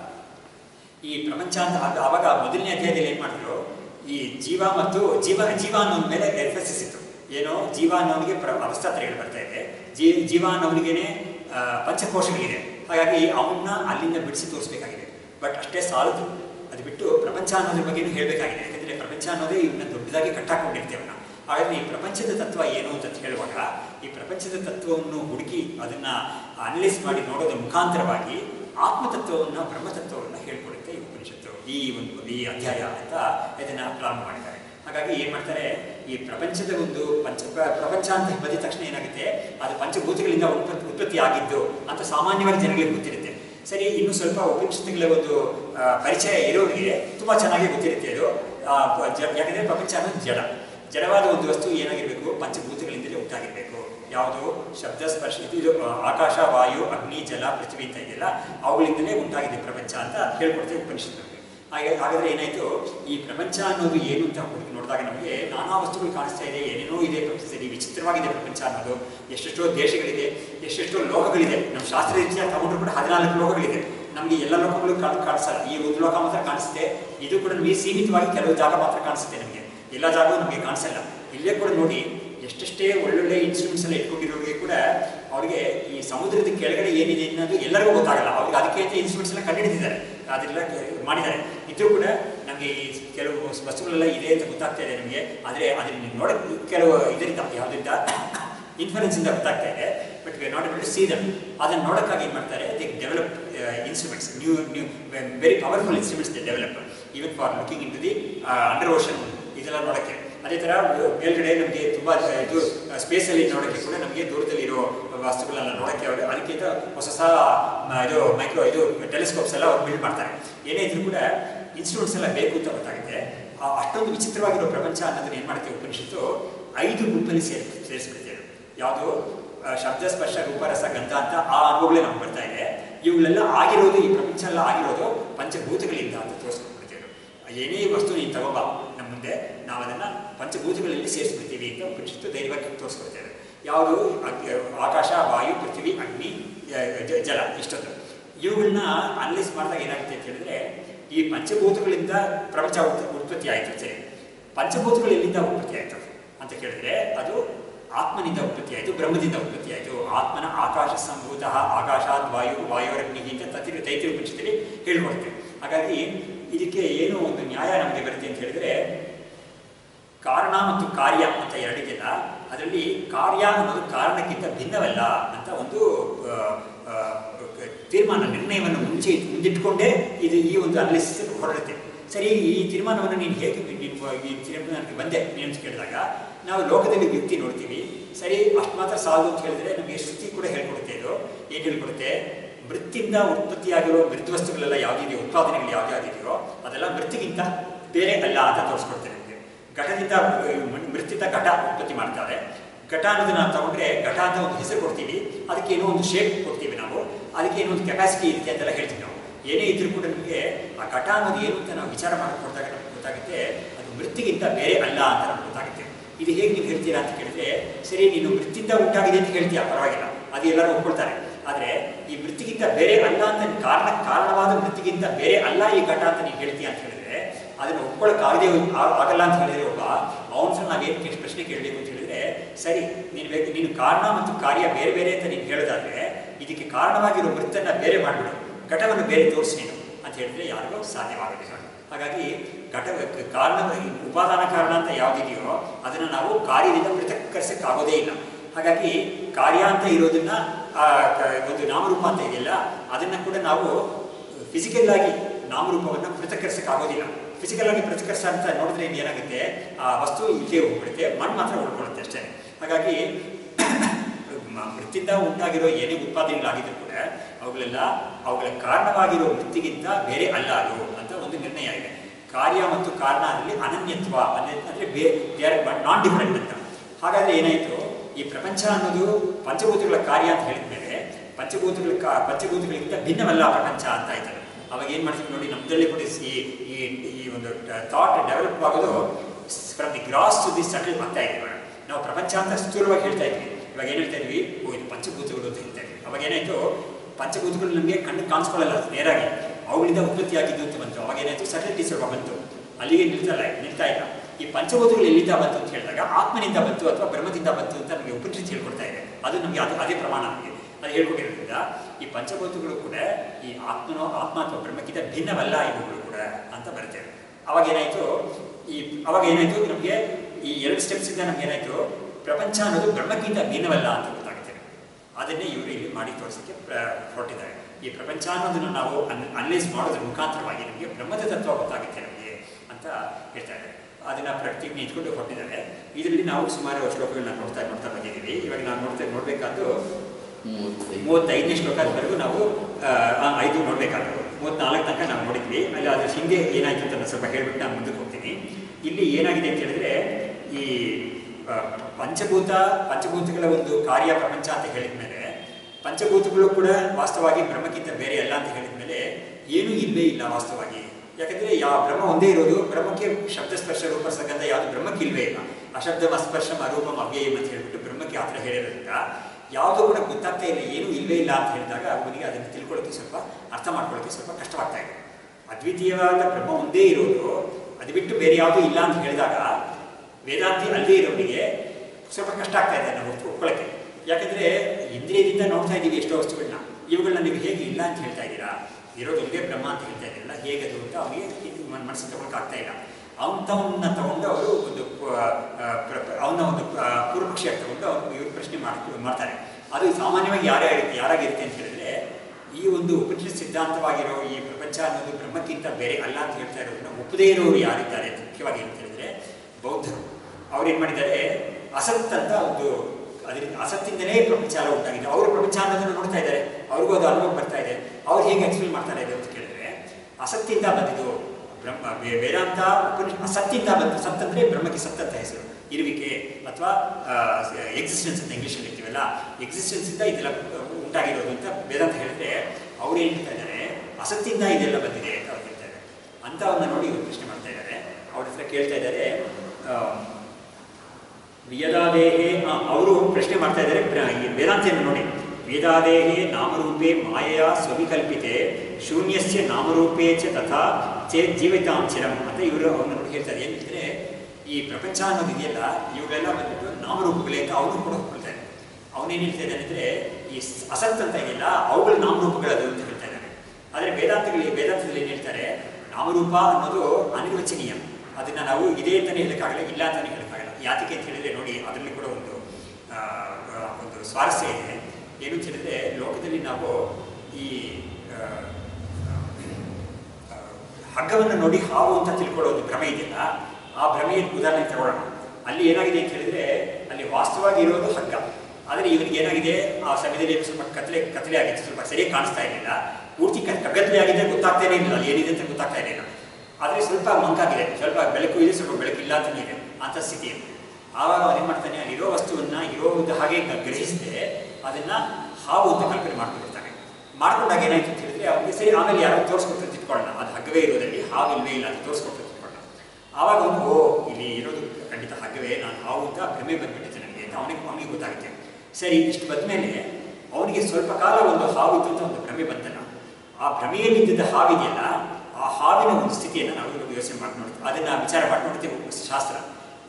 ಈ ಪ್ರಪಂಚ ಅಂತ ಆವಾಗ ಮೊದಲನೇ ಅಧ್ಯಾಯದಲ್ಲಿ ಏನು ಮಾಡಿದ್ರು, ಈ ಜೀವ ಮತ್ತು ಜೀವ ಅನ್ನೋನ ಮೇಲೆ ಎಫೆಸಿಸ್ ಇತ್ತು. ಏನೋ ಜೀವ ಅನ್ನೋನಿಗೆ ಅವಸ್ಥಾತ್ರಯಗಳು ಬರ್ತಾ ಇದೆ, ಜೀವ ಅನ್ನೋನಿಗೇನೆ ಪಂಚಕೋಶಗಳಿದೆ. ಹಾಗಾಗಿ ಅವನ್ನ ಅಲ್ಲಿಂದ ಬಿಡಿಸಿ ತೋರಿಸ್ಬೇಕಾಗಿದೆ. ಬಟ್ ಅಷ್ಟೇ ಸಾಲದು, ಅದು ಬಿಟ್ಟು ಪ್ರಪಂಚ ಅನ್ನೋದ್ರ ಬಗ್ಗೆನೂ ಹೇಳಬೇಕಾಗಿದೆ. ಯಾಕಂದರೆ ಪ್ರಪಂಚ ಅನ್ನೋದೇ ಇವನ್ನ ದೊಡ್ಡದಾಗಿ ಕಟ್ಟಾಕೊಂಡಿರ್ತೇವೆ ನಾವು. ಹಾಗಾಗಿ ಈ ಪ್ರಪಂಚದ ತತ್ವ ಏನು ಅಂತ ಹೇಳುವಾಗ ಈ ಪ್ರಪಂಚದ ತತ್ವವನ್ನು ಹುಡುಕಿ ಅದನ್ನು ಅನಲೈಸ್ ಮಾಡಿ ನೋಡೋದ್ರ ಮುಖಾಂತರವಾಗಿ ಆತ್ಮತತ್ವವನ್ನು ಬ್ರಹ್ಮತತ್ವವನ್ನು ಹೇಳ್ಕೊಡುತ್ತೆ ಈ ಉಪನಿಷತ್ತು, ಈ ಅಧ್ಯಾಯ ಅಂತ ಇದನ್ನು ಪ್ರಾರಂಭ ಮಾಡಿದ್ದಾರೆ. ಹಾಗಾಗಿ ಏನು ಮಾಡ್ತಾರೆ, ಈ ಪ್ರಪಂಚದ ಒಂದು ಪ್ರಪಂಚ ಅಂತ ಬಂದ ತಕ್ಷಣ ಏನಾಗುತ್ತೆ, ಅದು ಪಂಚಭೂತಗಳಿಂದ ಉತ್ಪತ್ತಿ ಆಗಿದ್ದು ಅಂತ ಸಾಮಾನ್ಯವಾಗಿ ಜನಗಳಿಗೆ ಗೊತ್ತಿರುತ್ತೆ. ಸರಿ, ಇನ್ನು ಸ್ವಲ್ಪ ಉಪನಿಷತ್ತುಗಳ ಒಂದು ಪರಿಚಯ ಇರೋರಿಗೆ ತುಂಬ ಚೆನ್ನಾಗಿ ಗೊತ್ತಿರುತ್ತೆ ಅದು. ಯಾಕಂದರೆ ಪ್ರಪಂಚ ಅನ್ನೋದು ಜಡವಾದ ಒಂದು ವಸ್ತು ಏನಾಗಿರಬೇಕು, ಪಂಚಭೂತಗಳಿಂದಲೇ ಉಂಟಾಗಿರಬೇಕು. ಯಾವುದು ಶಬ್ದ ಸ್ಪರ್ಶ ಇದು ಆಕಾಶ ವಾಯು ಅಗ್ನಿ ಜಲ ಪೃಥ್ವಿ ಅಂತ ಇದೆಯಲ್ಲ, ಅವುಗಳಿಂದಲೇ ಉಂಟಾಗಿದೆ ಪ್ರಪಂಚ ಅಂತ ಹೇಳ್ಕೊಡ್ತೇವೆ ಉಪನಿಷತ್ತು. ಹಾಗಾದರೆ ಏನಾಯಿತು, ಈ ಪ್ರಪಂಚ ಅನ್ನೋದು ಏನು ಅಂತ ನೋಡಿದಾಗ ನಮಗೆ ನಾನಾ ವಸ್ತುಗಳು ಕಾಣಿಸ್ತಾ ಇದೆ, ಏನೇನೋ ಇದೆ ಪ್ರಪಂಚದಲ್ಲಿ, ವಿಚಿತ್ರವಾಗಿದೆ ಪ್ರಪಂಚ ಅನ್ನೋದು. ಎಷ್ಟೆಷ್ಟೋ ದೇಶಗಳಿದೆ, ಎಷ್ಟೆಷ್ಟೋ ಲೋಕಗಳಿದೆ. ನಮ್ಮ ಶಾಸ್ತ್ರ ರೀತಿಯ ತಗೊಂಡ್ರು ಕೂಡ 14 ಲೋಕಗಳಿದೆ. ನಮಗೆ ಎಲ್ಲ ಲೋಕಗಳು ಕಾಣಿಸಲ್ಲ, ಈ ಒಂದು ಲೋಕ ಮಾತ್ರ ಕಾಣಿಸುತ್ತೆ. ಇದು ಕೂಡ ನಮಗೆ ಸೀಮಿತವಾಗಿ ಕೆಲವು ಜಾಗ ಮಾತ್ರ ಕಾಣಿಸುತ್ತೆ, ನಮಗೆ ಎಲ್ಲ ಜಾಗವೂ ನಮಗೆ ಕಾಣಿಸಲ್ಲ. ಇಲ್ಲೇ ಕೂಡ ನೋಡಿ, ಎಷ್ಟೆಷ್ಟೇ ಒಳ್ಳೊಳ್ಳೆ ಇನ್ಸ್ಟ್ರೂಮೆಂಟ್ಸ್ ಎಲ್ಲ ಇಟ್ಕೊಂಡಿರೋರಿಗೆ ಕೂಡ ಅವರಿಗೆ ಈ ಸಮುದ್ರದ ಕೆಳಗಡೆ ಏನಿದೆ ಅನ್ನೋದು ಎಲ್ಲರಿಗೂ ಗೊತ್ತಾಗಲ್ಲ. ಅವ್ರಿಗೆ ಅದಕ್ಕೆ ಅಂತ ಇನ್ಸ್ಟ್ರೂಮೆಂಟ್ಸ್ ಎಲ್ಲ ಕಂಡುಹಿಡಿದಿದ್ದಾರೆ, ಅದೆಲ್ಲ ಮಾಡಿದ್ದಾರೆ. ಇದ್ರೂ ಕೂಡ ನಮಗೆ ಈ ಕೆಲವು ವಸ್ತುಗಳೆಲ್ಲ ಇದೆ ಅಂತ ಗೊತ್ತಾಗ್ತಾ ಇದೆ ನಮಗೆ. ಆದರೆ ಅದನ್ನು ನೋಡೋಕ್ಕೆ ಕೆಲವು ಇದರಿಂದ ಯಾವುದರಿಂದ ಇನ್ಫ್ಲುಯೆನ್ಸಿಂದ ಗೊತ್ತಾಗ್ತಾ ಇದೆ. But we are not able to see them. ಅದನ್ನು ನೋಡೋಕ್ಕಾಗಿ ಏನು ಮಾಡ್ತಾರೆ, they develop instruments, new very powerful instruments they develop even for looking into the under ocean ಇದೆಲ್ಲ ನೋಡೋಕ್ಕೆ. ಅದೇ ಥರ ಮೇಲ್ಗಡೆ ನಮಗೆ ತುಂಬ ಇದು ಸ್ಪೇಸಲ್ಲಿ ನೋಡೋಕ್ಕೆ ಕೂಡ ನಮಗೆ ದೂರದಲ್ಲಿರೋ ವಸ್ತುಗಳೆಲ್ಲ ನೋಡೋಕ್ಕೆ ಅವರು ಅದಕ್ಕಿಂತ ಹೊಸ ಇದು ಟೆಲಿಸ್ಕೋಪ್ಸ್ ಎಲ್ಲ ಅವ್ರು ಬಿಲ್ಡ್ ಮಾಡ್ತಾರೆ. ಏನೇ ಇದ್ರೂ ಕೂಡ ಇನ್ಸ್ಟ್ರೂಮೆಂಟ್ಸ್ ಎಲ್ಲ ಬೇಕು ಅಂತ ಗೊತ್ತಾಗುತ್ತೆ. ಅಷ್ಟೊಂದು ವಿಚಿತ್ರವಾಗಿರೋ ಪ್ರಪಂಚ ಅನ್ನೋದನ್ನ ಏನು ಮಾಡುತ್ತೆ ಉಪನಿಷತ್ತು 5 ಗುಂಪಲ್ಲಿ ಸೇರಿಸ್ಬಿಡ್ತೇವೆ. ಯಾವುದು ಶಬ್ದ ಸ್ಪರ್ಶ ರೂಪರಸ ಗಂಧ ಅಂತ ಆ ಅನುಭವಗಳೇ ನಮ್ಗೆ ಬರ್ತಾ ಇದೆ. ಇವುಗಳೆಲ್ಲ ಆಗಿರೋದು, ಈ ಪ್ರಪಂಚ ಎಲ್ಲ ಆಗಿರೋದು ಪಂಚಭೂತಗಳಿಂದ ಅಂತ ತೋರಿಸ್ಕೊಡ್ಬಿಡ್ತೇವೆ. ಏನೇ ವಸ್ತು ನೀನು ತಗೋಬ ನಮ್ಮ ಮುಂದೆ, ನಾವು ಅದನ್ನು ಪಂಚಭೂತಗಳಲ್ಲಿ ಸೇರಿಸ್ಬಿಡ್ತೀವಿ ಅಂತ ಉಪನಿಷತ್ತು ಧೈರ್ಯವಾಗಿ ತೋರಿಸ್ಕೊಡ್ತೇವೆ. ಯಾವುದು ಆಕಾಶ ವಾಯು ಪೃಥ್ವಿ ಅಗ್ನಿ ಜಲ ಇಷ್ಟೊಂದು ಇವುಗಳನ್ನ ಅನಲೈಸ್ ಮಾಡಿದಾಗ ಏನಾಗುತ್ತೆ ಅಂತ ಹೇಳಿದ್ರೆ, ಈ ಪಂಚಭೂತಗಳಿಂದ ಪ್ರಪಂಚ ಉತ್ಪತ್ತಿ ಆಯಿತು. ಸರಿ, ಪಂಚಭೂತಗಳು ಎಲ್ಲಿಂದ ಉತ್ಪತ್ತಿ ಆಯಿತು ಅಂತ ಕೇಳಿದ್ರೆ ಅದು ಆತ್ಮನಿಂದ ಉತ್ಪತ್ತಿ ಆಯಿತು, ಬ್ರಹ್ಮದಿಂದ ಉತ್ಪತ್ತಿ ಆಯಿತು. ಆತ್ಮನ ಆಕಾಶ ಸಂಭೂತ ಆಕಾಶಾತ್ ವಾಯುವರಗ್ನಿ ಅಂತ ತೈತ್ರಿಯ ಉಪನಿಷತ್ತಲ್ಲಿ ಹೇಳ್ಕೊಡ್ತೇವೆ. ಹಾಗಾಗಿ ಇದಕ್ಕೆ ಏನು ಒಂದು ನ್ಯಾಯ ನಮಗೆ ಬರುತ್ತೆ ಅಂತ ಹೇಳಿದ್ರೆ, ಕಾರಣ ಮತ್ತು ಕಾರ್ಯ ಅಂತ ಎರಡಿದೆಯಲ್ಲ, ಅದರಲ್ಲಿ ಕಾರ್ಯ ಅನ್ನೋದು ಕಾರಣಕ್ಕಿಂತ ಭಿನ್ನವಲ್ಲ ಅಂತ ಒಂದು ನಿರ್ಣಯವನ್ನು ಮುಂದಿಟ್ಟುಕೊಂಡೇ ಈ ಒಂದು ಅನಾಲಿಸಿಸ್ ಹೊರಡುತ್ತೆ. ಸರಿ, ಈ ತೀರ್ಮಾನವನ್ನು ನೀನು ಹೇಗೆ ಈ ತೀರ್ಮಾನಕ್ಕೆ ಬಂದೆ ನೀನು ಕೇಳಿದಾಗ ನಾವು ಲೋಕದಲ್ಲಿ ವ್ಯಕ್ತಿ ನೋಡ್ತೀವಿ. ಸರಿ, ಅಷ್ಟು ಮಾತ್ರ ಸಾಲದು ಅಂತ ಹೇಳಿದ್ರೆ ನಮಗೆ ಶ್ರುತಿ ಕೂಡ ಹೇಳ್ಕೊಡುತ್ತೆ. ಇದು ಏನು ಹೇಳ್ಕೊಡುತ್ತೆ, ಮೃತ್ತಿಂದ ಉತ್ಪತ್ತಿಯಾಗಿರೋ ಮೃದ್ವಸ್ತುಗಳೆಲ್ಲ ಯಾವುದಿದೆಯೋ, ಉತ್ಪಾದನೆಗಳು ಯಾವುದಿದೆಯೋ ಅದೆಲ್ಲ ಮೃತ್ತಿಗಿಂತ ಬೇರೆ ಅಲ್ಲ ಅಂತ ತೋರಿಸ್ಕೊಡ್ತೇವೆ. ನಮಗೆ ಘಟದಿಂದ ಮೃತ್ತಿಂದ ಘಟ ಉತ್ಪತ್ತಿ ಮಾಡ್ತಾರೆ. ಘಟ ಅನ್ನೋದನ್ನ ನಾವು ತಗೊಂಡ್ರೆ ಘಟ ಅಂತ ಒಂದು ಹೆಸರು ಕೊಡ್ತೀವಿ, ಅದಕ್ಕೆ ಏನೋ ಒಂದು ಶೇಪ್ ಕೊಡ್ತೀವಿ ನಾವು, ಅದಕ್ಕೆ ಏನೋ ಒಂದು ಕೆಪಾಸಿಟಿ ಇರುತ್ತೆ ಅಂತೆಲ್ಲ ಹೇಳ್ತೀವಿ ನಾವು. ಏನೇ ಇದ್ರೂ ಕೂಡ ನಮಗೆ ಆ ಘಟ ಅನ್ನೋದು ಏನು ಅಂತ ನಾವು ವಿಚಾರ ಮಾಡಿಕೊಡ್ದಾಗ ನಮ್ಗೆ ಗೊತ್ತಾಗುತ್ತೆ, ಅದು ಮೃತ್ತಿಗಿಂತ ಬೇರೆ ಅಲ್ಲ ಅಂತ ನಮ್ಗೆ ಗೊತ್ತಾಗುತ್ತೆ. ಇದು ಹೇಗೆ ನೀವು ಹೇಳ್ತೀರಾ ಅಂತ ಕೇಳಿದ್ರೆ, ಸರಿ ನೀನು ಮೃತ್ತಿಂದ ಉಂಟಾಗಿದೆ ಅಂತ ಹೇಳ್ತೀಯಾ, ಪರವಾಗಿಲ್ಲ, ಅದು ಎಲ್ಲರೂ ಒಪ್ಕೊಳ್ತಾರೆ. ಆದರೆ ಈ ಮೃತ್ತಿಗಿಂತ ಬೇರೆ ಅಲ್ಲ ಅಂತ ಕಾರಣವಾದ ಮೃತ್ತಿಗಿಂತ ಬೇರೆ ಅಲ್ಲ ಈ ಘಟ ಅಂತ ನೀವು ಹೇಳ್ತೀಯ ಅಂತ ಹೇಳಿದ್ರೆ ಅದನ್ನು ಒಪ್ಕೊಳ್ಳೋಕ್ಕಾಗದೆ ಆಗಲ್ಲ ಅಂತ ಹೇಳಿದ್ರೆ ಒಬ್ಬ ಅವನ ನಾವೇನು ಪ್ರಶ್ನೆ ಕೇಳಬೇಕು ಅಂತ ಹೇಳಿದ್ರೆ, ಸರಿ ನೀನು ಕಾರಣ ಮತ್ತು ಕಾರ್ಯ ಬೇರೆ ಬೇರೆ ಅಂತ ನೀನು ಹೇಳೋದಾದ್ರೆ ಇದಕ್ಕೆ ಕಾರಣವಾಗಿರೋ ವೃತ್ತನ್ನು ಬೇರೆ ಮಾಡಿಬಿಡು, ಘಟವನ್ನು ಬೇರೆ ತೋರಿಸಿ ನೀನು ಅಂತ ಹೇಳಿದ್ರೆ ಯಾರಿಗೂ ಸಾಧ್ಯವಾಗಲಿಲ್ಲ. ಹಾಗಾಗಿ ಕಾರಣ ಉಪಾದಾನ ಕಾರಣ ಅಂತ ಯಾವುದಿದೆಯೋ ಅದನ್ನು ನಾವು ಕಾರ್ಯದಿಂದ ಪೃಥಕ್ಕರಿಸಕ್ಕಾಗೋದೇ ಇಲ್ಲ. ಹಾಗಾಗಿ ಕಾರ್ಯ ಅಂತ ಇರೋದನ್ನ ಒಂದು ನಾಮರೂಪ ಅಂತ ಇದೆಯಲ್ಲ ಅದನ್ನು ಕೂಡ ನಾವು ಫಿಸಿಕಲ್ ಆಗಿ ನಾಮರೂಪವನ್ನು ಪೃಥಕ್ಕರಿಸಕ್ಕಾಗೋದಿಲ್ಲ. ಫಿಸಿಕಲ್ ಆಗಿ ಪೃಥಕ್ಕರಿಸ ಅಂತ ನೋಡಿದ್ರೆ ಏನಾಗುತ್ತೆ, ಆ ವಸ್ತು ಇಲ್ಲೇ ಹೋಗ್ಬಿಡುತ್ತೆ, ಮಣ್ಣು ಮಾತ್ರ ಉಳ್ಕೊಳ್ಳುತ್ತೆ ಅಷ್ಟೇ. ಹಾಗಾಗಿ ವೃತ್ತಿಯಿಂದ ಉಂಟಾಗಿರೋ ಏನೇ ಉತ್ಪಾದನೆಗಳಾಗಿದ್ರು ಕೂಡ ಅವುಗಳ ಕಾರಣವಾಗಿರೋ ವೃತ್ತಿಗಿಂತ ಬೇರೆ ಅಲ್ಲ ಅದು ಅಂತ ಒಂದು ನಿರ್ಣಯ ಇದೆ. ಕಾರ್ಯ ಮತ್ತು ಕಾರಣ ಅದರಲ್ಲಿ ಅನನ್ಯತ್ವ ಅಂದರೆ ದೇ ಆರ್ ನಾನ್ ಡಿಫರೆಂಟ್ ಅಂತ. ಹಾಗಾದರೆ ಏನಾಯಿತು, ಈ ಪ್ರಪಂಚ ಅನ್ನೋದು ಪಂಚಭೂತಗಳ ಕಾರ್ಯ ಅಂತ ಹೇಳಿದ್ಮೇಲೆ ಪಂಚಭೂತಗಳಿಗಿಂತ ಭಿನ್ನವಲ್ಲ ಪ್ರಪಂಚ ಅಂತ ಆಯ್ತದೆ. ಅವಾಗ ಏನು ಮಾಡ್ತೀವಿ ನೋಡಿ, ನಮ್ಮದರಲ್ಲಿ ಕೂಡ ಈ ಒಂದು ಥಾಟ್ ಡೆವಲಪ್ ಆಗೋದು from the gross to the subtle ಆಗ್ತಾ ಇದೆ. ನಾವು ಪ್ರಪಂಚ ಅಂತ ಸ್ಥೂಲವಾಗಿ ಹೇಳ್ತಾ ಇದ್ವಿ, ಇವಾಗ ಏನು ಹೇಳ್ತಾ ಇದ್ವಿ, ಇದು ಪಂಚಭೂತಗಳು ಅಂತ ಹೇಳ್ತಾ ಇದ್ವಿ. ಅವಾಗ ಏನಾಯಿತು, ಪಂಚಭೂತಗಳು ನಮಗೆ ಕಣ್ಣು ಕಾಣಿಸ್ಕೊಳ್ಳಲ್ಲ ನೇರಾಗಿ, ಅವುಗಳಿಂದ ಉತ್ಪತ್ತಿ ಆಗಿದ್ದು ಅಂತ ಬಂತು. ಅವಾಗ ಏನಾಯಿತು, ಸಟಲಿಟಿ ಸ್ವಲ್ಪ ಬಂತು, ಅಲ್ಲಿಗೆ ನಿಲ್ತಾ ಇಲ್ಲ. ಈ ಪಂಚಭೂತಗಳು ಎಲ್ಲಿಂದ ಬಂತು ಅಂತ ಹೇಳಿದಾಗ ಆತ್ಮನಿಂದ ಬಂತು ಅಥವಾ ಬ್ರಹ್ಮದಿಂದ ಬಂತು ಅಂತ ನಮಗೆ ಉಪನಿಷತ್ತು ಹೇಳ್ಕೊಡ್ತಾ ಇದೆ. ಅದು ನಮಗೆ ಅದೇ ಪ್ರಮಾಣ ನಮಗೆ ಅದು ಹೇಳ್ಕೊಟ್ಟಿರೋದ್ರಿಂದ ಈ ಪಂಚಭೂತಗಳು ಕೂಡ ಈ ಆತ್ಮ ಅಥವಾ ಬ್ರಹ್ಮಕ್ಕಿಂತ ಭಿನ್ನವಲ್ಲ ಇವುಗಳು ಕೂಡ ಅಂತ ಬರ್ತೇವೆ. ಅವಾಗ ಏನಾಯಿತು ನಮಗೆ ಈ 2 ಸ್ಟೆಪ್ಸಿಂದ ನಮ್ಗೆ ಏನಾಯಿತು, ಪ್ರಪಂಚ ಅನ್ನೋದು ಬ್ರಹ್ಮಕ್ಕಿಂತ ಭಿನ್ನವಲ್ಲ ಅಂತ ಗೊತ್ತಾಗುತ್ತೆ. ಅದನ್ನೇ ಇವರು ಇಲ್ಲಿ ಮಾಡಿ ತೋರಿಸೋಕ್ಕೆ ಹೊರಟಿದ್ದಾರೆ. ಈ ಪ್ರಪಂಚ ಅನ್ನೋದನ್ನು ನಾವು ಅನಲೈಸ್ ಮಾಡೋದ್ರ ಮುಖಾಂತರವಾಗಿ ನಮಗೆ ಬ್ರಹ್ಮದ ತತ್ವ ಗೊತ್ತಾಗುತ್ತೆ ನಮಗೆ ಅಂತ ಹೇಳ್ತಾರೆ. ಅದನ್ನು ಪ್ರಕೃತಿಗೆ ಇಟ್ಕೊಂಡು ಹೊರಟಿದ್ದಾರೆ. ಇದರಲ್ಲಿ ನಾವು ಸುಮಾರು ಶ್ಲೋಕಗಳನ್ನ ನೋಡ್ತಾ ಬಂದಿದ್ದೀವಿ. ಇವಾಗ ನಾವು ನೋಡಬೇಕಾದ್ದು 35ನೇ ಶ್ಲೋಕದವರೆಗೂ ನಾವು 5 ನೋಡಬೇಕಾದ್ರು. 34 ತನಕ ನಾವು ನೋಡಿದ್ವಿ. ಅಲ್ಲಿ ಅದ್ರ ಹಿಂದೆ ಏನಾಯಿತು ಅಂತ ನಾನು ಸ್ವಲ್ಪ ಹೇಳ್ಬಿಟ್ಟು ನಾನು ಮುಂದಕ್ಕೆ ಹೋಗ್ತೀನಿ. ಇಲ್ಲಿ ಏನಾಗಿದೆ ಅಂತ ಹೇಳಿದ್ರೆ, ಈ ಪಂಚಭೂತಗಳ ಒಂದು ಕಾರ್ಯ ಪ್ರಪಂಚ ಅಂತ ಹೇಳಿದ ಮೇಲೆ ಪಂಚಭೂತಗಳು ಕೂಡ ವಾಸ್ತವವಾಗಿ ಬ್ರಹ್ಮಕ್ಕಿಂತ ಬೇರೆ ಅಲ್ಲ ಅಂತ ಹೇಳಿದ ಮೇಲೆ ಏನೂ ಇಲ್ಲವೇ ಇಲ್ಲ ವಾಸ್ತವವಾಗಿ. ಯಾಕಂದರೆ ಬ್ರಹ್ಮ ಒಂದೇ ಇರೋದು, ಬ್ರಹ್ಮಕ್ಕೆ ಶಬ್ದ ಸ್ಪರ್ಶ ರೂಪ ಸಂಗಂಧ ಯಾವುದು ಬ್ರಹ್ಮಕ್ಕೆ ಇಲ್ವೇ ಇಲ್ಲ. ಅಶಬ್ದಂ ಅಸ್ಪರ್ಶಂ ಅರೂಪಂ ಅವ್ಯಯಂ ಅಂತ ಹೇಳ್ಬಿಟ್ಟು ಬ್ರಹ್ಮಕ್ಕೆ ಆ ಥರ ಹೇಳಿರೋದ್ರಿಂದ ಯಾವುದೂ ಕೂಡ ಗೊತ್ತಾಗ್ತಾ ಇಲ್ಲ, ಏನೂ ಇಲ್ವೇ ಇಲ್ಲ ಅಂತ ಹೇಳಿದಾಗ ಅವನಿಗೆ ಅದನ್ನು ತಿಳ್ಕೊಳ್ಳೋಕ್ಕೆ ಸ್ವಲ್ಪ ಅರ್ಥ ಮಾಡ್ಕೊಳ್ಳೋಕ್ಕೆ ಸ್ವಲ್ಪ ಕಷ್ಟವಾಗ್ತಾ ಇದೆ. ಅದ್ವಿತೀಯವಾದ ಬ್ರಹ್ಮ ಒಂದೇ ಇರೋದು, ಅದು ಬಿಟ್ಟು ಬೇರೆ ಯಾವುದೂ ಇಲ್ಲ ಅಂತ ಹೇಳಿದಾಗ ವೇದಾಂತಿ ಅಲ್ಲೇ ಇರೋರಿಗೆ ಸ್ವಲ್ಪ ಕಷ್ಟ ಆಗ್ತಾ ಇದೆ ನಾವು ಒಪ್ಕೊಳ್ಳೋಕ್ಕೆ. ಯಾಕಂದರೆ ಇಂದ್ರಿಯದಿಂದ ನೋಡ್ತಾ ಇದ್ದೀವಿ ಎಷ್ಟೋ ವಸ್ತುಗಳನ್ನ, ಇವುಗಳನ್ನ ನೀವು ಹೇಗೆ ಇಲ್ಲ ಅಂತ ಹೇಳ್ತಾ ಇದ್ದೀರಾ, ಇರೋದು ಒಂದೇ ಬ್ರಹ್ಮ ಅಂತ ಹೇಳ್ತಾ ಇದ್ದೀರಲ್ಲ, ಹೇಗದು ಅಂತ ಅವನಿಗೆ ಮನಸ್ಸು ತಗೊಳಕ್ಕಾಗ್ತಾ ಇಲ್ಲ. ಅವನ್ನ ತಗೊಂಡು ಅವರು ಅವನ ಒಂದು ಪೂರ್ವಪಕ್ಷಿಯಾಗಿ ತಗೊಂಡು ಇವರು ಪ್ರಶ್ನೆ ಮಾಡ್ತಾರೆ. ಅದು ಸಾಮಾನ್ಯವಾಗಿ ಯಾರಾಗಿರುತ್ತೆ ಅಂತ ಹೇಳಿದ್ರೆ, ಈ ಒಂದು ಉಪನಿಷತ್ ಸಿದ್ಧಾಂತವಾಗಿರೋ ಈ ಪ್ರಪಂಚ ಅನ್ನೋದು ಬ್ರಹ್ಮಕ್ಕಿಂತ ಬೇರೆ ಅಲ್ಲ ಅಂತ ಹೇಳ್ತಾ ಇರೋದನ್ನ ಒಪ್ಪದೇ ಇರೋರು ಯಾರಿದ್ದಾರೆ ಅಂತ ಮುಖ್ಯವಾಗಿ ಅಂತ ಹೇಳಿದ್ರೆ ಬೌದ್ಧರು. ಅವ್ರೇನು ಮಾಡಿದ್ದಾರೆ, ಅಸತ್ ಅಂತ ಒಂದು ಅದರಿಂದ ಅಸತ್ತಿಂದಲೇ ಪ್ರಪಂಚ ಎಲ್ಲ ಉಂಟಾಗಿದೆ. ಅವರು ಪ್ರಪಂಚ ಅನ್ನೋದನ್ನು ನೋಡ್ತಾ ಇದ್ದಾರೆ, ಅವ್ರಿಗೂ ಅದು ಅನುಭವ ಬರ್ತಾ ಇದೆ. ಅವ್ರು ಹೇಗೆ ಎಕ್ಸ್ಪ್ಲೇನ್ ಮಾಡ್ತಾ ಇದೆ ಅಂತ ಕೇಳಿದ್ರೆ, ಅಸತ್ತಿಂದ ಬಂದಿದ್ದು ಬ್ರಹ್ಮ, ವೇದಾಂತ ಅಸತ್ತಿಂದ ಬಂತು. ಸತ್ ಅಂದರೆ ಬ್ರಹ್ಮಕ್ಕೆ ಸತ್ ಅಂತ ಹೆಸರು, ಇರುವಿಕೆ ಅಥವಾ ಎಕ್ಸಿಸ್ಟೆನ್ಸ್ ಅಂತ ಇಂಗ್ಲೀಷಲ್ಲಿ ಇರ್ತೀವಲ್ಲ, ಎಕ್ಸಿಸ್ಟೆನ್ಸಿಂದ ಇದೆಲ್ಲ ಉಂಟಾಗಿರೋದು ಅಂತ ವೇದಾಂತ ಹೇಳಿದ್ರೆ, ಅವ್ರು ಏನು ಹೇಳ್ತಾ ಇದ್ದಾರೆ, ಅಸತ್ತಿಂದ ಇದೆಲ್ಲ ಬಂದಿದೆ ಅಂತ ಅವ್ರು ಹೇಳ್ತಾ ಇದ್ದಾರೆ. ಅಂಥವನ್ನ ನೋಡಿ ಇವರು ಪ್ರಶ್ನೆ ಮಾಡ್ತಾ ಇದ್ದಾರೆ. ಅವ್ರ ಹತ್ರ ಕೇಳ್ತಾ ಇದ್ದಾರೆ, ವೇದಾದೇಹೇ, ಅವರು ಪ್ರಶ್ನೆ ಮಾಡ್ತಾ ಇದ್ದಾರೆ ವೇದಾಂತಿಯನ್ನು ನೋಡಿ. ವೇದಾದೇಹೇ ನಾಮರೂಪೇ ಮಾಯೆಯ ಸ್ವವಿಕಲ್ಪಿತೆ ಶೂನ್ಯಸ್ಯ ನಾಮರೂಪೇ ಚ ತಥಾ ಚೇತ್ ಜೀವಿತಾಂಚಿರಂ ಅಂತ ಇವರು ಅವನ್ನ ನೋಡಿ ಹೇಳ್ತಾರೆ. ಏನಂದರೆ, ಈ ಪ್ರಪಂಚ ಅನ್ನೋದು ಇದೆಯಲ್ಲ, ಇವುಗಳೆಲ್ಲ ಬಂದ್ಬಿಟ್ಟು ನಾಮರೂಪಗಳೇ ಅಂತ ಅವನು ಕೂಡ ಒಪ್ಕೊಳ್ತಾರೆ. ಅವನೇನು ಹೇಳ್ತಾ ಇದ್ದಾನೆ ಅಂದರೆ, ಈ ಅಸತ್ ಅಂತ ಇದೆಯಲ್ಲ ಅವುಗಳ ನಾಮರೂಪಗಳದು ಅಂತ ಹೇಳ್ತಾ ಇದ್ದಾರೆ. ಆದರೆ ವೇದಾಂತದಲ್ಲಿ ಏನು ಹೇಳ್ತಾರೆ, ನಾಮರೂಪ ಅನ್ನೋದು ಅನಿರ್ವಚನೀಯ, ಅದನ್ನು ನಾವು ಇದೆ ಅಂತಲೇ ಹೇಳೋಕ್ಕಾಗಲ್ಲ, ಇಲ್ಲ ಅಂತಲೇ ಹೇಳೋಕ್ಕಾಗಲ್ಲ. ಯಾತಕ್ಕೆ ಅಂತ ಹೇಳಿದರೆ ನೋಡಿ, ಅದರಲ್ಲಿ ಕೂಡ ಒಂದು ಸ್ವಾರಸ್ಯ ಇದೆ. ಏನು ಅಂತ ಹೇಳಿದ್ರೆ, ಲೋಕದಲ್ಲಿ ನಾವು ಈ ಹಗ್ಗವನ್ನು ನೋಡಿ ಹಾವು ಅಂತ ತಿಳ್ಕೊಳ್ಳೋದು ಭ್ರಮೆ ಇದೆಯಲ್ಲ, ಆ ಭ್ರಮೆಯ ಉದಾಹರಣೆ ತಗೊಳ್ಳೋಣ. ಅಲ್ಲಿ ಏನಾಗಿದೆ ಅಂತ ಹೇಳಿದ್ರೆ, ಅಲ್ಲಿ ವಾಸ್ತವವಾಗಿ ಇರೋದು ಹಗ್ಗ. ಆದರೆ ಇವನಿಗೆ ಏನಾಗಿದೆ, ಆ ಸಮಯದಲ್ಲಿ ಸ್ವಲ್ಪ ಕತ್ತಲೆ ಆಗಿತ್ತು, ಸ್ವಲ್ಪ ಸರಿಯಾಗಿ ಕಾಣಿಸ್ತಾ ಇರಲಿಲ್ಲ. ಪೂರ್ತಿ ಕಗ್ಗತ್ತಲೆ ಆಗಿದ್ದರೆ ಗೊತ್ತಾಗ್ತಾನೇ ಇಲ್ಲ, ಅಲ್ಲಿ ಏನಿದೆ ಅಂತ ಗೊತ್ತಾಗ್ತಾ ಇರಲಿಲ್ಲ. ಆದರೆ ಸ್ವಲ್ಪ ಮಂಕಾಗಿದೆ, ಸ್ವಲ್ಪ ಬೆಳಕು ಇದೆ, ಸ್ವಲ್ಪ ಬೆಳಕಿಲ್ಲ ಅಂತಲೇ ಇದೆ ಅಂಥ ಸ್ಥಿತಿಯಲ್ಲಿ. ಆವಾಗ ಅವನೇನು ಮಾಡ್ತಾನೆ, ಅಲ್ಲಿರೋ ವಸ್ತುವನ್ನು ಇರೋದು ಹಾಗೆ ಗ್ರಹಿಸದೆ ಅದನ್ನು ಹಾವು ಅಂತ ಕಲ್ಪನೆ ಮಾಡ್ಕೊಂಡಿರ್ತಾನೆ. ಮಾಡ್ಕೊಂಡಾಗ ಏನಾಯ್ತು ಅಂತ ಹೇಳಿದ್ರೆ, ಅವನಿಗೆ ಸರಿ ಆಮೇಲೆ ಯಾರೋ ತೋರಿಸ್ಕೊಡ್ತಾರೆ ತಿಳ್ಕೊಳ್ಳೋಣ, ಅದು ಹಗ್ಗವೇ ಇರೋದಲ್ಲಿ ಹಾವು ಇಲ್ಲವೇ ಇಲ್ಲ ಅಂತ ತೋರಿಸ್ಕೊಡ್ತಾರೆ ತಿಳ್ಕೊಳ್ಳೋಣ. ಆವಾಗ ಅವನು ಇಲ್ಲಿ ಇರೋದು ಖಂಡಿತ ಹಗ್ಗವೇ, ನಾನು ಹಾವು ಅಂತ ಭ್ರಮೆ ಬಂದುಬಿಟ್ಟಿದ್ದೆ ನನಗೆ ಅಂತ ಅವನಿಗೆ ಗೊತ್ತಾಗುತ್ತೆ. ಸರಿ, ಇಷ್ಟು ಬಂದಮೇಲೆ ಅವನಿಗೆ ಸ್ವಲ್ಪ ಕಾಲ ಒಂದು ಹಾವು ಇತ್ತು ಅಂತ ಒಂದು ಭ್ರಮೆ ಬಂತಲ್ಲ, ಆ ಭ್ರಮೆಯಲ್ಲಿದ್ದ ಹಾವಿದೆಯಲ್ಲ, ಆ ಹಾವಿನ ಒಂದು ಸ್ಥಿತಿಯನ್ನು ನಾವು ಯೋಚನೆ ಮಾಡಿ ನೋಡ್ತೀವಿ, ಅದನ್ನು ವಿಚಾರ ಮಾಡಿ ನೋಡ್ತೀವಿ ಶಾಸ್ತ್ರ.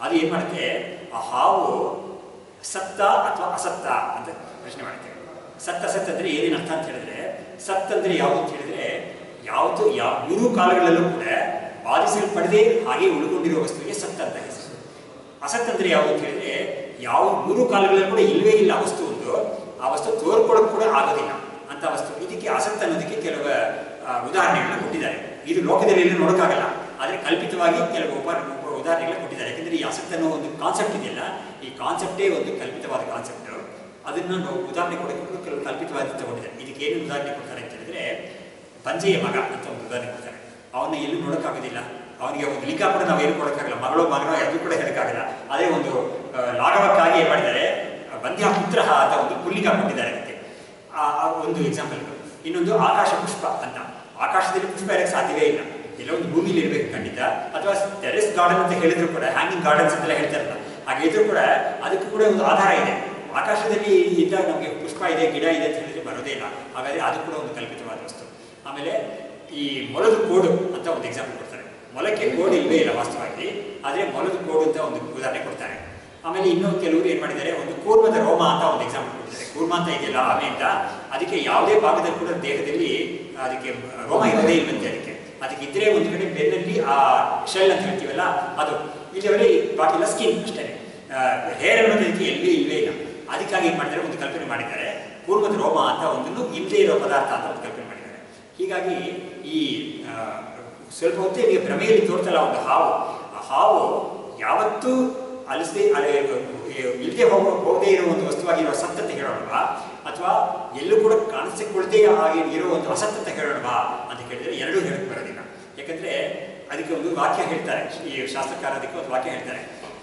ಅದು ಏನು ಮಾಡುತ್ತೆ, ಆ ಹಾವು ಸತ್ತ ಅಥವಾ ಅಸತ್ತ ಅಂತ ಪ್ರಶ್ನೆ ಮಾಡುತ್ತೆ. ಸತ್ತ ಅಂದರೆ ಏನೇನು ಅರ್ಥ ಅಂತ ಹೇಳಿದ್ರೆ, ಸತ್ ಅಂದರೆ ಯಾವುದು ಅಂತ ಹೇಳಿದ್ರೆ ಯಾವುದು ಮೂರು ಕಾಲಗಳಲ್ಲೂ ಕೂಡ ಬಾಧಿಸಲ್ಪಡದೆ ಹಾಗೆ ಉಳ್ಕೊಂಡಿರುವ ವಸ್ತುವಿಗೆ ಸತ್ತ ಅಂತ ಹೆಸರು. ಅಸತ್ ಅಂದರೆ ಯಾವುದು ಅಂತ ಹೇಳಿದ್ರೆ ಯಾವ ಮೂರು ಕಾಲಗಳಲ್ಲೂ ಕೂಡ ಇಲ್ಲವೇ ಇಲ್ಲ ವಸ್ತು ಒಂದು, ಆ ವಸ್ತು ತೋರ್ಕೊಳ್ಳೋಕೆ ಕೂಡ ಆಗೋದಿಲ್ಲ ಅಂತ ವಸ್ತು. ಇದಕ್ಕೆ ಅಸತ್ ಅನ್ನೋದಕ್ಕೆ ಕೆಲವು ಉದಾಹರಣೆಗಳನ್ನ ಕೊಟ್ಟಿದ್ದಾರೆ. ಇದು ಲೋಕದಲ್ಲಿ ಎಲ್ಲೂ ನೋಡೋಕ್ಕಾಗಲ್ಲ, ಆದರೆ ಕಲ್ಪಿತವಾಗಿ ಕೆಲವು ಉದಾಹರಣೆಗಳನ್ನ ಕೊಟ್ಟಿದ್ದಾರೆ. ಯಾಕೆಂದರೆ ಈ ಅಸತ್ ಅನ್ನೋ ಒಂದು ಕಾನ್ಸೆಪ್ಟ್ ಇದೆಯಲ್ಲ, ಈ ಕಾನ್ಸೆಪ್ಟೇ ಒಂದು ಕಲ್ಪಿತವಾದ ಕಾನ್ಸೆಪ್ಟ್. ಅದನ್ನು ನಾವು ಉದಾಹರಣೆ ಕೊಡೋಕ್ಕೆ ಕೆಲವು ಕಲ್ಪಿತವಾದ ತಗೊಂಡಿದ್ದಾರೆ. ಇದಕ್ಕೆ ಏನು ಉದಾಹರಣೆ ಕೊಡ್ತಾರೆ ಅಂತ ಹೇಳಿದ್ರೆ, ಬಂಜೆಯ ಮಗ ಅಂತ ಒಂದು ಉದಾಹರಣೆ ಕೊಡ್ತಾರೆ. ಅವನ್ನ ಎಲ್ಲೂ ನೋಡೋಕ್ಕಾಗೋದಿಲ್ಲ, ಅವನಿಗೆ ಒಂದು ಲಿಂಗ ಕೂಡ ನಾವು ಏನು ಕೊಡೋಕ್ಕಾಗಲ್ಲ, ಮಗಳೋ ಅದು ಕೂಡ ಹೇಳೋಕ್ಕಾಗಲ್ಲ. ಅದೇ ಒಂದು ಲಾಘವಕ್ಕಾಗಿ ಏನು ಮಾಡಿದ್ದಾರೆ, ಬಂದ್ಯ ಪುತ್ರ ಅಂತ ಒಂದು ಪುಲ್ಲಿಂಗ ಕೊಟ್ಟಿದ್ದಾರೆ ಅದಕ್ಕೆ. ಒಂದು ಎಕ್ಸಾಂಪಲ್. ಇನ್ನೊಂದು ಆಕಾಶ ಪುಷ್ಪ ಅಂತ. ಆಕಾಶದಲ್ಲಿ ಪುಷ್ಪ ಇರೋಕ್ಕೆ ಸಾಧ್ಯವೇ ಇಲ್ಲ, ಎಲ್ಲೋ ಒಂದು ಭೂಮಿಲಿ ಇರಬೇಕು ಖಂಡಿತ. ಅಥವಾ ಟೆರೆಸ್ ಗಾರ್ಡನ್ ಅಂತ ಹೇಳಿದ್ರು ಕೂಡ, ಹ್ಯಾಂಗಿಂಗ್ ಗಾರ್ಡನ್ಸ್ ಅಂತೆಲ್ಲ ಹೇಳ್ತಾರಲ್ಲ, ಹಾಗಿದ್ರು ಕೂಡ ಅದಕ್ಕೂ ಕೂಡ ಒಂದು ಆಧಾರ ಇದೆ. ಆಕಾಶದಲ್ಲಿ ಇದ್ದಾಗ ನಮಗೆ ಪುಷ್ಪ ಇದೆ, ಗಿಡ ಇದೆ ಅಂತ ಹೇಳಿದ್ರೆ ಬರೋದೇ ಇಲ್ಲ. ಹಾಗಾದರೆ ಅದು ಕೂಡ ಒಂದು ಕಲ್ಪಿತವಾದ ವಸ್ತು. ಆಮೇಲೆ ಈ ಮೊಲದ ಕೋಡು ಅಂತ ಒಂದು ಎಕ್ಸಾಂಪಲ್ ಕೊಡ್ತಾರೆ. ಮೊಲಕ್ಕೆ ಕೋಡು ಇಲ್ಲವೇ ಇಲ್ಲ ವಾಸ್ತವವಾಗಿ, ಆದರೆ ಮೊಲದ ಕೋಡು ಅಂತ ಒಂದು ಉದಾಹರಣೆ ಕೊಡ್ತಾರೆ. ಆಮೇಲೆ ಇನ್ನೊಂದು ಕೆಲವರು ಏನು ಮಾಡಿದ್ದಾರೆ, ಒಂದು ಕೂರ್ಮದ ರೋಮ ಅಂತ ಒಂದು ಎಕ್ಸಾಂಪಲ್ ಕೊಡ್ತಾರೆ. ಕೂರ್ಮ ಅಂತ ಇದೆಯಲ್ಲ ಆಮೆ ಅಂತ, ಅದಕ್ಕೆ ಯಾವುದೇ ಭಾಗದಲ್ಲಿ ಕೂಡ ದೇಹದಲ್ಲಿ ಅದಕ್ಕೆ ರೋಮ ಇರೋದೇ ಇಲ್ಲಂತೆ. ಅದಕ್ಕೆ ಇದ್ರೆ ಒಂದು ಕಡೆ ಬೆನ್ನಲ್ಲಿ ಆ ಶೆಲ್ ಅಂತ ಹೇಳ್ತೀವಲ್ಲ ಅದು, ಇಲ್ಲಿವರೆ ಬಾಕಿಲ್ಲ ಸ್ಕಿನ್ ಅಷ್ಟೇ, ಹೇರ್ ಅನ್ನೋದಕ್ಕೆ ಎಲ್ಲಿ ಇಲ್ಲವೇ ಇಲ್ಲ. ಅದಕ್ಕಾಗಿ ಏನು ಮಾಡಿದ್ದಾರೆ, ಒಂದು ಕಲ್ಪನೆ ಮಾಡಿದ್ದಾರೆ, ಕೂರ್ಮದ ರೋಮ ಅಂತ ಒಂದನ್ನು ಇಲ್ಲದೇ ಇರೋ ಪದಾರ್ಥ ಅಂತ ಒಂದು ಕಲ್ಪನೆ ಮಾಡಿದ್ದಾರೆ. ಹೀಗಾಗಿ ಈ ಸ್ವಲ್ಪ ಹೊತ್ತೇ ನೀವು ಭ್ರಮೆಯಲ್ಲಿ ತೋರ್ತಲ್ಲ ಒಂದು ಹಾವು, ಆ ಹಾವು ಯಾವತ್ತೂ ಅಲಿಸದೆ ಇಲ್ಲದೆ ಹೋಗದೇ ಇರೋ ಒಂದು ವಸ್ತುವಾಗಿರೋ ಸತ್ತಂತ ಹೇಳೋಣವಾ, ಅಥವಾ ಎಲ್ಲೂ ಕೂಡ ಕಾಣಿಸಿಕೊಳ್ಳದೆ ಹಾಗೆ ಇರೋ ಒಂದು ಅಸತ್ ಅಂತ ಹೇಳೋಣವಾ ಅಂತ ಕೇಳಿದರೆ ಎರಡೂ ಹೇಳಕ್ಕೆ ಬರೋದಿಲ್ಲ. ಯಾಕಂದರೆ ಅದಕ್ಕೆ ಒಂದು ವಾಕ್ಯ ಹೇಳ್ತಾರೆ, ಈ ಶಾಸ್ತ್ರಕಾರ ಅದಕ್ಕೆ ಒಂದು ವಾಕ್ಯ ಹೇಳ್ತಾರೆ,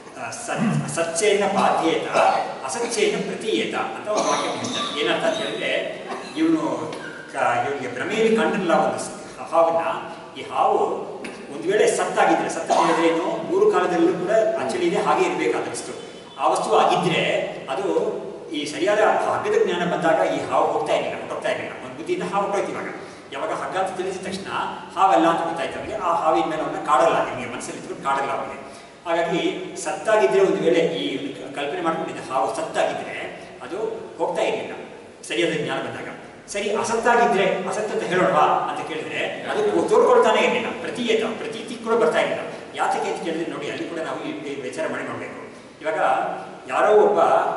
ಸಚ್ಚೇನ ಬಾಧ್ಯೇತ ಅಸಚ್ಚೇನ ಪ್ರತೀಯೇತ ಅಂತ ಒಂದು ವಾಕ್ಯ ಹೇಳ್ತಾರೆ. ಏನಂತ ಅಂತ ಹೇಳಿದ್ರೆ, ಇವನಿಗೆ ಭ್ರಮೆಯಲ್ಲಿ ಕಂಡಲ್ಲ ಒಂದು ಹಾವನ್ನ, ಈ ಹಾವು ಒಂದು ವೇಳೆ ಸತ್ತಾಗಿದ್ರೆ, ಸತ್ತ ಹೇಳಿದ್ರೆ ಏನು, ಮೂರು ಕಾಲದಲ್ಲೂ ಕೂಡ ಅಚ್ಚಳಿದೆ ಹಾಗೆ ಇರಬೇಕಾದ ವಸ್ತು. ಆ ವಸ್ತು ಆಗಿದ್ರೆ ಅದು ಈ ಸರಿಯಾದ ಹಗ್ಗದ ಜ್ಞಾನ ಬಂದಾಗ ಈ ಹಾವು ಹೋಗ್ತಾ ಇರಲಿಲ್ಲ. ಒಂದು ಬುದ್ಧಿಯಿಂದ ಹಾವು ಹೊಟ್ಟೋಯ್ತು. ಯಾವಾಗ ಹಗ್ಗ ಅಂತ ತಿಳಿಸಿದ ತಕ್ಷಣ ಹಾವಲ್ಲ ಅಂತ ಗೊತ್ತಾಯ್ತು ಅವನಿಗೆ. ಆ ಹಾವಿನ ಮೇಲೆ ಅವನ್ನ ಕಾಡಲ್ಲ, ನಿಮಗೆ ಮನಸ್ಸಲ್ಲಿ ಇದ್ರು ಕಾಡಲ್ಲ ಅವನಿಗೆ. ಹಾಗಾಗಿ ಸತ್ತಾಗಿದ್ರೆ, ಒಂದು ವೇಳೆ ಈ ಕಲ್ಪನೆ ಮಾಡ್ಕೊಂಡಿದ್ದ ಹಾವು ಸತ್ತಾಗಿದ್ರೆ ಅದು ಹೋಗ್ತಾ ಇರಲಿಲ್ಲ ಸರಿಯಾದ ಜ್ಞಾನ ಬಂದಾಗ. ಸರಿ, ಅಸತ್ತಾಗಿದ್ರೆ ಅಸತ್ ಅಂತ ಹೇಳೋಣವಾ ಅಂತ ಕೇಳಿದ್ರೆ ಅದು ತೋರ್ಕೊಳ್ತಾನೆ ಇರಲಿಲ್ಲ, ಪ್ರತೀತಿ ಕೂಡ ಬರ್ತಾ ಇರಲಿಲ್ಲ. ಯಾತಕ್ಕೆ ಅಂತ ಕೇಳಿದ್ರೆ ನೋಡಿ, ಅಲ್ಲಿ ಕೂಡ ನಾವು ಈ ವಿಚಾರ ಮಾಡಿ ನೋಡಬೇಕು. ಇವಾಗ ಯಾರೋ ಒಬ್ಬ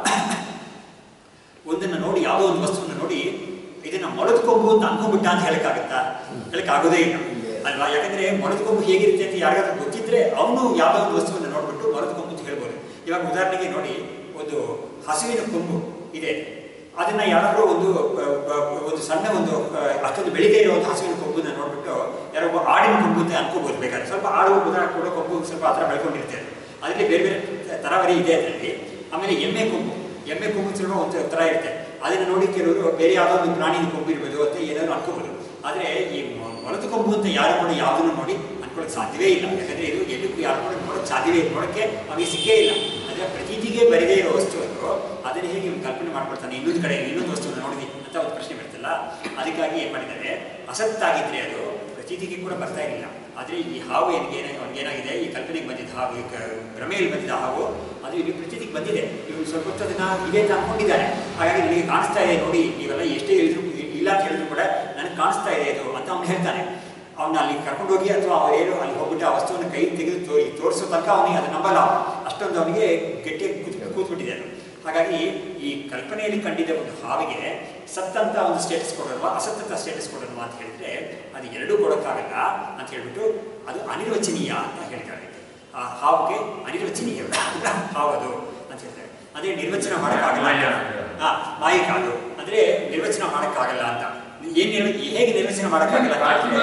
ಒಂದನ್ನು ನೋಡಿ, ಯಾವುದೋ ಒಂದು ವಸ್ತುವನ್ನು ನೋಡಿ ಇದನ್ನ ಮೊಲದ ಕೊಂಬು ಅಂತ ಅನ್ಕೊಂಡ್ಬಿಟ್ಟ ಅಂತ ಹೇಳಕ್ಕಾಗತ್ತಾ? ಹೇಳಕ್ಕಾಗೋದೇ ಇಲ್ಲ ಅಲ್ವಾ? ಯಾಕಂದ್ರೆ ಮೊಲದ ಕೊಂಬು ಹೇಗಿರುತ್ತೆ ಅಂತ ಯಾರಿಗಾದ್ರೂ ಗೊತ್ತಿದ್ರೆ ಅವನು ಯಾವುದೋ ಒಂದು ವಸ್ತುವನ್ನು ನೋಡ್ಬಿಟ್ಟು ಮೊಲದ ಕೊಂಬು ಅಂತ ಹೇಳ್ಬೋದು. ಇವಾಗ ಉದಾಹರಣೆಗೆ ನೋಡಿ, ಒಂದು ಹಸುವಿನ ಕೊಂಬು ಇದೆ, ಅದನ್ನ ಯಾರಾದ್ರೂ ಒಂದು ಸಣ್ಣ ಒಂದು ಅಷ್ಟೊಂದು ಬೆಳಿಗ್ಗೆ ಇರೋ ಒಂದು ಹಸುವಿನ ಕೊಂಬನ್ನ ನೋಡ್ಬಿಟ್ಟು ಯಾರೋ ಒಬ್ಬ ಆಡಿನ ಕೊಂಬು ಅಂತ ಅನ್ಕೋಬಹುದು. ಬೇಕಾದ್ರೆ ಸ್ವಲ್ಪ ಆಡುವ ಕೂಡ ಕೊಂಬು ಸ್ವಲ್ಪ ಆ ಥರ ಬೆಳ್ಕೊಂಡಿರ್ತೇವೆ, ಅದರಲ್ಲಿ ಬೇರೆ ಬೇರೆ ತರಾವರಿ ಇದೆ ಅದರಲ್ಲಿ. ಆಮೇಲೆ ಎಮ್ಮೆ ಕೊಂಬು ಸ್ವಲ್ಪ ಒಂದು ಥರ ಇರುತ್ತೆ, ಅದನ್ನು ನೋಡಿ ಕೆಲವರು ಬೇರೆ ಯಾವುದೋ ಒಂದು ಪ್ರಾಣಿನ ಕೊಂಬು ಇರ್ಬೋದು ಅಂತ ಏನಾದ್ರು ಅನ್ಕೋಬೋದು. ಆದರೆ ಈ ಮೊಲದ ಕೊಂಬು ಅಂತ ಯಾರು ಕೂಡ ಯಾವುದನ್ನು ನೋಡಿ ಅನ್ಕೊಳ್ಳೋಕೆ ಸಾಧ್ಯವೇ ಇಲ್ಲ. ಯಾಕಂದರೆ ಇದು ಎಲ್ಲಕ್ಕೂ ಯಾರು ಕೂಡ ನೋಡೋಕ್ಕೆ ಸಾಧ್ಯವೇ ಇಲ್ಲ, ನೋಡೋಕ್ಕೆ ಅವನಿಗೆ ಸಿಕ್ಕೇ ಇಲ್ಲ. ಅಂದರೆ ಪ್ರತೀತಿಗೆ ಬರದೇ ಇರೋ ವಸ್ತುವನ್ನು ಅದನ್ನು ಹೇಗೆ ಕಲ್ಪನೆ ಮಾಡ್ಕೊಳ್ತಾನೆ, ಇನ್ನೊಂದು ಕಡೆ ಇನ್ನೊಂದು ವಸ್ತುವನ್ನು ನೋಡಿದ್ವಿ ಅಂತ ಒಂದು ಪ್ರಶ್ನೆ ಬರ್ತಲ್ಲ. ಅದಕ್ಕಾಗಿ ಏನು ಮಾಡಿದ್ದಾರೆ, ಅಸತ್ತಾಗಿದ್ದರೆ ಅದು ಪ್ರತೀತಿಗೆ ಕೂಡ ಬರ್ತಾ ಇರಲಿಲ್ಲ. ಆದರೆ ಈ ಹಾವು ಅವನಿಗೇನಾಗಿದೆ, ಈ ಕಲ್ಪನೆಗೆ ಬಂದಿದ್ದ ಹಾವು, ಈ ಭ್ರಮೆಯಲ್ಲಿ ಬಂದಿದ್ದ ಹಾವು ಅದು ಇಲ್ಲಿ ಪ್ರತೀತಿಗೆ ಬಂದಿದೆ. ಇವರು ಸ್ವಲ್ಪ ಹೊತ್ತದನ್ನ ಇದೆ ಅಂತ ಅಂದ್ಕೊಂಡಿದ್ದಾರೆ. ಹಾಗಾಗಿ ನನಗೆ ಕಾಣಿಸ್ತಾ ಇದೆ ನೋಡಿ, ನೀವೆಲ್ಲ ಎಷ್ಟೇ ಹೇಳಿದ್ರು ಇಲ್ಲ ಅಂತ ಹೇಳಿದ್ರು ಕೂಡ ನನಗೆ ಕಾಣಿಸ್ತಾ ಇದೆ ಇದು ಅಂತ ಅವನು ಹೇಳ್ತಾನೆ. ಅವನ್ನ ಅಲ್ಲಿ ಕರ್ಕೊಂಡೋಗಿ ಅಥವಾ ಅವರೇನು ಅಲ್ಲಿ ಹೋಗ್ಬಿಟ್ಟು ಆ ವಸ್ತುವನ್ನು ಕೈ ತೆಗೆದು ತೋರಿಸೋ ತನಕ ಅವನಿಗೆ ಅದು ನಂಬಲ್ಲ. ಅಷ್ಟೊಂದು ಅವನಿಗೆ ಗಟ್ಟಿಯಾಗಿ ಕೂತ್ಬಿಟ್ಟಿದೆ ಅದು. ಹಾಗಾಗಿ ಈ ಕಲ್ಪನೆಯಲ್ಲಿ ಕಂಡಿದ್ದ ಒಂದು ಹಾವಿಗೆ ಸತ್ತಂತ ಒಂದು ಸ್ಟೇಟಸ್ ಕೊಡೋಲ್ವಾ, ಅಸತ್ತಂತ ಸ್ಟೇಟಸ್ ಕೊಡೋಲ್ವಾ ಅಂತ ಹೇಳಿದ್ರೆ ಅದು ಎರಡೂ ಕೊಡೋಕ್ಕಾಗಲ್ಲ ಅಂತ ಹೇಳ್ಬಿಟ್ಟು ಅದು ಅನಿರ್ವಚನೀಯ ಅಂತ ಹೇಳ್ತಾರೆ. ಆ ಹಾವಿಗೆ ಅನಿರ್ವಚನೀಯ ಹಾವದು ಅಂತ ಹೇಳ್ತಾರೆ. ಅದೇ ನಿರ್ವಚನ ಮಾಡೋಕ್ಕಾಗಲ್ಲ, ಮಾಯಿಕ ಅದು ಅಂದರೆ ನಿರ್ವಚನ ಮಾಡೋಕ್ಕಾಗಲ್ಲ ಅಂತ. ಹೇಗೆ ನಿರ್ವಚನ ಮಾಡೋಕ್ಕಾಗಲ್ಲ?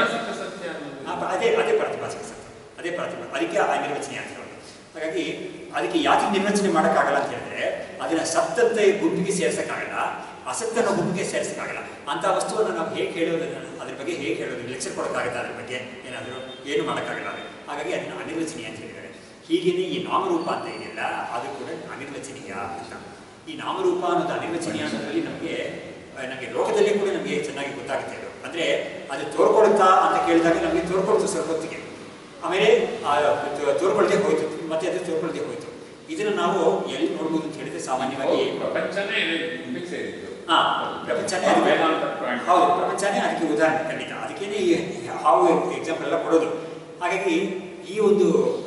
ಅದೇ ಪ್ರಾತಿಭಾಸಿಕ ಸತ್ಯ, ಅದಕ್ಕೆ ಅನಿರ್ವಚನೀಯ ಅಂತ ಹೇಳೋದು. ಹಾಗಾಗಿ ಅದಕ್ಕೆ ಯಾಕೆ ನಿರ್ವಚನೆ ಮಾಡೋಕ್ಕಾಗಲ್ಲ ಅಂತ ಹೇಳಿದ್ರೆ ಅದನ್ನ ಸತ್ತಂತ ಗುಂಪಿಗೆ ಸೇರಿಸೋಕ್ಕಾಗಲ್ಲ, ಅಸತ್ತನ ಗುಂಪಿಗೆ ಸೇರಿಸೋಕ್ಕಾಗಲ್ಲ. ಅಂಥ ವಸ್ತುವನ್ನು ನಾವು ಹೇಗೆ ಹೇಳೋದು, ಅದ್ರ ಬಗ್ಗೆ ಹೇಗೆ ಹೇಳೋದು, ಲೆಕ್ಚರ್ ಕೊಡೋಕ್ಕಾಗತ್ತೆ ಅದ್ರ ಬಗ್ಗೆ ಏನಾದರೂ ಏನು ಮಾಡೋಕ್ಕಾಗಲ್ಲ. ಹಾಗಾಗಿ ಅದನ್ನು ಅನಿರ್ವಚನೀಯ ಅಂತ ಹೇಳಿದ್ದಾರೆ. ಹೀಗೇನೆ ಈ ನಾಮರೂಪ ಅಂತ ಇದೆಯಲ್ಲ ಅದು ಕೂಡ ಅನಿರ್ವಚನೀಯ ಅಂತ. ಈ ನಾಮರೂಪ ಅನ್ನೋದು ಅನಿರ್ವಚನೀಯ ಅನ್ನೋದ್ರಲ್ಲಿ ನಮಗೆ ಲೋಕದಲ್ಲೇ ಕೂಡ ನಮಗೆ ಚೆನ್ನಾಗಿ ಗೊತ್ತಾಗುತ್ತೆ. ಅದು ಅಂದರೆ ಅದು ತೋರ್ಕೊಳುತ್ತಾ ಅಂತ ಕೇಳಿದಾಗ ನಮಗೆ ತೋರ್ಕೊಳ್ತು ಸ್ವಲ್ಪ ಹೊತ್ತಿಗೆ, ಆಮೇಲೆ ತೋರ್ಕೊಳ್ದೆ ಹೋಯ್ತು, ಮತ್ತೆ ಅದು ತೋರ್ಕೊಳ್ದೆ ಹೋಯ್ತು. ಇದನ್ನು ನಾವು ಎಲ್ಲಿ ನೋಡ್ಬೋದು ಅಂತ ಹೇಳಿದ್ರೆ ಸಾಮಾನ್ಯವಾಗಿ ಪ್ರಪಂಚನೇ ಹೌದು, ಪ್ರಪಂಚನೇ ಅದಕ್ಕೆ ಉದಾಹರಣೆ ಖಂಡಿತ. ಅದಕ್ಕೇನೆ ಹಾವು ಎಕ್ಸಾಂಪಲ್ ಎಲ್ಲ ಕೊಡೋದು. ಹಾಗಾಗಿ ಈ ಒಂದು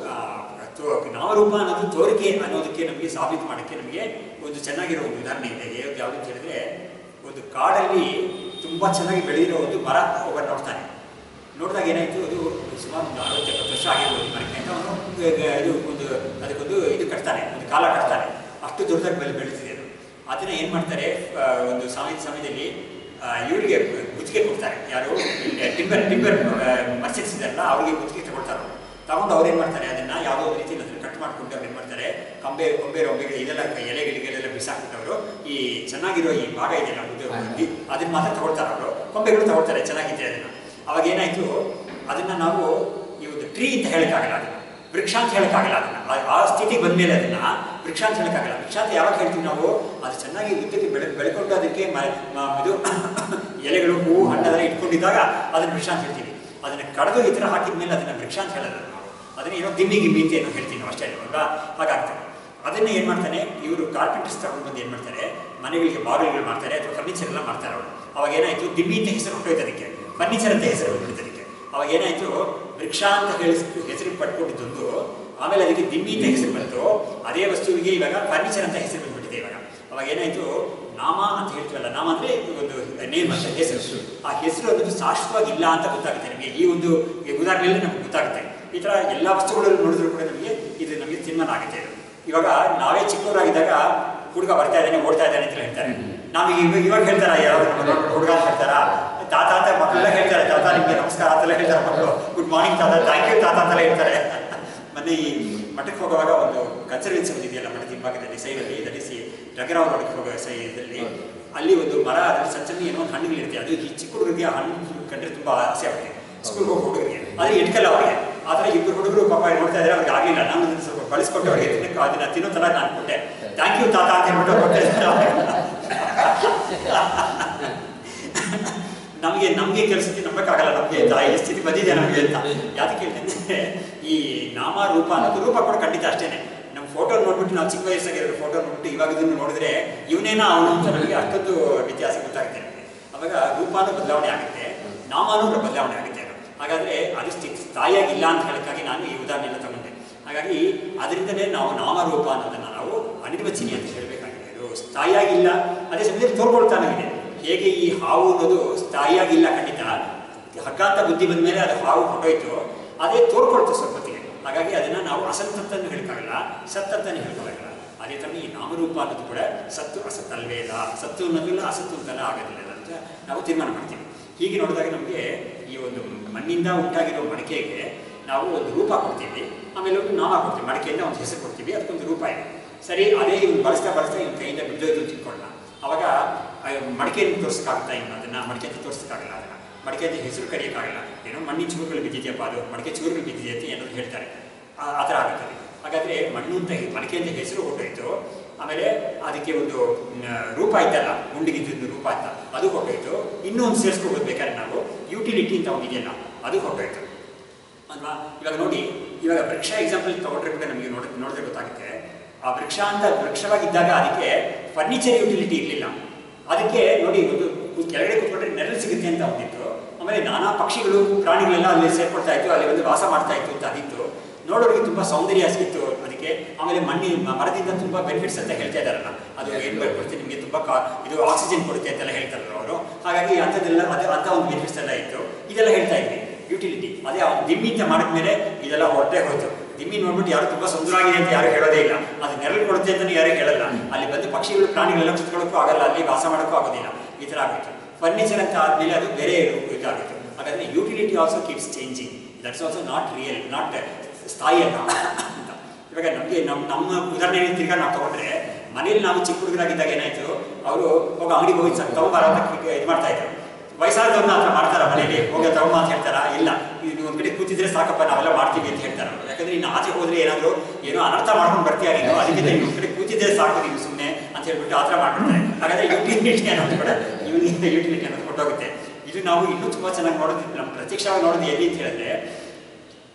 ನಾಮರೂಪ ಅನ್ನೋದು ತೋರಿಕೆ ಅನ್ನೋದಕ್ಕೆ ನಮಗೆ ಸಾಬೀತು ಮಾಡೋಕ್ಕೆ ನಮಗೆ ಒಂದು ಚೆನ್ನಾಗಿರೋ ಒಂದು ಉದಾಹರಣೆ ಇದೆ. ಯಾವುದು ಅಂತ ಹೇಳಿದ್ರೆ, ಒಂದು ಕಾಡಲ್ಲಿ ತುಂಬ ಚೆನ್ನಾಗಿ ಬೆಳೆದಿರೋ ಒಂದು ಮರ ಒಬ್ಬ ನೋಡ್ತಾನೆ. ನೋಡಿದಾಗ ಏನಾಯಿತು, ಅದು ಸುಮಾರು ಒಂದು 60-70 ವರ್ಷ ಆಗಿರ್ಬೋದು ಮರಕ್ಕೆ ಅಂತ ಅವನು ಅದಕ್ಕೊಂದು ಇದು ಕಟ್ತಾನೆ, ಒಂದು ಕಾಲ ಕಟ್ತಾನೆ. ಅಷ್ಟು ದೊಡ್ಡದಾಗಿ ಬೆಳೀತಿದೆ ಅದು. ಅದನ್ನ ಏನು ಮಾಡ್ತಾರೆ, ಒಂದು ಸಮಯದಲ್ಲಿ ಇವರಿಗೆ ಗುತ್ತಿಗೆ ಕೊಡ್ತಾರೆ. ಯಾರು ಟಿಂಬರ್ ಮರ್ಚೆಂಟ್ಸ್ ಇದ್ದಾರಲ್ಲ, ಅವ್ರಿಗೆ ಗುತ್ತಿಗೆ ತಗೊಳ್ತಾರೆ. ತಗೊಂಡು ಅವ್ರು ಏನು ಮಾಡ್ತಾರೆ, ಅದನ್ನು ಯಾವುದೋ ಒಂದು ರೀತಿಯಲ್ಲಿ ಅದನ್ನು ಕಟ್ ಮಾಡಿಕೊಂಡು ಅವ್ರು ಏನು ಮಾಡ್ತಾರೆ, ಕೊಂಬೆಗೆ ಇದೆಲ್ಲ ಎಲೆಗಳಿಗೆಲ್ಲ ಬಿಸಾಕ್ಬಿಟ್ಟವರು ಈ ಚೆನ್ನಾಗಿರೋ ಈ ಭಾಗ ಇದೆಯಲ್ಲ ಅದನ್ನು ಮಾತ್ರ ತಗೊಳ್ತಾರೆ. ಅವರು ಕೊಂಬೆಗಳು ತಗೊಳ್ತಾರೆ, ಚೆನ್ನಾಗಿದೆ ಅದನ್ನು. ಅವಾಗ ಏನಾಯಿತು, ಅದನ್ನು ನಾವು ಈ ಒಂದು ಟ್ರೀ ಅಂತ ಹೇಳೋಕ್ಕಾಗಲ್ಲ, ಅದನ್ನು ವೃಕ್ಷ ಅಂತ ಹೇಳೋಕ್ಕಾಗಲ್ಲ. ಅದನ್ನು ಆ ಸ್ಥಿತಿಗೆ ಬಂದಮೇಲೆ ಅದನ್ನು ವೃಕ್ಷ ಅಂತ ಹೇಳೋಕ್ಕಾಗಲ್ಲ. ವೃಕ್ಷ ಅಂತ ಯಾವಾಗ ಹೇಳ್ತೀವಿ ನಾವು, ಅದು ಚೆನ್ನಾಗಿ ಉದ್ದಕ್ಕೆ ಬೆಳ್ಕೊಂಡು ಅದಕ್ಕೆ ಇದು ಎಲೆಗಳು, ಹೂವು, ಹಣ್ಣೆಲ್ಲ ಇಟ್ಕೊಂಡಿದ್ದಾಗ ಅದನ್ನು ವೃಕ್ಷ ಅಂತ ಹೇಳ್ತೀವಿ. ಅದನ್ನು ಕಳೆದು ಈ ಥರ ಹಾಕಿದ ಮೇಲೆ ಅದನ್ನು ವೃಕ್ಷ ಅಂತ ಹೇಳೋದು ನಾವು. ಅದನ್ನು ಏನೋ ಗಿಮ್ಮಿ ಅಂತ ಏನೋ ಹೇಳ್ತೀವಿ ನಾವು, ಅಷ್ಟೇ ಅಲ್ವಾ. ಹಾಗಾಗ್ತದೆ. ಅದನ್ನು ಏನು ಮಾಡ್ತಾನೆ, ಇವರು ಕಾರ್ಪೆಂಟರ್ಸ್ ತಗೊಂಡು ಬಂದು ಏನು ಮಾಡ್ತಾರೆ, ಮನೆಗಳಿಗೆ ಬಾಗಿಲುಗಳು ಮಾಡ್ತಾರೆ ಅಥವಾ ಫರ್ನಿಚರ್ ಎಲ್ಲ ಮಾಡ್ತಾರೆ ಅವರು. ಅವಾಗ ಏನಾಯಿತು, ದಿಮ್ಮಿ ಅಂತ ಹೆಸರು ಹೊಟ್ಟೋಯ್ತು ಅದಕ್ಕೆ, ಫರ್ನಿಚರ್ ಅಂತ ಹೆಸರು ಹೊಟ್ಟೋಯ್ತು ಅದಕ್ಕೆ. ಅವಾಗ ಏನಾಯಿತು, ವೃಕ್ಷ ಅಂತ ಹೆಸರು ಪಡ್ಕೊಂಡಿದ್ದೊಂದು, ಆಮೇಲೆ ಅದಕ್ಕೆ ದಿಮ್ಮಿ ಅಂತ ಹೆಸರು ಬಂತು. ಅದೇ ವಸ್ತುವಿಗೆ ಇವಾಗ ಫರ್ನಿಚರ್ ಅಂತ ಹೆಸರು ಬಂದ್ಬಿಟ್ಟಿದೆ ಇವಾಗ. ಅವಾಗ ಏನಾಯಿತು, ನಾಮ ಅಂತ ಹೇಳ್ತೀವಲ್ಲ, ನಾಮ ಅಂದರೆ ಒಂದು ನೇಮ್ ಅಂತ ಹೆಸರು. ಆ ಹೆಸರು ಅನ್ನೋದು ಶಾಶ್ವತವಾಗಿ ಇಲ್ಲ ಅಂತ ಗೊತ್ತಾಗುತ್ತೆ ನಮಗೆ. ಈ ಒಂದು ಉದಾಹರಣೆಯಲ್ಲಿ ನಮ್ಗೆ ಗೊತ್ತಾಗುತ್ತೆ. ಈ ಥರ ಎಲ್ಲ ವಸ್ತುಗಳಲ್ಲೂ ನೋಡಿದ್ರು ಕೂಡ ನಮಗೆ ತೀರ್ಮಾನ ಆಗುತ್ತೆ. ಇವಾಗ ನಾವೇ ಚಿಕ್ಕವರಾಗಿದ್ದಾಗ ಹುಡುಗ ಬರ್ತಾ ಇದ್ದಾನೆ, ಓಡ್ತಾ ಇದ್ದಾನೆ ಅಂತ ಹೇಳ್ತಾರೆ. ನಮಗೆ ಇವಾಗ ಹೇಳ್ತಾರ, ಯಾರಾದ್ರೂ ಹುಡುಗ ಅಂತ ಹೇಳ್ತಾರ, ತಾತ ಅಂತ ಮಕ್ಕಳೆಲ್ಲ ಹೇಳ್ತಾರೆ, ತಾತ ನಿಮಗೆ ನಮಸ್ಕಾರ ಅಂತೆಲ್ಲ ಹೇಳ್ತಾರೆ ಮಕ್ಕಳು, ಗುಡ್ ಮಾರ್ನಿಂಗ್ ತಾತ, ಥ್ಯಾಂಕ್ ಯು ತಾತ ಅಂತೆಲ್ಲ ಹೇಳ್ತಾರೆ. ಮೊನ್ನೆ ಈ ಮಠಕ್ಕೆ ಹೋಗುವಾಗ ಒಂದು ಕನ್ಸರ್ವೇನ್ಸಿ ಇದೆಯಲ್ಲ ಮಠದ ಹಿಂಭಾಗದಲ್ಲಿ ಸೈಡಲ್ಲಿ, ದಲಿಸಿ ರಗರಾವ್ ನೋಡಕ್ಕೆ ಹೋಗೋ ಸೈಡಲ್ಲಿ, ಅಲ್ಲಿ ಒಂದು ಮರ, ಅದರಲ್ಲಿ ಸಣ್ಣ ಏನೋ ಒಂದು ಹಣ್ಣುಗಳಿರುತ್ತೆ. ಅದು ಈ ಚಿಕ್ಕ ಹುಡುಗರಿಗೆ ಹಣ್ಣು ಕಂಡ್ರೆ ತುಂಬ ಆಸೆ ಆಗುತ್ತೆ, ಸ್ಕೂಲ್ಗೆ ಹೋಗಿ ಹುಡುಗರಿಗೆ. ಆದರೆ ಇಟ್ಕಲ್ಲ ಅವರಿಗೆ. ಆ ಥರ ಇಬ್ಬರು ಹುಡುಗರು ಪಾಪ ನೋಡ್ತಾ ಇದ್ದಾರೆ, ಅವ್ರಿಗೆ ಆಗಲಿಲ್ಲ. ನಾನು ಅದನ್ನು ಸ್ವಲ್ಪ ಬಳಸ್ಕೊಟ್ಟು ಅವರಿಗೆ ಅದನ್ನು ತಿನ್ನೋ ಥರ ನಾನು ಕೊಟ್ಟೆ. ಥ್ಯಾಂಕ್ ಯು ತಾತ ಅಂತ ಹೇಳ್ಬಿಟ್ಟು ಕೊಟ್ಟೆ. ನಮಗೆ ಕೆಲಸಕ್ಕೆ ನಂಬಕ್ಕಾಗಲ್ಲ, ನಮಗೆ ಈ ಸ್ಥಿತಿ ಬಂದಿದೆ ನಮಗೆ ಅಂತ. ಯಾಕೆ ಹೇಳ್ತೇನೆ, ಈ ನಾಮ ರೂಪ ಅನ್ನೋದು, ರೂಪ ಕೂಡ ಖಂಡಿತ ಅಷ್ಟೇ. ನಮ್ಮ ಫೋಟೋ ನೋಡ್ಬಿಟ್ಟು, ನಾವು ಚಿಕ್ಕ ವಯಸ್ಸಾಗಿರೋ ಫೋಟೋ ನೋಡ್ಬಿಟ್ಟು ಇವಾಗ ಇದನ್ನು ನೋಡಿದ್ರೆ ಇವನೇನೋ ಅವನು ಅಂತ ನಮಗೆ ಅಷ್ಟೊಂದು ವ್ಯತ್ಯಾಸ ಗೊತ್ತಾಗುತ್ತೆ ನಮಗೆ. ಅವಾಗ ರೂಪಾನು ಬದಲಾವಣೆ ಆಗುತ್ತೆ, ನಾಮಾನೂ ಬದಲಾವಣೆ ಆಗುತ್ತೆ. ಹಾಗಾದರೆ ಅದು ಸ್ಥಾಯಿಯಾಗಿಲ್ಲ ಅಂತ ಹೇಳೋಕ್ಕಾಗಿ ನಾನು ಈ ಉದಾಹರಣೆಲ್ಲ ತಗೊಂಡೆ. ಹಾಗಾಗಿ ಅದರಿಂದಲೇ ನಾವು ನಾಮರೂಪ ಅನ್ನೋದನ್ನು ನಾವು ಅನಿರ್ವಚನಿ ಅಂತ ಹೇಳಬೇಕಾಗಿದೆ. ಅದು ಸ್ಥಾಯಿಯಾಗಿಲ್ಲ, ಅದೇ ಸಮಯದಲ್ಲಿ ತೋರ್ಕೊಳ್ತಾನಾಗಿದೆ. ಹೇಗೆ ಈ ಹಾವು ಅನ್ನೋದು ಸ್ಥಾಯಿಯಾಗಿಲ್ಲ, ಖಂಡಿತ ಹಗ್ಗ ಅಂತ ಬುದ್ಧಿ ಬಂದ ಮೇಲೆ ಅದು ಹಾವು ಹೊಟ್ಟೋಯ್ತು, ಅದೇ ತೋರ್ಕೊಳ್ತು ಸ್ವಲ್ಪ ಹೊತ್ತಿಗೆ. ಹಾಗಾಗಿ ಅದನ್ನು ನಾವು ಅಸತ್ತಂತನ್ನು ಹೇಳೋಕ್ಕಾಗಲ್ಲ, ಸತ್ತಂತನೇ ಹೇಳೋಕ್ಕಾಗಲ್ಲ. ಅದೇ ಥರ ಈ ನಾಮರೂಪ ಅನ್ನೋದು ಕೂಡ ಸತ್ತು ಅಸತ್ತಲ್ವೇ ಇಲ್ಲ, ಸತ್ತು ಅನ್ನೋದಿಲ್ಲ, ಅಸತ್ತು ಅಂತೆಲ್ಲ ಆಗೋದಿಲ್ಲ ಅಂತ ನಾವು ತೀರ್ಮಾನ ಮಾಡ್ತೀವಿ. ಹೀಗೆ ನೋಡಿದಾಗ ನಮಗೆ ಈ ಒಂದು ಮಣ್ಣಿಂದ ಉಂಟಾಗಿರೋ ಮಡಿಕೆಗೆ ನಾವು ಒಂದು ರೂಪ ಕೊಡ್ತೀವಿ, ಆಮೇಲೆ ಒಂದು ನಾಮ ಕೊಡ್ತೀವಿ. ಮಡಿಕೆಯಿಂದ ಒಂದು ಹೆಸರು ಕೊಡ್ತೀವಿ, ಅದಕ್ಕೊಂದು ರೂಪ ಇದೆ. ಸರಿ, ಅದೇ ಇವ್ನು ಬಳಸ್ತಾ ಇವನು ಕೈಯಿಂದ ಬಿದ್ದೋಯ್ತು ಅಂತ ತಿಳ್ಕೊಳ್ಳೋಣ. ಅವಾಗ ಮಡಿಕೆಯನ್ನು ತೋರಿಸೋಕ್ಕಾಗ್ತಾ, ಇನ್ನು ಅದನ್ನು ಮಡಿಕೆ ಅಂತ ತೋರಿಸೋಕ್ಕಾಗಲ್ಲ, ಅದನ್ನು ಮಡಿಕೆ ಅಂತ ಹೆಸರು ಕರೆಯೋಕ್ಕಾಗಲ್ಲ. ಏನೋ ಮಣ್ಣಿನ ಚೂರುಗಳು ಬಿದ್ದಿದೆಯಪ್ಪ, ಅದು ಮಡಿಕೆ ಚೂರುಗಳು ಬಿದ್ದಿದೆ ಅಂತ ಏನಾದ್ರು ಹೇಳ್ತಾರೆ, ಆ ಥರ ಆಗುತ್ತದೆ. ಹಾಗಾದರೆ ಮಣ್ಣು ಅಂತ ಮಡಿಕೆ ಅಂತ ಹೆಸರು ಹೊಟ್ಟೋಯ್ತು, ಆಮೇಲೆ ಅದಕ್ಕೆ ಒಂದು ರೂಪ ಇದ್ದಲ್ಲ, ಗುಂಡಿಗಿದ್ದು ರೂಪ ಅಂತ ಅದು ಹೊಟ್ಟೋಯ್ತು. ಇನ್ನೂ ಒಂದು ಸೇರಿಸ್ಕೊಬೋದು ಬೇಕಾದ್ರೆ ನಾವು, ಯುಟಿಲಿಟಿ ಅಂತ ಒಂದಿದೆಯಲ್ಲ ಅದು ಹೊಟ್ಟೋಯ್ತು ಅಲ್ವಾ. ಇವಾಗ ನೋಡಿ, ಇವಾಗ ವೃಕ್ಷ ಎಕ್ಸಾಂಪಲ್ ತಗೊಂಡ್ರೆ ಕೂಡ ನಮಗೆ ನೋಡಿದ್ರೆ ಗೊತ್ತಾಗುತ್ತೆ. ಆ ವೃಕ್ಷ ಅಂತ ವೃಕ್ಷವಾಗಿದ್ದಾಗ ಅದಕ್ಕೆ ಫರ್ನಿಚರ್ ಯುಟಿಲಿಟಿ ಇರಲಿಲ್ಲ. ಅದಕ್ಕೆ ನೋಡಿ, ಒಂದು ಕೆಳಗಡೆ ಕೂತ್ಕೊಂಡ್ರೆ ನೆರಳು ಸಿಗುತ್ತೆ ಅಂತ ಒಂದಿತ್ತು. ಆಮೇಲೆ ನಾನಾ ಪಕ್ಷಿಗಳು, ಪ್ರಾಣಿಗಳೆಲ್ಲ ಅಲ್ಲಿ ಸೇರ್ಕೊಳ್ತಾ ಇತ್ತು, ಅಲ್ಲಿ ಒಂದು ವಾಸ ಮಾಡ್ತಾ ಇತ್ತು ಅಂತ ಅದಿತ್ತು. ನೋಡೋರಿಗೆ ತುಂಬ ಸೌಂದರ್ಯ ಸಿಕ್ಕಿತ್ತು ಅದಕ್ಕೆ. ಆಮೇಲೆ ಮರದಿಂದ ತುಂಬ ಬೆನಿಫಿಟ್ಸ್ ಅಂತ ಹೇಳ್ತಾ ಇದ್ದಾರಲ್ಲ, ಅದು ಏನು ಬರ್ಕೊಡ್ತೀವಿ ನಿಮಗೆ, ತುಂಬ ಇದು ಆಕ್ಸಿಜನ್ ಕೊಡುತ್ತೆ ಅಂತೆಲ್ಲ ಹೇಳ್ತಾರಲ್ಲ ಅವರು. ಹಾಗಾಗಿ ಅಂಥದ್ದೆಲ್ಲ ಅಂಥ ಒಂದು ಬೆನಿಫಿಟ್ಸ್ ಎಲ್ಲ ಇತ್ತು. ಇದೆಲ್ಲ ಹೇಳ್ತಾ ಇದ್ವಿ ಯುಟಿಲಿಟಿ. ಅದೇ ದಿಮ್ಮಿ ಅಂತ ಮಾಡಿದ್ಮೇಲೆ ಇದೆಲ್ಲ ಹೊರಟೆ ಹೋಯ್ತು. ದಿಮ್ಮಿ ನೋಡ್ಬಿಟ್ಟು ಯಾರು ತುಂಬ ಸುಂದರವಾಗಿದೆ ಅಂತ ಯಾರು ಹೇಳೋದೇ ಇಲ್ಲ, ಅದು ನೆರಳು ಕೊಡುತ್ತೆ ಅಂತಲೂ ಯಾರು ಹೇಳಲ್ಲ. ಅಲ್ಲಿ ಬಂದು ಪಕ್ಷಿಗಳು, ಪ್ರಾಣಿಗಳೆಲ್ಲ ಕುತ್ಕೊಳ್ಳೋಕ್ಕೂ ಆಗಲ್ಲ, ಅಲ್ಲಿ ವಾಸ ಮಾಡೋಕ್ಕೂ ಆಗೋದಿಲ್ಲ. ಈ ಥರ ಆಗುತ್ತೆ. ಫರ್ನಿಚರ್ ಅಂತ ಆದಮೇಲೆ ಅದು ಬೇರೆ ಇದಾಗುತ್ತೆ. ಹಾಗಾದರೆ utility also keeps changing. That's also not real, not ಸ್ಥಾಯಿ ಅಲ್ಲ ಅಂತ. ಇವಾಗ ನಮಗೆ ನಮ್ಮ ಉದಾಹರಣೆ ತಿರ್ಗಾ ನಾವು ತೊಗೊಂಡ್ರೆ, ಮನೇಲಿ ನಾವು ಚಿಕ್ಕ ಹುಡುಗರಾಗಿದ್ದಾಗ ಏನಾಯಿತು, ಅವರು ಹೋಗಿ ಅಂಗಡಿಗೆ ಹೋಗಿ ತಗೊಂಬಾರ ಅಂತ ಇದು ಮಾಡ್ತಾಯಿದ್ರು. ವಯಸ್ಸಾದವ್ರನ್ನ ಆ ಥರ ಮಾಡ್ತಾರ, ಮನೇಲಿ ಹೋಗಿ ತಗೊಂಬ ಅಂತ ಹೇಳ್ತಾರ, ಇಲ್ಲ ನೀವು ಒಂದು ಕಡೆ ಕೂತಿದ್ರೆ ಸಾಕಪ್ಪ ನಾವೆಲ್ಲ ಮಾಡ್ತೀವಿ ಅಂತ ಹೇಳ್ತಾರೆ. ಯಾಕಂದರೆ ಇನ್ನು ಆಚೆ ಹೋದರೆ ಏನೋ ಅನರ್ಥ ಮಾಡ್ಕೊಂಡು ಬರ್ತೀಯ ನೀನು, ಅದಕ್ಕೆ ನೀವು ಒಂದು ಕಡೆ ಕೂತಿದ್ರೆ ಸಾಕು ನೀವು ಸುಮ್ಮನೆ ಅಂತ ಹೇಳ್ಬಿಟ್ಟು ಆ ಥರ ಮಾಡ್ಬಿಡ್ತಾರೆ. ಹಾಗಾದರೆ ಯುಟಿಲಿಟಿ ಅನ್ನೋದು ಕೂಡ ಇವನಿಂದ ಯುಟಿಲಿಟಿ ಅನ್ನೋದು ಕೊಟ್ಟೋಗುತ್ತೆ. ಇದು ನಾವು ಇನ್ನೂ ತುಂಬ ಚೆನ್ನಾಗಿ ನೋಡೋದು, ನಮ್ಮ ಪ್ರತ್ಯಕ್ಷವಾಗಿ ನೋಡೋದು ಎಲ್ಲಿ ಅಂತ ಹೇಳಿದ್ರೆ,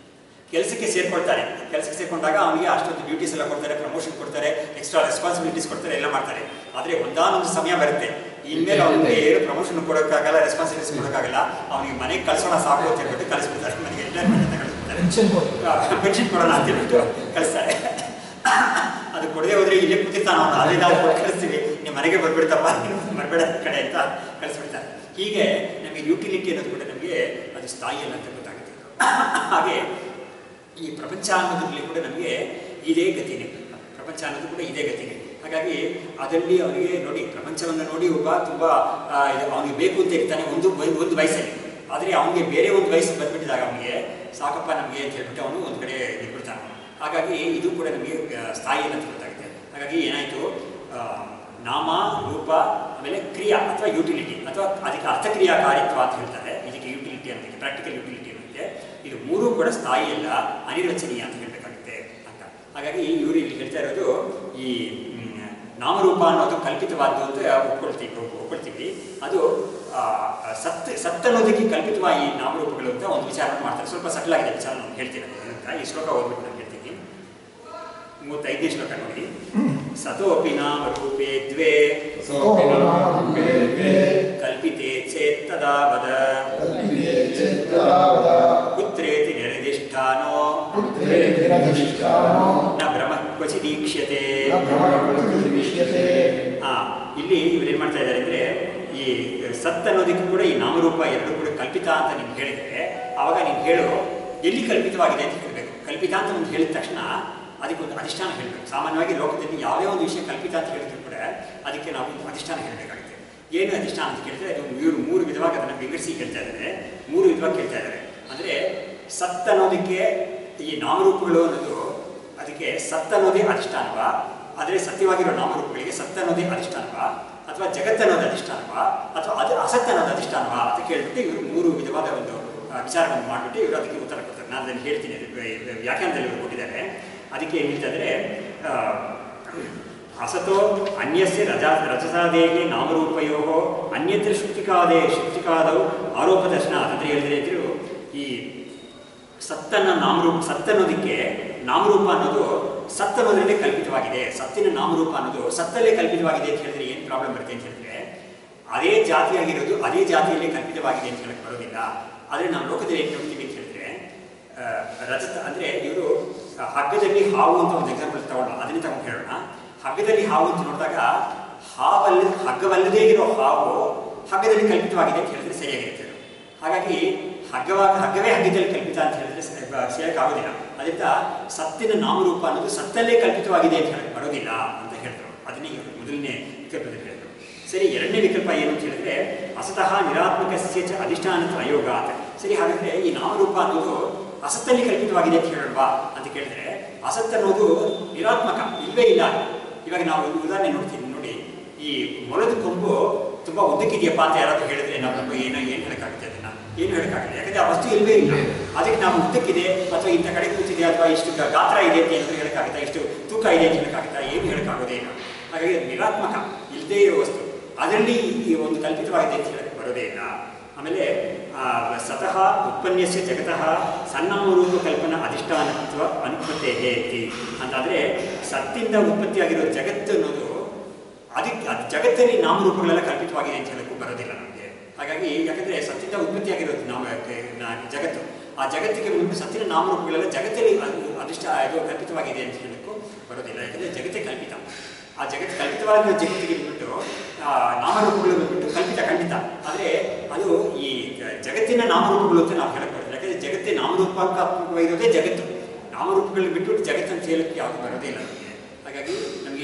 ಕೆಲಸಕ್ಕೆ ಸೇರ್ಕೊಳ್ತಾರೆ. ಕೆಲಸಕ್ಕೆ ಸೇರ್ಕೊಂಡಾಗ ಅವನಿಗೆ ಅಷ್ಟೊಂದು ಡ್ಯೂಟೀಸ್ ಎಲ್ಲ ಕೊಡ್ತಾರೆ, ಪ್ರಮೋಷನ್ ಕೊಡ್ತಾರೆ, ಎಕ್ಸ್ಟ್ರಾ ರೆಸ್ಪಾನ್ಸಿಬಿಲಿಟೀಸ್ ಕೊಡ್ತಾರೆ, ಎಲ್ಲ ಮಾಡ್ತಾರೆ. ಆದರೆ ಒಂದಾನೊಂದು ಸಮಯ ಬರುತ್ತೆ, ಇನ್ಮೇಲೆ ಅವನಿಗೆ ಏನು ಪ್ರಮೋಷನ್ ಕೊಡೋಕ್ಕಾಗಲ್ಲ, ರೆಸ್ಪಾನ್ಸಿಬಿಲಿಟೀಸ್ ಕೊಡೋಕ್ಕಾಗಲ್ಲ, ಅವನಿಗೆ ಮನೆಗೆ ಕಳಿಸೋಣ ಸಾಕು ಅಂತ ಹೇಳ್ಬಿಟ್ಟು ಕಳಿಸ್ಬಿಡ್ತಾರೆ. ಮನೆಗೆ ರಿಟೈರ್ಮೆಂಟ್ ಅಂತ ಕಳಿಸ್ಬಿಡ್ತಾರೆ, ಪೆನ್ಷನ್ ಕೊಡೋಣ ಅಂತ ಹೇಳ್ಬಿಟ್ಟು ಕಳಿಸ್ತಾರೆ. ಅದು ಕೊಡದೆ ಹೋದರೆ ಇಲ್ಲೇ ಕೂತಿರ್ತಾನೆ ಅವನು, ಅಲ್ಲಿಂದ ಕಳಿಸ್ತೀವಿ, ನೀವು ಮನೆಗೆ ಬರ್ಬಿಡ್ತಪ್ಪ, ಬರಬೇಡ ಕಡೆ ಅಂತ ಕಳಿಸ್ಬಿಡ್ತಾರೆ. ಹೀಗೆ ನಮಗೆ ಯುಟಿಲಿಟಿ ಅನ್ನೋದು ಕೂಡ ನಮಗೆ ಅದು ಸ್ಥಾಯಿಯಲ್ಲ ಅಂತ ಗೊತ್ತಾಗುತ್ತೆ. ಹಾಗೆ ಈ ಪ್ರಪಂಚ ಅನ್ನೋದ್ರಲ್ಲಿ ಕೂಡ ನಮಗೆ ಇದೇ ಗತಿನೇ, ಪ್ರಪಂಚ ಅನ್ನೋದು ಕೂಡ ಇದೇ ಗತಿನೇ. ಹಾಗಾಗಿ ಅದರಲ್ಲಿ ಅವನಿಗೆ ನೋಡಿ, ಪ್ರಪಂಚವನ್ನು ನೋಡಿ ಒಬ್ಬ ತುಂಬ ಅವನಿಗೆ ಬೇಕು ಅಂತ ಇರ್ತಾನೆ ಒಂದು ವಯಸ್ಸಲ್ಲಿ. ಆದರೆ ಅವನಿಗೆ ಬೇರೆ ಒಂದು ವಯಸ್ಸು ಬಂದ್ಬಿಟ್ಟಿದಾಗ ಅವನಿಗೆ ಸಾಕಪ್ಪ ನಮಗೆ ಅಂತ ಹೇಳ್ಬಿಟ್ಟು ಅವನು ಒಂದು ಕಡೆ ಇಟ್ಬಿಡ್ತಾನೆ. ಹಾಗಾಗಿ ಇದು ಕೂಡ ನಮಗೆ ಸ್ಥಾಯಿ ಅಂತ ಗೊತ್ತಾಗುತ್ತೆ. ಹಾಗಾಗಿ ಏನಾಯಿತು, ನಾಮ, ರೂಪ, ಆಮೇಲೆ ಕ್ರಿಯಾ ಅಥವಾ ಯುಟಿಲಿಟಿ ಅಥವಾ ಅದಕ್ಕೆ ಅರ್ಥಕ್ರಿಯಾಕಾರಿತ್ವ ಅಂತ ಹೇಳ್ತಾರೆ. ಇದಕ್ಕೆ ಯುಟಿಲಿಟಿ ಅಂತ, ಪ್ರಾಕ್ಟಿಕಲ್ ಯುಟಿಲಿಟಿ ಅನ್ನೋಕ್ಕೆ ಇದು ಮೂರೂ ಕೂಡ ಸ್ಥಾಯಿ ಅಲ್ಲ, ಅನಿರ್ವಚನೀಯ ಅಂತ ಹೇಳಬೇಕಾಗುತ್ತೆ ಅಂತ. ಹಾಗಾಗಿ ಇವರು ಇಲ್ಲಿ ಹೇಳ್ತಾ ಇರೋದು ಈ ನಾಮರೂಪ ಅನ್ನೋದು ಕಲ್ಪಿತವಾದ್ದು ಅಂತ ಒಪ್ಕೊಳ್ತೀವಿ. ಅದು ಸತ್ ಅನ್ನೋದಕ್ಕೆ ಕಲ್ಪಿತವಾಗಿ ಈ ನಾಮರೂಪಗಳು ಅಂತ ಒಂದು ವಿಚಾರವನ್ನು ಮಾಡ್ತಾರೆ. ಸ್ವಲ್ಪ ಸಟ್ಲಾಗಿದೆ ವಿಚಾರ ನಾನು ಹೇಳ್ತೀನಿ ಅಂತ. ಈ ಶ್ಲೋಕ ಓದ್ಬಿಟ್ಟು ನಾನು ಹೇಳ್ತೀನಿ. 35ನೇ ಶ್ಲೋಕ ನೋಡಿ. ಸತೋಪಿ ನಾಮ ರೂಪೇ ದ್ವೇ ಕಲ್ಪಿತೆ ಚೇತ್ ತದಾ ವದ ಪುತ್ರೇತಿ ನಿರ್ದಿಷ್ಟಾನೋ ನ ಬ್ರಹ್ಮ ಕ್ವಚಿದೀಕ್ಷ್ಯತೆ. ಇಲ್ಲಿ ಇವ್ರೇನು ಮಾಡ್ತಾ ಇದ್ದಾರೆ ಅಂದರೆ, ಈ ಸತ್ ಅನ್ನೋದಕ್ಕೂ ಕೂಡ ಈ ನಾಮರೂಪ ಎರಡೂ ಕೂಡ ಕಲ್ಪಿತ ಅಂತ ನೀನು ಹೇಳಿದರೆ, ಆವಾಗ ನೀನು ಹೇಳು ಎಲ್ಲಿ ಕಲ್ಪಿತವಾಗಿದೆ ಅಂತ ಹೇಳಬೇಕು. ಕಲ್ಪಿತ ಅಂತ ಒಂದು ಹೇಳಿದ ತಕ್ಷಣ ಅದಕ್ಕೊಂದು ಅಧಿಷ್ಠಾನ ಹೇಳಬೇಕು. ಸಾಮಾನ್ಯವಾಗಿ ಲೋಕದಲ್ಲಿ ಯಾವುದೇ ಒಂದು ವಿಷಯ ಕಲ್ಪಿತ ಅಂತ ಹೇಳಿದ್ರು ಕೂಡ ಅದಕ್ಕೆ ನಾವು ಒಂದು ಅಧಿಷ್ಠಾನ ಹೇಳಬೇಕಾಗುತ್ತೆ. ಏನು ಅಧಿಷ್ಠಾನ ಅಂತ ಕೇಳಿದ್ರೆ, ಅದು ಇವರು 3 ವಿಧವಾಗಿ ಅದನ್ನು ವಿಂಗಡಿಸಿ ಹೇಳ್ತಾ ಇದ್ದಾರೆ, 3 ವಿಧವಾಗಿ ಕೇಳ್ತಾ ಇದ್ದಾರೆ. ಅಂದರೆ ಸತ್ ಅನ್ನೋದಕ್ಕೆ ಈ ನಾಮರೂಪಗಳು ಅನ್ನೋದು, ಅದಕ್ಕೆ ಸತ್ ಅನ್ನೋದೇ ಅಧಿಷ್ಠಾನವ, ಆದರೆ ಸತ್ಯವಾಗಿರೋ ನಾಮರೂಪಗಳಿಗೆ ಸತ್ ಅನ್ನೋದೇ ಅಧಿಷ್ಠಾನವ, ಅಥವಾ ಜಗತ್ತು ಅನ್ನೋದು ಅಧಿಷ್ಠಾನವ, ಅಥವಾ ಅದು ಅಸತ್ ಅನ್ನೋದು ಅಧಿಷ್ಠಾನವ ಅಂತ ಕೇಳಿಬಿಟ್ಟು ಇವರು 3 ವಿಧವಾದ ಒಂದು ವಿಚಾರವನ್ನು ಮಾಡಿಬಿಟ್ಟು ಇವರು ಅದಕ್ಕೆ ಉತ್ತರ ಕೊಡ್ತಾರೆ. ನಾನು ಅದನ್ನು ಹೇಳ್ತೀನಿ, ವ್ಯಾಖ್ಯಾನದಲ್ಲಿ ಇವರು ಕೊಟ್ಟಿದ್ದಾರೆ. ಅದಕ್ಕೆ ಏನು ಹೇಳ್ತಾ ಇದ್ದಾರೆ, ಅಸತೋ ಅನ್ಯಸ್ಯ ರಜಸಾದೇಹಿ ನಾಮರೂಪಯೋ ಅನ್ಯತ್ರ ಶುಕ್ತಿಕಾದವು ಆರೋಪ ದರ್ಶನ ಅಂತ ಹೇಳಿದ್ರೆ ಇದ್ರು. ಈ ಸತ್ತನ್ನೋದಕ್ಕೆ ನಾಮರೂಪ ಅನ್ನೋದು ಸತ್ ಅನ್ನೋದ್ರಲ್ಲೇ ಕಲ್ಪಿತವಾಗಿದೆ, ಸತ್ತಿನ ನಾಮರೂಪ ಅನ್ನೋದು ಸತ್ತಲ್ಲೇ ಕಲ್ಪಿತವಾಗಿದೆ ಅಂತ ಹೇಳಿದ್ರೆ ಏನು ಪ್ರಾಬ್ಲಮ್ ಬರುತ್ತೆ ಅಂತ ಹೇಳಿದ್ರೆ, ಅದೇ ಜಾತಿಯಾಗಿರೋದು ಅದೇ ಜಾತಿಯಲ್ಲೇ ಕಲ್ಪಿತವಾಗಿದೆ ಅಂತ ಹೇಳಕ್ಕೆ ಬರೋದಿಲ್ಲ. ಆದರೆ ನಾವು ಲೋಕದಲ್ಲಿ ಏನು ನೋಡ್ತೀವಿ ಅಂತ ಹೇಳಿದ್ರೆ, ರಜತ ಅಂದರೆ ಇವರು ಹಗ್ಗದಲ್ಲಿ ಹಾವು ಅಂತ ಒಂದು ಎಕ್ಸಾಂಪಲ್ ತಗೊಂಡು ಅದನ್ನೇ ತಗೊಂಡು ಹೇಳೋಣ. ಹಗ್ಗದಲ್ಲಿ ಹಾವು ಅಂತ ನೋಡಿದಾಗ ಹಗ್ಗವಲ್ಲದೇ ಇರೋ ಹಾವು ಹಗ್ಗದಲ್ಲಿ ಕಲ್ಪಿತವಾಗಿದೆ ಅಂತ ಹೇಳಿದ್ರೆ ಸರಿಯಾಗಿರುತ್ತೆ. ಹಾಗಾಗಿ ಹಗ್ಗವೇ ಹಗ್ಗದಲ್ಲಿ ಕಲ್ಪಿತ ಅಂತ ಹೇಳಿದ್ರೆ ಸೇರಕ್ಕಾಗೋದಿಲ್ಲ. ಅದರಿಂದ ಸತ್ತಿನ ನಾಮರೂಪ ಅನ್ನೋದು ಸತ್ತಲ್ಲೇ ಕಲ್ಪಿತವಾಗಿದೆ ಅಂತ ಹೇಳಕ್ಕೆ ಬರೋದಿಲ್ಲ ಅಂತ ಹೇಳಿದ್ರು. ಅದನ್ನೇ ಮೊದಲನೇ ವಿಕಲ್ಪದಲ್ಲಿ ಹೇಳಿದ್ರು. ಸರಿ, ಎರಡನೇ ವಿಕಲ್ಪ ಏನು ಅಂತ ಹೇಳಿದ್ರೆ, ಅಸತಃ ನಿರಾತ್ಮಕಸ್ಯ ಚ ಅಧಿಷ್ಠಾನತ್ವ ಅಯೋಗ ಅಂತ. ಸರಿ, ಹಾಗಾದರೆ ಈ ನಾಮರೂಪ ಅನ್ನೋದು ಅಸತ್ತಲ್ಲಿ ಕಲ್ಪಿತವಾಗಿದೆ ಅಂತ ಹೇಳಲ್ವಾ ಅಂತ ಕೇಳಿದ್ರೆ, ಅಸತ್ ಅನ್ನೋದು ನಿರಾತ್ಮಕ, ಇಲ್ಲವೇ ಇಲ್ಲ. ಇವಾಗ ನಾವು ಉದಾಹರಣೆ ನೋಡ್ತೀವಿ ನೋಡಿ, ಈ ಮೊಲದ ಕೊಂಬು ತುಂಬ ಉದ್ದಕ್ಕಿದೆಯಪ್ಪ ಅಂತ ಯಾರಾದರೂ ಹೇಳಿದ್ರೆ ನಾವು ಏನು ಹೇಳೋಕ್ಕಾಗುತ್ತೆ, ಅದನ್ನು ಏನು ಹೇಳೋಕ್ಕಾಗಲ್ಲ. ಯಾಕಂದರೆ ಆ ವಸ್ತು ಇಲ್ಲವೇ ಇಲ್ಲ. ಅದಕ್ಕೆ ನಾವು ಉದ್ದಕ್ಕಿದೆ ಅಥವಾ ಇಂಥ ಕಡೆ ಕೂತಿದೆ ಅಥವಾ ಇಷ್ಟು ಗಾತ್ರ ಇದೆ ಅಂತ ಏನಾದರೂ ಹೇಳೋಕ್ಕಾಗುತ್ತಾ, ಇಷ್ಟು ತೂಕ ಇದೆ ಅಂತ ಹೇಳೋಕ್ಕಾಗುತ್ತಾ, ಏನು ಹೇಳೋಕ್ಕಾಗೋದೇ ಇಲ್ಲ. ಹಾಗಾಗಿ ಅದು ನಿರಾತ್ಮಕ, ಇಲ್ಲದೇ ಇರೋ ವಸ್ತು, ಅದರಲ್ಲಿ ಈ ಒಂದು ಕಲ್ಪಿತವಾಗಿದೆ ಅಂತ ಹೇಳೋಕ್ಕೆ ಬರೋದೇ ಇಲ್ಲ. ಆಮೇಲೆ ಸತಃ ಉತ್ಪನ್ನಸ್ಯ ಜಗತಃ ಸನ್ನಾಮರೂಪ ಕಲ್ಪನಾ ಅಧಿಷ್ಠಾನತ್ವ ಅನುಪತ್ತೇ ಹೇತಿ ಅಂತಾದರೆ, ಸತ್ತಿಂದ ಉತ್ಪತ್ತಿಯಾಗಿರೋ ಜಗತ್ತು ಅನ್ನೋದು ಅದಕ್ಕೆ ಅದು ಜಗತ್ತಲ್ಲಿ ನಾಮರೂಪಗಳೆಲ್ಲ ಕಲ್ಪಿತವಾಗಿದೆ ಅಂತ ಹೇಳೋಕ್ಕೂ ಬರೋದಿಲ್ಲ ನಮಗೆ. ಹಾಗಾಗಿ ಯಾಕಂದರೆ ಸತ್ತಿಂದ ಉತ್ಪತ್ತಿಯಾಗಿರೋದು ಜಗತ್ತು, ಆ ಜಗತ್ತಿಗೆ ಸತ್ತಿನ ನಾಮರೂಪಗಳೆಲ್ಲ ಜಗತ್ತಲ್ಲಿ ಇದು ಕಲ್ಪಿತವಾಗಿದೆ ಅಂತ ಹೇಳೋಕ್ಕೂ ಬರೋದಿಲ್ಲ. ಯಾಕಂದರೆ ಜಗತ್ತೇ ಕಲ್ಪಿತ. ಆ ಜಗತ್ತು ಕಲ್ಪಿತವಾಗಿರೋ ಜಗತ್ತಿಗೆ ಬಂದ್ಬಿಟ್ಟು ನಾಮರೂಪಗಳು ಬಂದ್ಬಿಟ್ಟು ಕಲ್ಪಿತ ಖಂಡಿತ. ಆದರೆ ಅದು ಈ ಜಗತ್ತಿನ ನಾಮರೂಪಗಳು ಅಂತ ನಾವು ಹೇಳಕ್ಕೆ ಬರೋದಿಲ್ಲ. ಯಾಕಂದರೆ ಜಗತ್ತೇ ನಾಮರೂಪಾತ್ಮಕವಾಗಿರೋದೇ ಜಗತ್ತು. ನಾಮರೂಪಗಳನ್ನ ಬಿಟ್ಬಿಟ್ಟು ಜಗತ್ತನ್ನು ಹೇಳಕ್ಕೆ ಯಾವುದು ಬರೋದೇ ಇಲ್ಲ ನಮಗೆ. ಹಾಗಾಗಿ ನಮಗೆ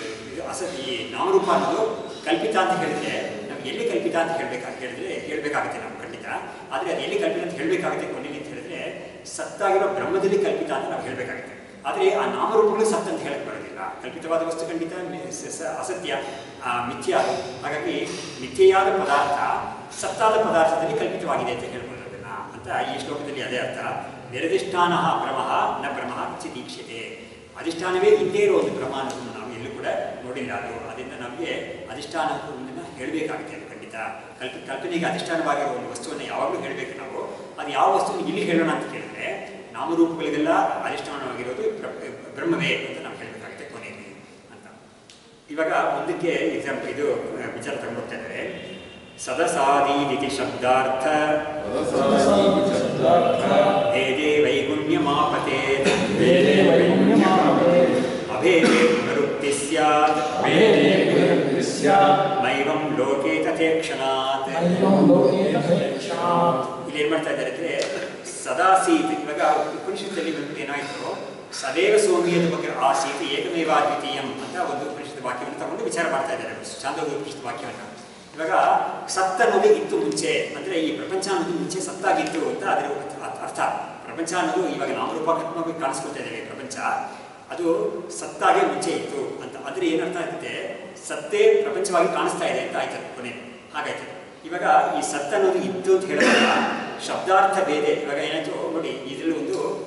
ಈ ನಾಮರೂಪ ಅನ್ನೋದು ಕಲ್ಪಿತ ಅಂತ ಹೇಳಿದ್ರೆ, ನಮ್ಗೆ ಎಲ್ಲಿ ಕಲ್ಪಿತ ಅಂತ ಹೇಳಬೇಕಾಗುತ್ತೆ ನಾವು ಖಂಡಿತ. ಆದರೆ ಅದು ಎಲ್ಲಿ ಕಲ್ಪಿತ ಅಂತ ಹೇಳಬೇಕಾಗುತ್ತೆ ಕೊನೆಯಲ್ಲಿ ಅಂತ ಹೇಳಿದ್ರೆ, ಸತ್ತಾಗಿರೋ ಬ್ರಹ್ಮದಲ್ಲಿ ಕಲ್ಪಿತ ಅಂತ ನಾವು ಹೇಳಬೇಕಾಗುತ್ತೆ. ಆದರೆ ಆ ನಾಮರೂಪಗಳು ಸತ್ ಅಂತ ಹೇಳಕ್ಕೆ ಬರೋದಿಲ್ಲ. ಕಲ್ಪಿತವಾದ ವಸ್ತು ಖಂಡಿತ ಅಸತ್ಯ, ಮಿಥ್ಯ. ಹಾಗಾಗಿ ಮಿಥ್ಯೆಯಾದ ಪದಾರ್ಥ ಸತ್ತಾದ ಪದಾರ್ಥದಲ್ಲಿ ಕಲ್ಪಿತವಾಗಿದೆ ಅಂತ ಹೇಳ್ಕೊಳ್ಳೋದನ್ನ ಅಂತ ಈ ಶ್ಲೋಕದಲ್ಲಿ ಅದೇ ಅರ್ಥ. ನಿರ್ದಿಷ್ಟಾನ ಭ್ರಮಃ ನ ಭ್ರಮಃ ಚಿದೀಕ್ಷತೆ. ಅಧಿಷ್ಠಾನವೇ ಇದ್ದೇ ಇರೋ ಒಂದು ಭ್ರಮ ಅನ್ನೋದನ್ನು ನಾವು ಎಲ್ಲೂ ಕೂಡ ನೋಡಿಲ್ಲ. ಅದರಿಂದ ನಮಗೆ ಅಧಿಷ್ಠಾನವನ್ನು ಹೇಳಬೇಕಾಗುತ್ತೆ. ಅದು ಖಂಡಿತ ಕಲ್ಪನೆಗೆ ಅಧಿಷ್ಠಾನವಾಗಿರೋ ಒಂದು ವಸ್ತುವನ್ನು ಯಾವಾಗಲೂ ಹೇಳಬೇಕು ನಾವು. ಅದು ಯಾವ ವಸ್ತುವನ್ನು ಇಲ್ಲಿ ಹೇಳೋಣ ಅಂತ ಕೇಳಿದ್ರೆ, ನಾಮರೂಪಗಳಿಗೆಲ್ಲ ಅಧಿಷ್ಠಾನವಾಗಿರೋದು ಬ್ರಹ್ಮವೇ ಅಂತ ನಾವು ಹೇಳಬೇಕಾಗುತ್ತೆ ಕೊನೆಯಲ್ಲಿ ಅಂತ. ಇವಾಗ ಮುಂದಕ್ಕೆ ಎಕ್ಸಾಂಪಲ್ ಇದು ವಿಚಾರ ತಗೊಂಡ್ಬರ್ತಾ ಇದ್ದಾರೆ. ಸದಸಾದೀತಿ ಶಬ್ದಾರ್ಥ ಭೇದೇ ವೈಗುಣ್ಯಮಾಪತೆ ಅಭೇದೇ ಪುನರುಕ್ತಿ ಸ್ಯಾತ್ ಮೈವಂ ಲೋಕೆ ತಥೇಕ್ಷಣಾತ್. ಇಲ್ಲಿ ಏನ್ ಮಾಡ್ತಾ ಇದ್ದಾರೆ ಅಂದ್ರೆ ಸದಾಸೀತ್. ಇವಾಗ ಉಪನಿಷತ್ತಲ್ಲಿ ಬಂದ್ಬಿಟ್ಟು ಏನಾಯ್ತು, ಸದೇವ ಸೌಮ್ಯದ ಬಗ್ಗೆ ಆಸೀತ್ ಏಕಮೇವಾದ್ವಿತೀಯಂ ಅಂತ ಒಂದು ಉಪನಿಷತ್ ವಾಕ್ಯವನ್ನು ತಗೊಂಡು ವಿಚಾರ ಮಾಡ್ತಾ ಇದ್ದಾರೆ, ಚಾಂದೋಗ್ಯ ಉಪನಿಷತ್ ವಾಕ್ಯವನ್ನು. ಇವಾಗ ಸತ್ತ ಅನ್ನೋದು ಇತ್ತು ಮುಂಚೆ, ಅಂದ್ರೆ ಈ ಪ್ರಪಂಚ ಅನ್ನೋದು ಮುಂಚೆ ಸತ್ತಾಗಿತ್ತು ಅಂತ ಅದರ ಅರ್ಥ. ಪ್ರಪಂಚ ಅನ್ನೋದು ಇವಾಗ ನಾಮರೂಪಾತ್ಮಕವಾಗಿ ಕಾಣಿಸ್ಕೊಳ್ತಾ ಇದ್ದೇವೆ, ಪ್ರಪಂಚ ಅದು ಸತ್ತಾಗೆ ಮುಂಚೆ ಇತ್ತು ಅಂತ. ಆದರೆ ಏನರ್ಥ ಆಗ್ತದೆ, ಸತ್ತೇ ಪ್ರಪಂಚವಾಗಿ ಕಾಣಿಸ್ತಾ ಇದೆ ಅಂತ ಆಯ್ತದೆ ಕೊನೆ, ಹಾಗಾಯ್ತದೆ. ಇವಾಗ ಈ ಸತ್ತ ಅನ್ನೋದು ಇತ್ತು ಅಂತ ಹೇಳಿದಾಗ ಶಬ್ದಾರ್ಥ ಬೇರೆ. ಇವಾಗ ಏನಾಯ್ತು ನೋಡಿ, ಇದರಲ್ಲಿ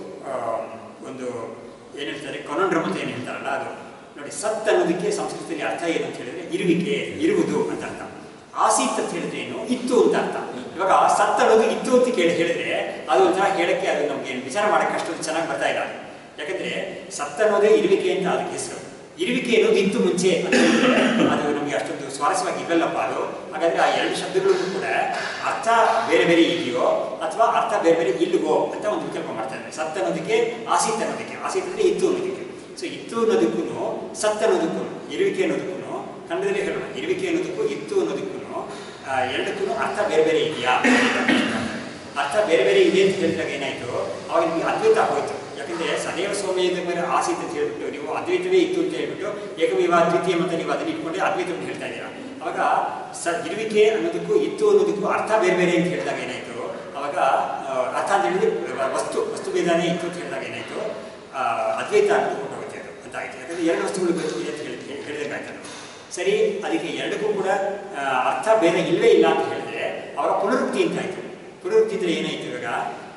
ಒಂದು ಏನು ಹೇಳ್ತಾರೆ, ಕೊನೊಂಡ್ರಮ್ ಅಂತ ಏನು ಹೇಳ್ತಾರಲ್ಲ ಅದು ನೋಡಿ. ಸತ್ ಅನ್ನೋದಕ್ಕೆ ಸಂಸ್ಕೃತದಲ್ಲಿ ಅರ್ಥ ಏನು ಅಂತ ಹೇಳಿದ್ರೆ ಇರುವಿಕೆ, ಇರುವುದು ಅಂತ ಅರ್ಥ. ಆಸೀತ್ ಅಂತ ಹೇಳಿದ್ರೆ ಏನು, ಇತ್ತು ಅಂತ ಅರ್ಥ. ಇವಾಗ ಸತ್ ಅನ್ನೋದು ಇತ್ತು ಅಂತ ಹೇಳಿದ್ರೆ ಅದು ಒಂಥರ ಹೇಳಕ್ಕೆ, ಅದು ನಮ್ಗೆ ವಿಚಾರ ಮಾಡಕ್ಕೆ ಅಷ್ಟೊಂದು ಚೆನ್ನಾಗಿ ಬರ್ತಾ ಇಲ್ಲ. ಯಾಕಂದ್ರೆ ಸತ್ ಅನ್ನೋದೇ ಇರುವಿಕೆ ಅಂತ ಅದಕ್ಕೆ ಹೆಸರು. ಇರುವಿಕೆ ಅನ್ನೋದು ಇತ್ತು ಮುಂಚೆ ಅಂತ ಹೇಳಿದ್ರೆ ಅದು ನಮಗೆ ಅಷ್ಟೊಂದು ಸ್ವಾರಸ್ಯವಾಗಿ ಇರಲ್ಲಪ್ಪ ಅದು. ಹಾಗಾದ್ರೆ ಆ ಎರಡು ಶಬ್ದಗಳು ಕೂಡ ಅರ್ಥ ಬೇರೆ ಬೇರೆ ಇದೆಯೋ ಅಥವಾ ಅರ್ಥ ಬೇರೆ ಬೇರೆ ಇಲ್ವೋ ಅಂತ ಒಂದು ವಿಕಲ್ಪ ಮಾಡ್ತಾ ಇದ್ದಾರೆ. ಸತ್ ಅನ್ನೋದಕ್ಕೆ ಆಸೀತ್ ಅನ್ನೋದಕ್ಕೆ, ಆಸೀತ್ ಅಂದ್ರೆ ಇತ್ತು ಅನ್ನೋದಕ್ಕೆ. ಸೊ ಇತ್ತು ಅನ್ನೋದಕ್ಕೂ ಸತ್ ಅನ್ನೋದಕ್ಕೂ, ಇರುವಿಕೆ ಅನ್ನೋದಕ್ಕೂ ಕನ್ನಡದಲ್ಲಿ ಹೇಳೋಣ, ಇರುವಿಕೆ ಅನ್ನೋದಕ್ಕೂ ಇತ್ತು ಅನ್ನೋದಕ್ಕೂ ಎರಡಕ್ಕೂ ಅರ್ಥ ಬೇರೆ ಬೇರೆ ಇದೆಯಾ, ಅರ್ಥ ಬೇರೆ ಬೇರೆ ಇದೆ ಅಂತ ಹೇಳಿದಾಗ ಏನಾಯ್ತು, ಅವಾಗ ನಿಮಗೆ ಅದ್ವೈತ ಹೋಯ್ತು. ಯಾಕಂದ್ರೆ ಸದೇವ ಸೌಮ್ಯದ ಮೇಲೆ ಆಸೀತ್ ಅಂತ ಹೇಳ್ಬಿಟ್ಟು ನೀವು ಅದ್ವೈತವೇ ಇತ್ತು ಅಂತ ಹೇಳ್ಬಿಟ್ಟು ಏಕಮೇವ ದ್ವಿತೀಯ ಅಂತ ನೀವು ಅದನ್ನ ಇಟ್ಕೊಂಡೆ ಅದ್ವೈತವನ್ನು ಹೇಳ್ತಾ ಇದ್ದೀರಾ. ಅವಾಗ ಇರುವಿಕೆ ಅನ್ನೋದಕ್ಕೂ ಇತ್ತು ಅನ್ನೋದಕ್ಕೂ ಅರ್ಥ ಬೇರೆ ಬೇರೆ ಅಂತ ಹೇಳಿದಾಗ ಏನಾಯ್ತು, ಅವಾಗ ಅರ್ಥ ಅಂತ ಹೇಳಿದ್ರೆ ವಸ್ತು ಭೇದಾನೇ ಇತ್ತು ಅಂತ ಹೇಳಿದಾಗ ಏನಾಯ್ತು, ಅದ್ವೈತ ಅನ್ನೋದು ಹೊರಟೋಗುತ್ತೆ ಅದು ಅಂತ ಆಯ್ತು. ಯಾಕಂದ್ರೆ ಎರಡು ವಸ್ತುಗಳು ಗೊತ್ತಿದೆ ಅಂತ ಹೇಳಿದಾಗಾಯ್ತು. ಸರಿ, ಅದಕ್ಕೆ ಎರಡಕ್ಕೂ ಕೂಡ ಅರ್ಥ ಬೇರೆ ಇಲ್ಲವೇ ಇಲ್ಲ ಅಂತ ಹೇಳಿದ್ರೆ ಅವಾಗ ಪುನರುಕ್ತಿ ಅಂತ ಆಯ್ತು. ಪುನರುಕ್ತಿ ಇದ್ರೆ ಏನಾಯ್ತು, ಇವಾಗ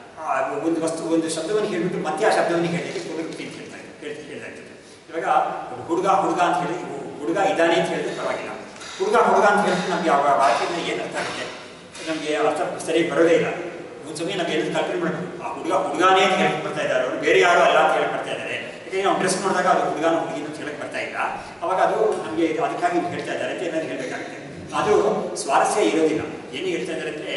ಒಂದು ಶಬ್ದವನ್ನು ಹೇಳಿಬಿಟ್ಟು ಮತ್ತೆ ಆ ಶಬ್ದವನ್ನು ಹೇಳಲಿಕ್ಕೆ ಪುನರುಕ್ತಿ ಅಂತ ಹೇಳ್ತಾ ಇರ್ತದೆ. ಇವಾಗ ಹುಡುಗ ಅಂತ ಹೇಳಿ, ಹುಡುಗ ಇದ್ದಾನೆ ಅಂತ ಹೇಳಿದ್ರೆ ಪರವಾಗಿಲ್ಲ. ಹುಡುಗ ಅಂತ ಹೇಳಿದ್ರೆ ನಮಗೆ ಆ ವಾಕ್ಯದಿಂದ ಏನು ಅರ್ಥ ಆಗುತ್ತೆ, ನಮಗೆ ಅರ್ಥ ಸರಿಯಾಗಿ ಬರೋದೇ ಇಲ್ಲ. ಒಂದು ಸಮಯ ನಮಗೆ ಎಲ್ಲ ಕಲ್ಪನೆ ಮಾಡಬೇಕು, ಆ ಹುಡುಗಾನೇ ಅಂತ ಹೇಳಕ್ ಬರ್ತಾ ಇದ್ದಾರೆ, ಅವರು ಬೇರೆ ಯಾರು ಅಲ್ಲ ಅಂತ ಹೇಳಕ್ ಬರ್ತಾ ಇದ್ದಾರೆ. ಯಾಕಂದ್ರೆ ನಾವು ಡ್ರೆಸ್ ಮಾಡಿದಾಗ ಅದು ಹುಡುಗಿನ ಅಂತ ಹೇಳಕ್ ಬರ್ತಾ ಇಲ್ಲ. ಅವಾಗ ಅದು ನಮಗೆ ಅದಕ್ಕಾಗಿ ಹೇಳ್ತಾ ಇದ್ದಾರೆ ಅಂತ ಏನಾದ್ರು ಹೇಳಬೇಕಾಗುತ್ತೆ. ಅದು ಸ್ವಾರಸ್ಯ ಇರೋದಿಲ್ಲ. ಏನು ಹೇಳ್ತಾ ಇದ್ದಾರೆ ಅಂದರೆ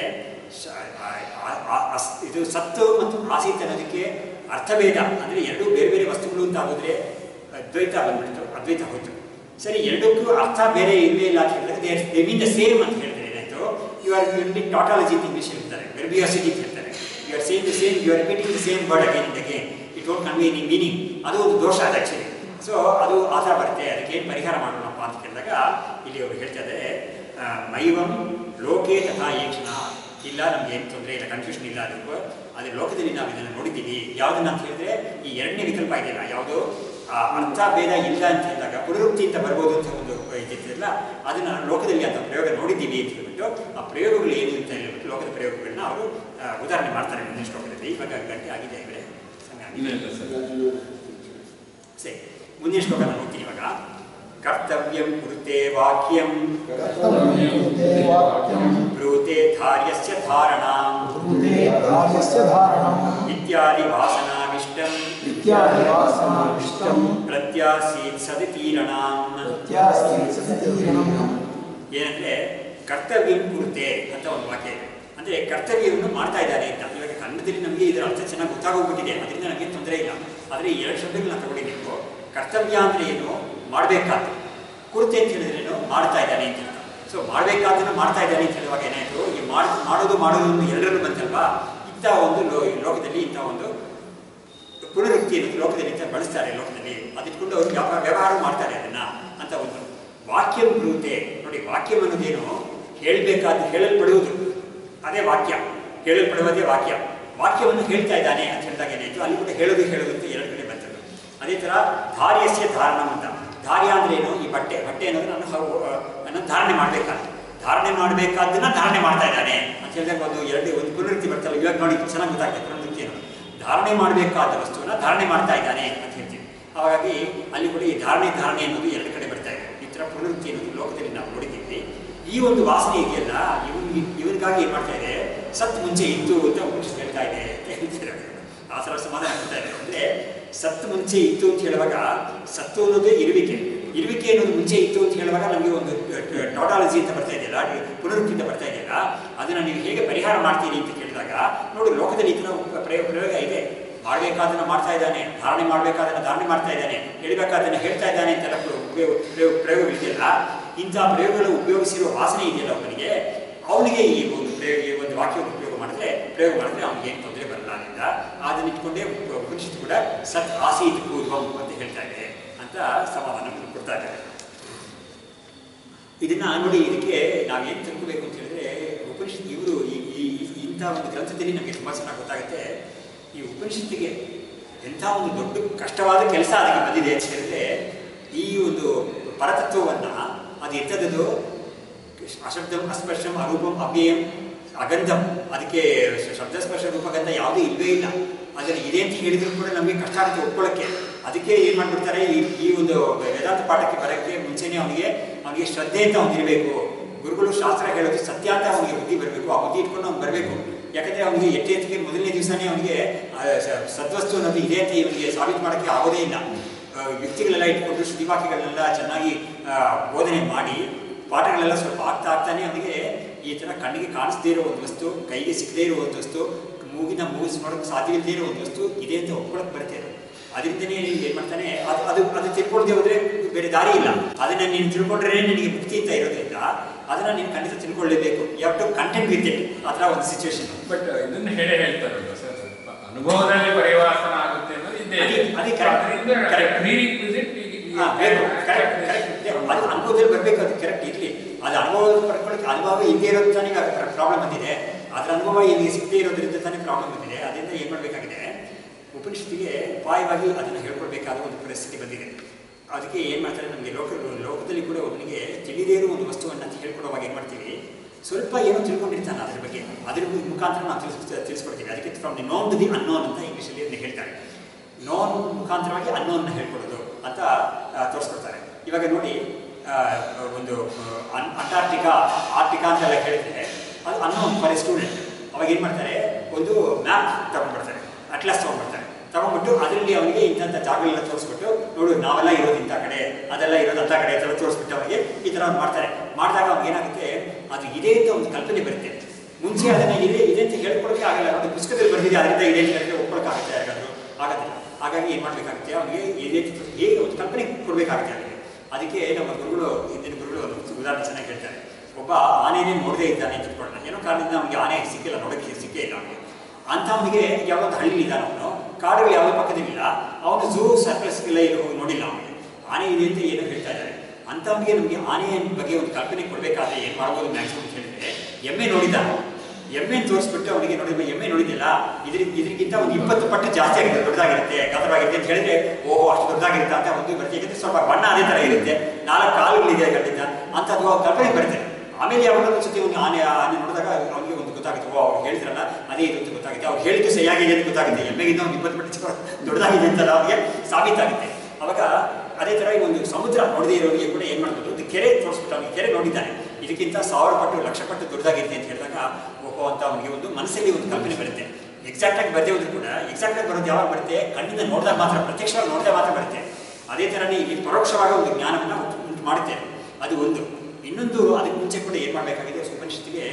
ಇದು ಸತ್ತು ಮತ್ತು ಆಸೀತ್ ಅನ್ನೋದಕ್ಕೆ ಅರ್ಥಭೇದ ಅಂದರೆ ಎರಡೂ ಬೇರೆ ಬೇರೆ ವಸ್ತುಗಳು ಅಂತ ಆಗೋದ್ರೆ ಅದ್ವೈತ ಬಂದ್ಬಿಡ್ತು, ಅದ್ವೈತ ಹೋಯ್ತು. ಸರಿ, ಎರಡಕ್ಕೂ ಅರ್ಥ ಬೇರೆ ಇಲ್ಲವೇ ಇಲ್ಲ ಅಂತ ಹೇಳಿದ್ರೆ ದೇ ಮೀನ್ ದ ಸೇಮ್ ಅಂತ ಹೇಳಿದ್ರೆ ಏನಾಯ್ತು, ಯು ಆರ್ ಯೂನಿಂಗ್ ಟಾಟಾಲಜಿ ಅಂತ ಇಂಗ್ಲೀಷ್ ಹೇಳ್ತಾರೆ, ವೆರ್ಬಿಯಾಸಿಟಿ ಅಂತ ಹೇಳ್ತಾರೆ. You are same the same, you are repeating the same word again and again, it don't convey any meaning. ಅದು ಒಂದು ದೋಷ ಅದು ಆ್ಯಕ್ಚುಲಿ. ಸೊ ಅದು ಆ ಥರ ಬರುತ್ತೆ. ಅದಕ್ಕೆ ಏನು ಪರಿಹಾರ ಮಾಡೋಣಪ್ಪ ಅಂತ ಕೇಳಿದಾಗ ಇಲ್ಲಿ ಅವರು ಹೇಳ್ತಾ ಇದ್ದಾರೆ, ಮೈವಂ ಲೋಕೆ ತಥಾ ಏಕ್ಷಣ. ಇಲ್ಲ, ನಮ್ಗೆ ಏನು ತೊಂದರೆ ಇಲ್ಲ, ಕನ್ಫ್ಯೂಷನ್ ಇಲ್ಲ. ಅದೇ ಲೋಕದಲ್ಲಿ ನಾವು ಇದನ್ನು ನೋಡಿದ್ದೀವಿ. ಯಾವುದನ್ನ ಅಂತ ಹೇಳಿದ್ರೆ ಈ ಎರಡನೇ ವಿಕಲ್ಪ ಇದೆಯಲ್ಲ, ಯಾವುದು ಅರ್ಥ ಭೇದ ಇಲ್ಲ ಅಂತ ಹೇಳಿದಾಗ ಪುನರುಕ್ತಿ ಅಂತ ಬರ್ಬೋದು ಅಂತ ಒಂದು ಇದ್ದಿಲ್ಲ, ಅದನ್ನ ಲೋಕದಲ್ಲಿ ಅಂತ ಪ್ರಯೋಗ ನೋಡಿದ್ದೀವಿ ಅಂತ ಹೇಳ್ಬಿಟ್ಟು ಆ ಪ್ರಯೋಗಗಳು ಏನು ಅಂತ ಹೇಳ್ಬಿಟ್ಟು ಲೋಕದ ಪ್ರಯೋಗಗಳನ್ನ ಅವರು ಉದಾಹರಣೆ ಮಾಡ್ತಾರೆ ಮುಂದಿನ ಶ್ಲೋಕದಲ್ಲಿ. ಇವಾಗ ಗಂಟೆ ಆಗಿದೆ ಇವರೇ, ಸರಿ, ಮುಂದಿನ ಶ್ಲೋಕ ನಾನು ಹೋಗ್ತೀನಿ ಇವಾಗ. ಕರ್ತವ್ಯಂ ಕುರುತೆ ವಾಕ್ಯಂ ಬ್ರೂತೆ ಧಾರ್ಯಸ್ಯ ಧಾರಣಾಂ ಇತ್ಯಾದಿ ವಾಸನಾವಿಷ್ಟಂ ಪ್ರತ್ಯಾಸೀತ್ ಸದಿತೀರಣಾಂ. ಏನಂದ್ರೆ ಕರ್ತವ್ಯಂ ಕುರುತೆ ಅಂತ ಒಂದು ವಾಕ್ಯ ಇದೆ. ಅಂದ್ರೆ ಕರ್ತವ್ಯವನ್ನು ಮಾಡ್ತಾ ಇದ್ದಾರೆ ಅಂತ. ಇವಾಗ ಕನ್ನಡದಲ್ಲಿ ನಮಗೆ ಇದರ ಅರ್ಥ ಚೆನ್ನಾಗಿ ಗೊತ್ತಾಗೋಗ್ಬಿಟ್ಟಿದೆ, ಅದರಿಂದ ನಮಗೆ ತೊಂದರೆ ಇಲ್ಲ. ಆದರೆ ಈ ಎರಡು ಶಬ್ದಗಳನ್ನ ತಗೊಂಡು ನೀವು ಕರ್ತವ್ಯ ಅಂದರೆ ಏನು, ಮಾಡಬೇಕಾದ. ಕುರುತೆ ಅಂತ ಹೇಳಿದ್ರೇನು, ಮಾಡ್ತಾ ಇದ್ದಾನೆ ಅಂತ. ಸೊ ಮಾಡಬೇಕಾದನ್ನು ಮಾಡ್ತಾ ಇದ್ದಾನೆ ಅಂತ ಹೇಳುವಾಗ ಏನಾಯಿತು, ಈ ಮಾಡೋದು ಒಂದು ಎರಡರಲ್ಲೂ ಬಂತಲ್ವಾ. ಇಂಥ ಒಂದು ಲೋಕದಲ್ಲಿ ಇಂಥ ಒಂದು ಪುನರುಕ್ತಿಯನ್ನು ಲೋಕದಲ್ಲಿ ಇಂಥ ಬಳಸ್ತಾರೆ. ಲೋಕದಲ್ಲಿ ಅದಿಟ್ಕೊಂಡು ಅವರು ವ್ಯವಹಾರ ಮಾಡ್ತಾರೆ ಅದನ್ನ ಅಂತ ಒಂದು ವಾಕ್ಯಂ ಬ್ರೂತೆ. ನೋಡಿ, ವಾಕ್ಯಂ ಅನ್ನೋದೇನು, ಹೇಳಲ್ಪಡುವುದು ಅದೇ ವಾಕ್ಯ, ಹೇಳಲ್ಪಡುವುದೇ ವಾಕ್ಯ. ವಾಕ್ಯವನ್ನು ಹೇಳ್ತಾ ಇದ್ದಾನೆ ಅಂತ ಹೇಳಿದಾಗ ಏನಾಯಿತು, ಅಲ್ಲಿ ಕೂಡ ಹೇಳೋದು ಅಂತ ಎರಡು ಕಡೆ ಬಂತದ್ದು. ಅದೇ ಥರ ಧಾರ್ಯಸ್ಯ ಧಾರಣಂ ಅಂತ. ಧಾರ್ಯ ಅಂದ್ರೆ ಏನು, ಈ ಬಟ್ಟೆ ಅನ್ನೋದು ನಾನು ಧಾರಣೆ ಮಾಡಬೇಕಾದ್ದನ್ನ ಧಾರಣೆ ಮಾಡ್ತಾ ಇದ್ದಾನೆ ಅಂತ ಹೇಳಿದಾಗ ಒಂದು ಪುನರುಕ್ತಿ ಬರ್ತಲ್ಲ. ಇವಾಗ ನೋಡಿ ಚೆನ್ನಾಗಿ ಗೊತ್ತಾಗ್ತದೆ ಪುನರುಕ್ತಿ ಅನ್ನೋದು. ಧಾರಣೆ ಮಾಡಬೇಕಾದ ವಸ್ತುವನ್ನ ಧಾರಣೆ ಮಾಡ್ತಾ ಇದ್ದಾನೆ ಅಂತ ಹೇಳ್ತೀವಿ. ಹಾಗಾಗಿ ಅಲ್ಲಿ ಕೂಡ ಈ ಧಾರಣೆ ಅನ್ನೋದು ಎರಡು ಕಡೆ ಬರ್ತಾ ಇದೆ. ಈ ಥರ ಪುನರುಕ್ತಿ ಅನ್ನೋದು ಲೋಕದಲ್ಲಿ ನಾವು ನೋಡಿದ್ದೀವಿ. ಈ ಒಂದು ವಾಸನೆ ಇದೆಯಲ್ಲ, ಇವನಿಗಾಗಿ ಏನು ಮಾಡ್ತಾ ಇದೆ, ಸತ್ ಮುಂಚೆ ಇತ್ತು ಅಂತ ಉಪನಿಷತ್ ಹೇಳ್ತಾ ಇದೆ ಅಂತ ಹೇಳ್ತಾರೆ. ಆ ಥರ ಸಮಾಧಾನ ಆಗ್ತಾ ಇದೆ. ಅಂದರೆ ಸತ್ತು ಮುಂಚೆ ಇತ್ತು ಅಂತ ಹೇಳುವಾಗ ಸತ್ತು ಅನ್ನೋದೇ ಇರುವಿಕೆ ಅನ್ನೋದು ಮುಂಚೆ ಇತ್ತು ಅಂತ ಹೇಳುವಾಗ ನಮಗೆ ಒಂದು ಟಾಟಾಲಜಿ ಅಂತ ಬರ್ತಾ ಇದೆಯಲ್ಲ, ಪುನರುಕ್ತಿ ಅಂತ ಬರ್ತಾ ಇದೆಯಲ್ಲ, ಅದನ್ನು ನೀವು ಹೇಗೆ ಪರಿಹಾರ ಮಾಡ್ತೀರಿ ಅಂತ ಕೇಳಿದಾಗ ನೋಡಿ, ಲೋಕದಲ್ಲಿ ಈ ಥರ ಪ್ರಯೋಗ ಇದೆ. ಮಾಡಬೇಕಾದನ್ನು ಮಾಡ್ತಾ ಇದ್ದಾನೆ, ಧಾರಣೆ ಮಾಡಬೇಕಾದನ್ನು ಧಾರಣೆ ಮಾಡ್ತಾ ಇದ್ದಾನೆ, ಹೇಳಬೇಕಾದನ್ನು ಹೇಳ್ತಾ ಇದ್ದಾನೆ ಅಂತೆಲ್ಲ ಪ್ರಯೋಗಗಳಿದೆಯಲ್ಲ, ಇಂಥ ಪ್ರಯೋಗಗಳು ಉಪಯೋಗಿಸಿರುವ ವಾಸನೆ ಇದೆಯಲ್ಲ ಅವನಿಗೆ ಈ ಒಂದು ವಾಕ್ಯವನ್ನು ಪ್ರಯೋಗ ಮಾಡಿದ್ರೆ ಅವನಿಗೆ ಏನು ತೊಂದರೆ ಬರಲ್ಲ. ಅದರಿಂದ ಅದನ್ನ ಇಟ್ಕೊಂಡೇ ಉಪನಿಷತ್ತು ಕೂಡ ಸತ್ ಆಸೀತ್ ಪೂರ್ವಂ ಅಂತ ಹೇಳ್ತಾ ಇದೆ ಅಂತ ಸಮಾಧಾನ ಕೊಡ್ತಾ ಇದ್ದಾರೆ. ಇದನ್ನ ನೋಡಿ, ಇದಕ್ಕೆ ನಾವೇನು ತಿಳ್ಕೋಬೇಕು ಅಂತ ಹೇಳಿದ್ರೆ, ಉಪನಿಷತ್ತು ಇವರು ಇಂಥ ಒಂದು ಗ್ರಂಥದಲ್ಲಿ ನಮಗೆ ತುಂಬ ಚೆನ್ನಾಗಿ ಗೊತ್ತಾಗುತ್ತೆ. ಈ ಉಪನಿಷತ್ತಿಗೆ ಎಂಥ ಒಂದು ದೊಡ್ಡ ಕಷ್ಟವಾದ ಕೆಲಸ ಅದಕ್ಕೆ ಬಂದಿದೆ ಅಂತ ಹೇಳಿದ್ರೆ, ಈ ಒಂದು ಪರತತ್ವವನ್ನು ಅದು ಎಂಥದ್ದು, ಅಶಬ್ದಂ ಅಸ್ಪರ್ಶಂ ಅರೂಪಂ ಅವ್ಯಯಂ ಅಗಂಧಂ, ಅದಕ್ಕೆ ಶಬ್ದಸ್ಪರ್ಶ ರೂಪಗಂಧ ಯಾವುದೂ ಇಲ್ಲವೇ ಇಲ್ಲ. ಅದನ್ನು ಇದೆ ಅಂತ ಹೇಳಿದ್ರು ಕೂಡ ನಮಗೆ ಕಷ್ಟ ಆಗುತ್ತೆ ಒಪ್ಕೊಳ್ಳೋಕ್ಕೆ. ಅದಕ್ಕೆ ಏನು ಮಾಡಿಬಿಡ್ತಾರೆ, ಈ ಒಂದು ವೇದಾಂತ ಪಾಠಕ್ಕೆ ಬರೋಕ್ಕೆ ಮುಂಚೆನೇ ಅವನಿಗೆ ಶ್ರದ್ಧೆ ಅಂತ ಅವನಿರಬೇಕು. ಗುರುಗಳು ಶಾಸ್ತ್ರ ಹೇಳೋದು ಸತ್ಯ ಅಂತ ಅವನಿಗೆ ಬುದ್ಧಿ ಬರಬೇಕು. ಆ ಬುದ್ಧಿ ಇಟ್ಕೊಂಡು ಅವ್ನು ಬರಬೇಕು. ಯಾಕಂದರೆ ಅವನಿಗೆ ಎಟ್ಟೆತ್ತಿಗೆ ಮೊದಲನೇ ದಿವಸನೇ ಅವನಿಗೆ ಸದ್ವಸ್ತು ಅನ್ನೋದು ಇದೆ ಅಂತ ಇವನಿಗೆ ಸಾಬೀತು ಮಾಡೋಕ್ಕೆ ಆಗೋದೇ ಇಲ್ಲ. ವ್ಯಕ್ತಿಗಳೆಲ್ಲ ಇಟ್ಕೊಂಡು ಶ್ರುತಿವಾಕ್ಯಗಳನ್ನೆಲ್ಲ ಚೆನ್ನಾಗಿ ಬೋಧನೆ ಮಾಡಿ ಪಾಠಗಳೆಲ್ಲ ಸ್ವಲ್ಪ ಆಗ್ತಾನೆ ಅವನಿಗೆ ಈ ಥರ ಕಣ್ಣಿಗೆ ಕಾಣಿಸದೇ ಇರೋ ಒಂದು ವಸ್ತು, ಕೈಗೆ ಸಿಕ್ಕದೇ ಇರೋ ಒಂದು ವಸ್ತು, ಮೂಗಿಸಿ ನೋಡೋಕ್ಕೆ ಸಾಧ್ಯವಿಲ್ಲದೇ ಇರೋ ಒಂದು ವಸ್ತು ಇದೆ ಅಂತ ಒಪ್ಕೊಳ್ಳೋಕೆ ಬರುತ್ತೆ. ಅದರಿಂದನೇ ಏನು ಮಾಡ್ತಾನೆ, ಅದು ತಿಳ್ಕೊಳ್ಳದೆ ಹೋದರೆ ಬೇರೆ ದಾರಿ ಇಲ್ಲ. ಅದನ್ನು ನೀನು ತಿಳ್ಕೊಂಡ್ರೆ ನಿನಗೆ ಮುಕ್ತಿ ಅಂತ ಇರೋದ್ರಿಂದ ಅದನ್ನು ನೀನು ಖಂಡಿತ ತಿಳ್ಕೊಳ್ಳೇಬೇಕು. You have to content with it. ಆ ಥರ ಒಂದು ಸಿಚುವೇಶನ್. ಬಟ್ ಇದನ್ನು ಹೇಳ್ತಾರಲ್ಲ ಸರ್, ಅನುಭವದಲ್ಲಿ ಪರಿವರ್ತನ ಆಗುತ್ತೆ ಅನ್ನೋದು ಇದೆ. ಅದು ಅನುಭವದಲ್ಲಿ ಬರಬೇಕು. ಅದು ಕರೆಕ್ಟ್ ಇರಲಿ. ಅದು ಅನುಭವ ಪಡ್ಕೊಳ್ಳೋಕೆ ಅನುಭವ ಇಲ್ಲದೆ ಇರೋದು ತಾನೇ ಪ್ರಾಬ್ಲಮ್ ಬಂದಿದೆ. ಅದರ ಅನುಭವ ಇಲ್ಲಿ ಸಿಗದೇ ಇರೋದ್ರಿಂದ ತಾನೇ ಪ್ರಾಬ್ಲಮ್ ಬಂದಿದೆ. ಅದರಿಂದ ಏನು ಮಾಡಬೇಕಾಗಿದೆ, ಉಪನಿಷತ್ತಿಗೆ ಉಪಾಯವಾಗಿ ಅದನ್ನು ಹೇಳ್ಕೊಳ್ಬೇಕಾದ ಒಂದು ಪರಿಸ್ಥಿತಿ ಬಂದಿದೆ. ಅದಕ್ಕೆ ಏನು ಮಾಡ್ತಾರೆ, ನಮಗೆ ಲೋಕದಲ್ಲಿ ಕೂಡ ಒಬ್ಬನಿಗೆ ತಿಳಿದೇ ಇರೋ ಒಂದು ವಸ್ತುವನ್ನು ಅಂತ ಹೇಳ್ಕೊಡುವಾಗ ಏನು ಮಾಡ್ತೀವಿ, ಸ್ವಲ್ಪ ಏನೋ ತಿಳ್ಕೊಂಡಿರ್ತಾನೆ ಅದ್ರ ಬಗ್ಗೆ, ಅದ್ರ ಮುಖಾಂತರ ನಾವು ತಿಳಿಸ್ಕೊಡ್ತೀವಿ. ಅದಕ್ಕೆ from the known to the unknown ಅಂತ ಇಂಗ್ಲೀಷಲ್ಲಿ ಅದನ್ನ ಹೇಳ್ತಾರೆ. ನೋನ್ ಮುಖಾಂತರವಾಗಿ ಅನ್ನೋನ್ನ ಹೇಳ್ಕೊಡೋದು ಅಂತ ತೋರಿಸ್ಕೊಡ್ತಾರೆ. ಇವಾಗ ನೋಡಿ, ಒಂದು ಆರ್ಟಿಕಾ ಅಂತೆಲ್ಲ ಹೇಳಿದ್ರೆ ಅದು ಅನ್ನೋನ್ ಫಾರ್ ಎ ಸ್ಟೂಡೆಂಟ್. ಅವಾಗ ಏನು ಮಾಡ್ತಾರೆ, ಒಂದು ಮ್ಯಾಪ್ ತೊಗೊಂಡ್ಬರ್ತಾರೆ, ಅಟ್ಲಾಸ್ ತೊಗೊಂಡ್ಬಿಟ್ಟು ಅದರಲ್ಲಿ ಅವನಿಗೆ ಇಂಥ ಜಾಗಗಳೆಲ್ಲ ತೋರಿಸ್ಬಿಟ್ಟು, ನೋಡು ನಾವೆಲ್ಲ ಇರೋದು ಇಂಥ ಕಡೆ, ಅದೆಲ್ಲ ಇರೋದು ಅಂಥ ಕಡೆ ಅಂತ ತೋರಿಸ್ಬಿಟ್ಟು ಅವನಿಗೆ ಈ ಥರ ಅವ್ನು ಮಾಡ್ತಾರೆ. ಮಾಡಿದಾಗ ಅವ್ನಿಗೆ ಏನಾಗುತ್ತೆ, ಅದು ಇದೆ ಅಂತ ಒಂದು ಕಲ್ಪನೆ ಬರುತ್ತೆ. ಮುಂಚೆ ಅದನ್ನು ಇದೆ ಅಂತ ಹೇಳ್ಕೊಳಕ್ಕೆ ಆಗಲ್ಲ. ಒಂದು ಪುಸ್ತಕದಲ್ಲಿ ಬಂದಿದೆ, ಅದರಿಂದ ಇದೆ ಅಂತ ಹೇಳಿದ್ರೆ ಒಪ್ಕೊಳ್ಳೋಕ್ಕಾಗುತ್ತೆ, ಆಗೋದಿಲ್ಲ. ಹಾಗಾಗಿ ಏನು ಮಾಡಬೇಕಾಗುತ್ತೆ, ಅವನಿಗೆ ಇದೆ ಹೇಗೆ ಒಂದು ಕಲ್ಪನೆ ಕೊಡಬೇಕಾಗುತ್ತೆ ಅವನಿಗೆ. ಅದಕ್ಕೆ ನಮ್ಮ ಗುರುಗಳು, ಹಿಂದಿನ ಗುರುಗಳು ಒಂದು ಉದಾಹರಣೆ ಚೆನ್ನಾಗಿ ಹೇಳ್ತಾರೆ. ಒಬ್ಬ ಆನೆನೇ ನೋಡದೇ ಇದ್ದಾನೆ ಅಂತ ಇಟ್ಕೊಳ್ಳೋಣ, ಏನೋ ಕಾರಣದಿಂದ ಅವನಿಗೆ ಆನೆ ಸಿಕ್ಕಿಲ್ಲ, ನೋಡೋಕ್ಕೆ ಸಿಕ್ಕೇ ಇಲ್ಲ ಅವನಿಗೆ. ಅಂಥವನಿಗೆ ಯಾವೊಂದು ಹಳ್ಳಿ ಇದ್ದಾನೆ, ಅವನು ಕಾಡುಗಳು ಯಾವ ಪಕ್ಕದಲ್ಲಿಲ್ಲ, ಅವನು ಝೂ ಸರ್ಕಸ್ಗೆಲ್ಲ ನೋಡಿಲ್ಲ, ಅವನಿಗೆ ಆನೆ ಇದೆ ಅಂತ ಏನೋ ಹೇಳ್ತಾ ಇದ್ದಾರೆ. ಅಂಥವನಿಗೆ ನಮಗೆ ಆನೆಯ ಬಗ್ಗೆ ಒಂದು ಕಲ್ಪನೆ ಕೊಡಬೇಕಾದ್ರೆ ಏನು ಮಾಡ್ಬೋದು ಮ್ಯಾಕ್ಸಿಮಮ್ ಅಂತ ಹೇಳಿದ್ರೆ, ಎಮ್ಮೆ ನೋಡಿದ್ದಾನೆ, ಎಮ್ಮೆನ ತೋರಿಸ್ಬಿಟ್ಟು ಅವನಿಗೆ ನೋಡಿ ಎಮ್ಮೆ ನೋಡಿದ್ದಿಲ್ಲ, ಇದಕ್ಕಿಂತ ಒಂದು 20 ಪಟ್ಟು ಜಾಸ್ತಿ ಆಗಿದೆ, ದೊಡ್ಡದಾಗಿರುತ್ತೆ, ಗಾತ್ರವಾಗಿರುತ್ತೆ ಅಂತ ಹೇಳಿದ್ರೆ ಓಹೋ ಅಷ್ಟು ದೊಡ್ಡದಾಗಿರುತ್ತೆ ಅಂತ ಒಂದು ಬರುತ್ತೆ. ಯಾಕಂದರೆ ಸ್ವಲ್ಪ ಬಣ್ಣ ಅದೇ ಥರ ಇರುತ್ತೆ, 4 ಕಾಲುಗಳಿದೆ ಖಂಡಿತ ಅಂಥದ್ದು ಕಲ್ಪನೆ ಬರುತ್ತೆ. ಆಮೇಲೆ ಯಾವಾಗ ಒಂದ್ಸತಿ ಒಂದು ಆನೆ ನೋಡಿದಾಗ ಅವನಿಗೆ ಒಂದು ಗೊತ್ತಾಗುತ್ತೆ, ಓ ಅವ್ರು ಹೇಳ್ತಾರಲ್ಲ ಅದೇ ಇದು ಅಂತ ಗೊತ್ತಾಗುತ್ತೆ. ಅವ್ರು ಹೇಳಿದ್ದು ಸರಿಯಾಗಿದೆ ಅಂತ ಗೊತ್ತಾಗುತ್ತೆ, ಎಮ್ಮೆಗಿಂತ ಒಂದು 20 ಪಟ್ಟು ದೊಡ್ಡದಾಗಿದೆ ಅಂತ ಅವರಿಗೆ ಸಾಬೀತಾಗುತ್ತೆ. ಅವಾಗ ಅದೇ ಥರ ಒಂದು ಸಮುದ್ರ ನೋಡದೇ ಇರೋರಿಗೆ ಕೂಡ ಏನು ಮಾಡ್ಬೋದು, ಒಂದು ಕೆರೆ ತೋರಿಸ್ಬಿಟ್ಟು ಅವನಿಗೆ ಕೆರೆ ನೋಡಿದ್ದಾನೆ, ಇದಕ್ಕಿಂತ 1000 ಪಟ್ಟು 1,00,000 ಪಟ್ಟು ದೊಡ್ಡದಾಗಿದೆ ಅಂತ ಹೇಳಿದಾಗ ಓಹೋ ಅಂತ ಅವನಿಗೆ ಒಂದು ಮನಸ್ಸಲ್ಲಿ ಒಂದು ಕಲ್ಪನೆ ಬರುತ್ತೆ. ಎಕ್ಸಾಕ್ಟಾಗಿ ಬರದೇ ಹೋದ್ರು ಕೂಡ ಎಕ್ಸಾಕ್ಟಾಗಿ ಬರೋದು ಯಾವಾಗ ಬರುತ್ತೆ, ಕಣ್ಣಿಂದ ನೋಡಿದಾಗ ಮಾತ್ರ, ಪ್ರತ್ಯಕ್ಷವಾಗಿ ನೋಡಿದಾಗ ಮಾತ್ರ ಬರುತ್ತೆ. ಅದೇ ಥರನೇ ಇಲ್ಲಿ ಪರೋಕ್ಷವಾಗಿ ಒಂದು ಜ್ಞಾನವನ್ನು ಉಂಟು ಮಾಡುತ್ತೆ. ಅದು ಒಂದು. ಇನ್ನೊಂದು, ಅದಕ್ಕೆ ಮುಂಚೆ ಕೂಡ ಏನು ಮಾಡಬೇಕಾಗಿದೆ, ಉಪನಿಷತ್ತಿಗೆ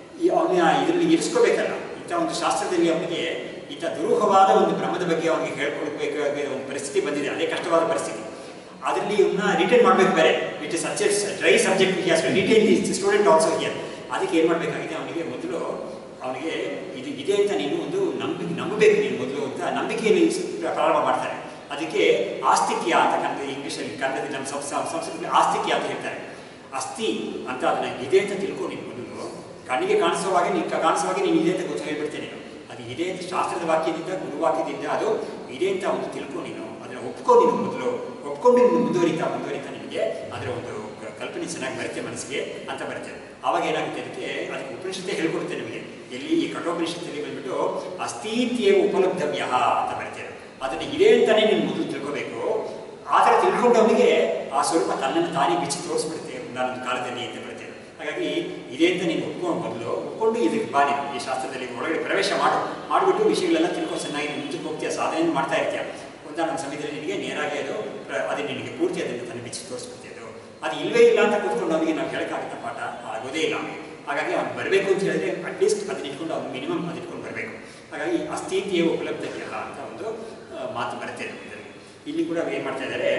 ಅವನ ಇದರಲ್ಲಿ ಇರಿಸ್ಕೋಬೇಕಲ್ಲ, ಇಂಥ ಒಂದು ಶಾಸ್ತ್ರದಲ್ಲಿ ಅವನಿಗೆ ಇಂಥ ದುರೂಹವಾದ ಒಂದು ಬ್ರಹ್ಮದ ಬಗ್ಗೆ ಅವನಿಗೆ ಹೇಳ್ಕೊಳ್ಬೇಕಾದ ಒಂದು ಪರಿಸ್ಥಿತಿ ಬಂದಿದೆ. ಅದೇ ಕಷ್ಟವಾದ ಪರಿಸ್ಥಿತಿ. ಅದರಲ್ಲಿ ಇವನ್ನ ರಿಟೈನ್ ಮಾಡಬೇಕು ಬೇರೆ. It is such a dry subject, he has to retain the student also here. ಅದಕ್ಕೆ ಏನು ಮಾಡಬೇಕಾಗಿದೆ, ಅವನಿಗೆ ಮೊದಲು ಅವನಿಗೆ ಇದು ಇದೆ ಅಂತ ನೀನು ಒಂದು ನಂಬಬೇಕು ನೀನು ಮೊದಲು ಅಂತ ನಂಬಿಕೆಯಲ್ಲಿ ಪ್ರಾರಂಭ ಮಾಡ್ತಾರೆ. ಅದಕ್ಕೆ ಆಸ್ತಿಕ್ಯ ಅಂತ ಕನ್ನಡ, ಇಂಗ್ಲೀಷಲ್ಲಿ, ಕನ್ನಡದಲ್ಲಿ ನಮ್ಮ ಸಂಸ್ಕೃತದಲ್ಲಿ ಆಸ್ತಿಕ್ಯ ಅಂತ ಹೇಳ್ತಾರೆ. ಅಸ್ಥಿ ಅಂತ ಅದನ್ನು ಇದೆ ಅಂತ ತಿಳ್ಕೊ ನೀನು ಮೊದಲು. ಕಣ್ಣಿಗೆ ಕಾಣಿಸುವಾಗೆ ನೀನು ಇದೆ ಅಂತ ಗೊತ್ತು ಹೇಳ್ಬಿಡ್ತೇನೆ. ಅದು ಇದೆ ಅಂತ ಶಾಸ್ತ್ರದ ವಾಕ್ಯದಿಂದ, ಗುರುವಾಕ್ಯದಿಂದ ಅದು ಇದೆ ಅಂತ ಒಂದು ತಿಳ್ಕೊ ನೀನು, ಅದನ್ನು ಒಪ್ಕೊ ನೀನು ಮೊದಲು. ಒಪ್ಕೊಂಡು ಮುಂದುವರಿತಾ ನಿನಗೆ ಅದರ ಒಂದು ಕಲ್ಪನೆ ಚೆನ್ನಾಗಿ ಬರುತ್ತೆ ಮನಸ್ಸಿಗೆ ಅಂತ ಬರುತ್ತೆ. ಆವಾಗ ಏನಾಗುತ್ತೆ, ಅದಕ್ಕೆ ಉಪನಿಷತ್ತೇ ಹೇಳ್ಕೊಡುತ್ತೆ ನಮಗೆ. ಎಲ್ಲಿ ಈ ಕಠೋಪನಿಷತ್ತಲ್ಲಿ ಬಂದ್ಬಿಟ್ಟು ಅಸ್ಥೀತ್ಯೇವ ಉಪಲಬ್ಧವ್ಯ ಅಂತ ಬರುತ್ತೆ. ಅದನ್ನು ಇದೆ ಅಂತಾನೆ ನೀನು ಮೊದಲು ತಿಳ್ಕೋಬೇಕು. ಆ ಥರ ತಿಳ್ಕೊಂಡವನಿಗೆ ಆ ಸ್ವರೂಪ ತನ್ನನ್ನು ತಾನೇ ಬಿಚ್ಚಿ ತೋರಿಸ್ಬಿಡುತ್ತೆ ಒಂದಾನೊಂದು ಕಾಲದಲ್ಲಿ ಅಂತ ಬರುತ್ತೆ. ಹಾಗಾಗಿ ಇದೇ ಅಂತ ನೀನು ಒಪ್ಕೊಂಡು ಇದಕ್ಕೆ ಬಾ, ನೀನು ಈ ಶಾಸ್ತ್ರದಲ್ಲಿ ಒಳಗಡೆ ಪ್ರವೇಶ ಮಾಡಿಬಿಟ್ಟು ವಿಷಯಗಳೆಲ್ಲ ತಿಳ್ಕೊಂಡು ಚೆನ್ನಾಗಿ ಮುಂಚೆ ಹೋಗ್ತೀಯ, ಸಾಧನೆ ಮಾಡ್ತಾ ಇರ್ತೀಯ. ಒಂದಾನೊಂದು ಸಮಯದಲ್ಲಿ ನಿನಗೆ ನೇರಾಗಿ ಅದು ನಿನಗೆ ಪೂರ್ತಿ ಅದನ್ನು ತನ್ನ ಬಿಚ್ಚಿ ತೋರಿಸ್ಬಿಡ್ತೀಯ. ಅದು ಇಲ್ಲವೇ ಇಲ್ಲ ಅಂತ ಕೂತ್ಕೊಂಡು ಅವನಿಗೆ ನಾವು ಹೇಳೋಕ್ಕಾಗುತ್ತೆ, ಪಾಠ ಆಗೋದೇ ಇಲ್ಲ. ಹಾಗಾಗಿ ಅವ್ನು ಬರಬೇಕು ಅಂತ ಹೇಳಿದ್ರೆ ಅಟ್ಲೀಸ್ಟ್ ಅದನ್ನ ಇಟ್ಕೊಂಡು ಅವ್ನು ಮಿನಿಮಮ್ ಅದು ಇಟ್ಕೊಂಡು ಬರಬೇಕು. ಹಾಗಾಗಿ ಅಸ್ಥಿತಿಯ ಉಪಲಬ್ಧತೆಯಲ್ಲ ಅಂತ ಒಂದು ಮಾತು ಬರುತ್ತೆ. ಇಲ್ಲಿ ಕೂಡ ಏನು ಮಾಡ್ತಾ ಇದ್ದಾರೆ,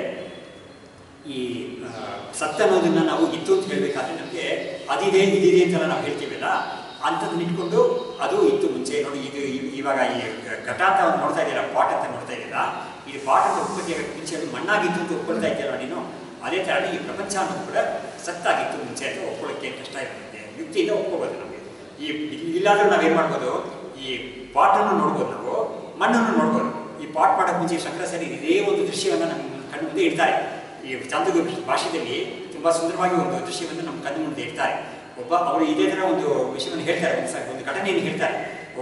ಈ ಸತ್ತ ಅನ್ನೋದನ್ನ ನಾವು ಇತ್ತು ಅಂತ ಹೇಳಬೇಕಾದ್ರೆ ನಮಗೆ ಅದಿದೆ ಇದಿದೆ ಅಂತೆಲ್ಲ ನಾವು ಹೇಳ್ತೀವಲ್ಲ, ಅಂಥದ್ದನ್ನ ಇಟ್ಕೊಂಡು ಅದು ಇತ್ತು ಮುಂಚೆ ನೋಡಿ. ಇದು ಇವಾಗ ಈ ಘಟ ಅಂತ ಅವ್ನು ನೋಡ್ತಾ ಇದೆಯಲ್ಲ, ಪಾಟ್ ಅಂತ ನೋಡ್ತಾ ಇದೆಯಲ್ಲ, ಇದು ಪಾಟ್ ಅಂತ ಉತ್ಪತ್ತಿ ಆಗೋಕ್ಕೆ ಮುಂಚೆ ಅದು ಮಣ್ಣಾಗಿತ್ತು ಅಂತ ಒಪ್ಕೊಳ್ತಾ ಇದೆಯಲ್ಲ ನೀನು. ಅದೇ ಥರ ಈ ಪ್ರಪಂಚ ಅನ್ನೋದು ಕೂಡ ಸತ್ತಾಗಿತ್ತು ಮುಂಚೆ ಅಂತ ಒಪ್ಕೊಳ್ಳೋಕ್ಕೆ ಕಷ್ಟ ಇರುತ್ತೆ, ಯುಕ್ತಿಯಿಂದ ಒಪ್ಕೋಬೋದು ನಮಗೆ. ಇಲ್ಲಾದರೂ ನಾವೇನು ಮಾಡ್ಬೋದು, ಈ ಪಾಟನ್ನು ನೋಡ್ಬೋದು, ನಾವು ಮಣ್ಣನ್ನು ನೋಡ್ಬೋದು. ಈ ಪಾಟ್ ಮಾಡೋಕ್ಕೆ ಮುಂಚೆ ಶಂಕರಾಚಾರ್ಯರು ಇದೇ ಒಂದು ದೃಶ್ಯವನ್ನು ನಮ್ಮ ಕಣ್ಣು ಮುಂದೆ ಇಡ್ತಾರೆ. ಈ ಚಾಂದೋಗ್ಯ ಭಾಷೆಯಲ್ಲಿ ತುಂಬ ಸುಂದರವಾಗಿ ಒಂದು ದೃಶ್ಯವನ್ನು ನಮ್ಮ ಕಣ್ಣು ಮುಂದೆ ಇಡ್ತಾರೆ. ಅವರು ಇದೇ ಥರ ಒಂದು ವಿಷಯವನ್ನು ಹೇಳ್ತಾರೆ, ಒಂದು ಘಟನೆಯನ್ನು ಹೇಳ್ತಾರೆ.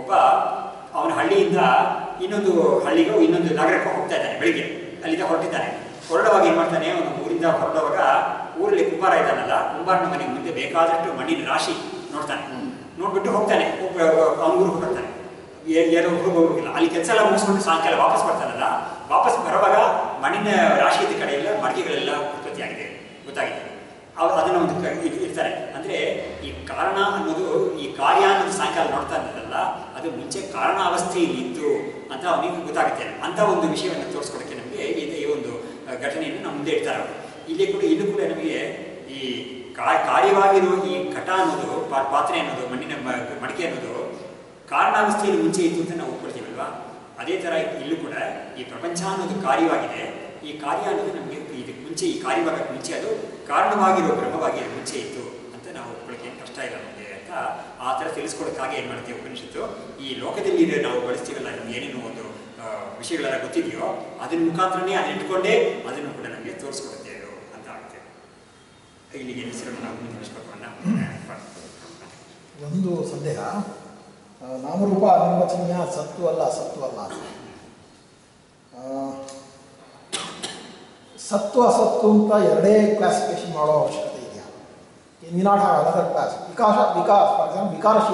ಅವನ ಹಳ್ಳಿಯಿಂದ ಇನ್ನೊಂದು ಹಳ್ಳಿಗೂ ಇನ್ನೊಂದು ನಗರಕ್ಕೆ ಹೋಗ್ತಾ ಇದ್ದಾನೆ. ಬೆಳಿಗ್ಗೆ ಅಲ್ಲಿಂದ ಹೊರಟಿದ್ದಾನೆ. ಹೊರಡುವಾಗ ಏನು ಮಾಡ್ತಾನೆ, ಅವನು ಊರಿಂದ ಹೊರಡುವಾಗ ಊರಲ್ಲಿ ಕುಂಬಾರ ಇದ್ದಾನಲ್ಲ, ಕುಂಬಾರನ ಮನೆಗೆ ಮುಂದೆ ಬೇಕಾದಷ್ಟು ಮಣ್ಣಿನ ರಾಶಿ ನೋಡ್ತಾನೆ. ನೋಡ್ಬಿಟ್ಟು ಹೋಗ್ತಾನೆ, ಅವನ ಊರಿಗೆ ಬರ್ತಾನೆ. ಯಾರೋ ಹೋಗಿಲ್ಲ, ಅಲ್ಲಿ ಕೆಲಸ ಎಲ್ಲ ಮುಗಿಸ್ಕೊಂಡು ಸಾಯಂಕಾಲ ವಾಪಸ್ ಬರ್ತಾನಲ್ಲ, ವಾಪಸ್ ಬರುವಾಗ ಮಣ್ಣಿನ ರಾಶಿ ಇದ್ದ ಕಡೆ ಎಲ್ಲ ಮಡಿಕೆಗಳೆಲ್ಲ ಉತ್ಪತ್ತಿಯಾಗಿದೆ ಗೊತ್ತಾಗಿದೆ. ಅದನ್ನು ಒಂದು ಇರ್ತಾರೆ. ಅಂದರೆ ಈ ಕಾರಣ ಅನ್ನೋದು, ಈ ಕಾರ್ಯ ಅನ್ನೋದು ಸಾಯಂಕಾಲ ನೋಡ್ತಾ ಇದ್ದಲ್ಲ, ಅದು ಮುಂಚೆ ಕಾರಣ ಅವಸ್ಥೆಯಲ್ಲಿ ಇತ್ತು ಅಂತ ಅವನಿಗೆ ಗೊತ್ತಾಗುತ್ತೆ. ಅಂಥ ಒಂದು ವಿಷಯವನ್ನು ತೋರಿಸ್ಕೊಡೋಕ್ಕೆ ನಮಗೆ ಈ ಒಂದು ಘಟನೆಯನ್ನು ನಮ್ಮ ಮುಂದೆ ಇಡ್ತಾರೆ ಅವರು. ಇಲ್ಲೂ ಕೂಡ ನಮಗೆ ಈ ಕಾರ್ಯವಾಗಿರೋ ಈ ಘಟ ಅನ್ನೋದು, ಪಾತ್ರೆ ಅನ್ನೋದು, ಮಣ್ಣಿನ ಮಡಿಕೆ ಅನ್ನೋದು ಕಾರಣಾವಸ್ಥೆಯಲ್ಲಿ ಮುಂಚೆ ಇತ್ತು ಅಂತ ನಾವು ಒಪ್ಕೊಳ್ತೀವಲ್ವಾ. ಅದೇ ಥರ ಇಲ್ಲೂ ಕೂಡ ಈ ಪ್ರಪಂಚ ಅನ್ನೋದು ಕಾರ್ಯವಾಗಿದೆ. ಈ ಕಾರ್ಯ ಅನ್ನೋದು ನಮಗೆ ಇದಕ್ಕೆ ಮುಂಚೆ, ಈ ಕಾರ್ಯವಾಗಕ್ಕೆ ಮುಂಚೆ ಅದು ಕಾರಣವಾಗಿರೋ ಬ್ರಹ್ಮವಾಗಿ ಮುಂಚೆ ಇತ್ತು ಅಂತ ನಾವು ಒಪ್ಕೊಳ್ಳೋಕೆ ಕಷ್ಟ ಇಲ್ಲ ನಮಗೆ ಅಂತ ಆ ಥರ ತಿಳಿಸ್ಕೊಡೋಕ್ಕಾಗಿ ಏನು ಮಾಡ್ತೀವಿ ಉಪನಿಷತ್ತು, ಈ ಲೋಕದಲ್ಲಿ ನಾವು ಬಳಸ್ತೀವಲ್ಲ, ನಮ್ಗೆ ಏನೇನು ಒಂದು ವಿಷಯಗಳೆಲ್ಲ ಗೊತ್ತಿದೆಯೋ ಅದನ್ನ ಮುಖಾಂತರನೇ ಅದನ್ನ ಇಟ್ಕೊಂಡೇ ಅದನ್ನು ಕೂಡ ನಮಗೆ ತೋರಿಸ್ಕೊಡುತ್ತೆ ಅಂತ ಆಗುತ್ತೆ. ಇಲ್ಲಿಗೆ ಹೆಸರನ್ನು ನಾವು ಮುಂದುವರಿಸಬೇಕು. ಒಂದು ಸಂದೇಹ, ನಾಮರೂಪ ನಿರ್ವಚನೀಯ ಸತ್ತು ಅಲ್ಲ ಸತ್ತು ಅಸತ್ತು ಅಂತ ಎರಡೇ ಕ್ಲಾಸಿಫಿಕೇಶನ್ ಮಾಡೋ ಅವಶ್ಯಕತೆ ಇದೆಯಾ? We not have another class. For example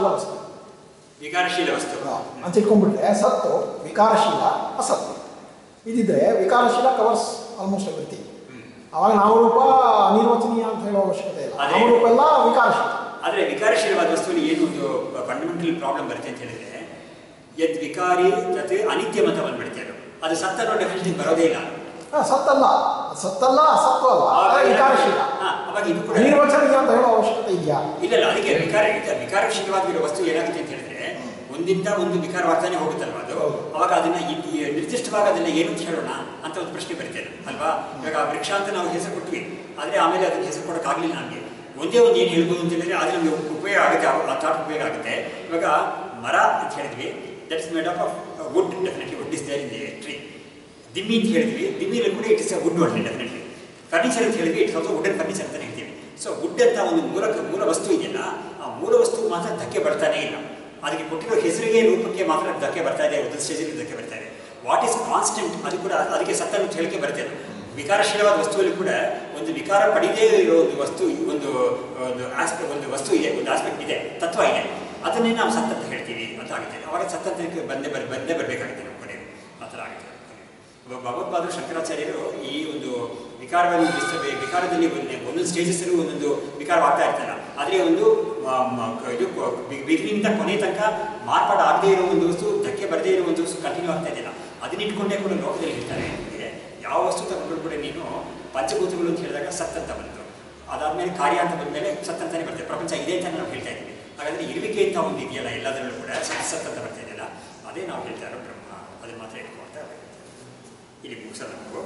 ವಿಕಾರಶೀಲ ವಸ್ತು ಅಂತ ಇಟ್ಕೊಂಡ್ಬಿಟ್ರೆ ಸತ್ತು ವಿಕಾರಶೀಲ ಅಸತ್ತು ಇದಿದ್ರೆ ವಿಕಾರಶೀಲ ಕವರ್ಸ್ ಆಲ್ಮೋಸ್ಟ್ ಎವ್ರಿಥಿಂಗ್. ಅವಾಗ ನಾಮರೂಪ ಅನಿರ್ವಚನೀಯ ಅಂತ ಹೇಳೋ ಅವಶ್ಯಕತೆ ಇಲ್ಲ. ನಾಮರೂಪ ಎಲ್ಲ ವಿಕಾರಶೀಲ. ಆದರೆ ವಿಕಾರಶೀಲವಾದ ವಸ್ತುವಿನ ಏನು ಒಂದು ಫಂಡಮೆಂಟಲ್ ಪ್ರಾಬ್ಲಮ್ ಬರುತ್ತೆ ಅಂತ ಹೇಳಿದ್ರೆ, ಯದ್ ವಿಕಾರಿ ತತ್ ಅನಿತ್ಯ ಅಂತ ಬಂದ್ಬಿಡ್ತಾರೆ. ಅದು ಸತ್ತ ಅನ್ನೋ ಡೆಫಿನೇಷನ್ ಬರೋದೇ ಇಲ್ಲ. ಸತ್ತಲ್ಲ ಅಸತ್ತು ಅಲ್ಲ, ವಿಕಾರಶೀಲ. ಅವಾಗ ಇದು ಕೂಡ ನಿರ್ವಚನೀಯ ಅಂತ ಹೇಳೋ ಅವಶ್ಯಕತೆ ಇದೆಯಾ? ಇಲ್ಲ. ಅದಕ್ಕೆ ವಿಕಾರಶೀಲವಾಗಿರೋ ವಸ್ತು ಏನಾಗುತ್ತೆ ಅಂತ ಹೇಳಿದ್ರೆ, ಒಂದಿಂದ ಒಂದು ವಿಕಾರವಾಗ್ತಾನೆ ಹೋಗುತ್ತಲ್ವ ಅದು. ಅವಾಗ ಅದನ್ನ ನಿರ್ದಿಷ್ಟವಾಗಿ ಅದನ್ನ ಏನು ಅಂತ ಹೇಳೋಣ ಅಂತ ಒಂದು ಪ್ರಶ್ನೆ ಬರ್ತೇನೆ ಅಲ್ವಾ. ಇವಾಗ ವೃಕ್ಷ ಅಂತ ನಾವು ಹೆಸರು ಕೊಟ್ವಿ, ಆದರೆ ಆಮೇಲೆ ಅದಕ್ಕೆ ಹೆಸರು ಕೊಡೋಕ್ಕಾಗಲಿಲ್ಲ ನಮಗೆ. ಒಂದೇ ಒಂದು ಏನು ಹೇಳ್ಬೋದು ಅಂತ ಹೇಳಿದ್ರೆ ಅದು ನಮಗೆ ಉಪಯೋಗ ಆಗುತ್ತೆ, ಆ ಥಾಟ್ ಉಪಯೋಗ ಆಗುತ್ತೆ. ಇವಾಗ ಮರ ಅಂತ ಹೇಳಿದ್ವಿ, that is made of wood. Definitely wood is there in the tree. ದಿಮ್ಮಿ ಅಂತ ಹೇಳಿದ್ವಿ, ದಿಮ್ಮಿಯಲ್ಲಿ ಕೂಡ it is a wood only definitely. Furniture ಅಂತ ಹೇಳಿದ್ವಿ, ಇಟ್ಸ್ ಆಲ್ಸೋ ವುಡನ್ ಫರ್ನಿಚರ್ ಅಂತ ಹೇಳ್ತೀವಿ. ಸೊ ವುಡ್ ಅಂತ ಒಂದು ಮೂಲ ವಸ್ತು ಇದೆಯಲ್ಲ, ಆ ಮೂಲ ವಸ್ತು ಮಾತ್ರ ಧಕ್ಕೆ ಬರ್ತಾನೆ ಇಲ್ಲ. ಅದಕ್ಕೆ ಕೊಟ್ಟಿರೋ ಹೆಸರಿಗೆ ರೂಪಕ್ಕೆ ಮಾತ್ರ ಧಕ್ಕೆ ಬರ್ತಾ ಇದೆ, ಒಂದು ಸ್ಟೇಜಲ್ಲಿ ಧಕ್ಕೆ ಬರ್ತಾ ಇದೆ. ವಾಟ್ ಈಸ್ ಕಾನ್ಸ್ಟೆಂಟ್ ಅದು ಕೂಡ ಅದಕ್ಕೆ ಸತ್ತನ್ನು ಹೇಳಿಕೆ ಬರುತ್ತೆ. ವಿಕಾರಶೀಲವಾದ ವಸ್ತುವಲ್ಲಿ ಕೂಡ ಒಂದು ವಿಕಾರ ಪಡೆದೇ ಇರೋ ಒಂದು ವಸ್ತು, ಒಂದು ವಸ್ತು ಇದೆ, ಒಂದು ಆಸ್ಪೆಕ್ಟ್ ಇದೆ, ತತ್ವ ಇದೆ. ಅದನ್ನೇ ನಾವು ಸತ್ತ ಅಂತ ಹೇಳ್ತೀವಿ ಅಂತ ಆಗುತ್ತೆ. ಅವಾಗ ಸತ್ತಂತಕ್ಕೆ ಬಂದೇ ಬರಬೇಕಾಗುತ್ತೆ ನಮ್ಮ ಕಡೆ. ಆ ಥರ ಆಗುತ್ತೆ. ಭಗವತ್ಪಾದರು ಶಂಕರಾಚಾರ್ಯರು ಈ ಒಂದು ವಿಕಾರವನ್ನು ವಿಕಾರದಲ್ಲಿ ಒಂದೊಂದು ಸ್ಟೇಜಸ್ಸಲ್ಲೂ ಒಂದೊಂದು ವಿಕಾರವಾಗ್ತಾ ಇರ್ತಾರಲ್ಲ, ಆದರೆ ಒಂದು ಇದು ಬಿಗಿನಿಂದ ಕೊನೆ ತನಕ ಮಾರ್ಪಾಡು ಆಗದೇ ಇರೋ ಒಂದು ವಸ್ತು, ಧಕ್ಕೆ ಬರದೇ ಇರೋ ಒಂದು ವಸ್ತು ಕಂಟಿನ್ಯೂ ಆಗ್ತಾ ಇದೆಯಲ್ಲ, ಅದನ್ನಿಟ್ಕೊಂಡೇ ಕೂಡ ಲೋಕದಲ್ಲಿ ಹೇಳ್ತಾರೆ. ಯಾವ ವಸ್ತು ತಗೊಂಡು ಕೂಡ ನೀನು ಪಂಚಭೂತಗಳು ಅಂತ ಹೇಳಿದಾಗ ಸತ್ ಅಂತ ಬಂತು, ಅದಾದಮೇಲೆ ಕಾರ್ಯ ಅಂತ ಬಂದಮೇಲೆ ಸತ್ ಅಂತಾನೆ ಬರ್ತದೆ. ಪ್ರಪಂಚ ಇದೆ ಅಂತ ನಾವು ಹೇಳ್ತಾ ಇದ್ದೀವಿ. ಹಾಗಾದರೆ ಇರುವಿಕೆ ಅಂತ ಒಂದು ಇದೆಯಲ್ಲ, ಎಲ್ಲದರಲ್ಲೂ ಕೂಡ ಸತ್ ಅಂತ ಬರ್ತಾ ಇದೆಯಲ್ಲ, ಅದೇ ನಾವು ಹೇಳ್ತಾ ಇರೋ ಬ್ರಹ್ಮ. ಅದನ್ನು ಮಾತ್ರ ಇಟ್ಕೊಳ್ತಾ ಇಲ್ಲಿ ಮುಗಿಸೋಣ ನಾವು.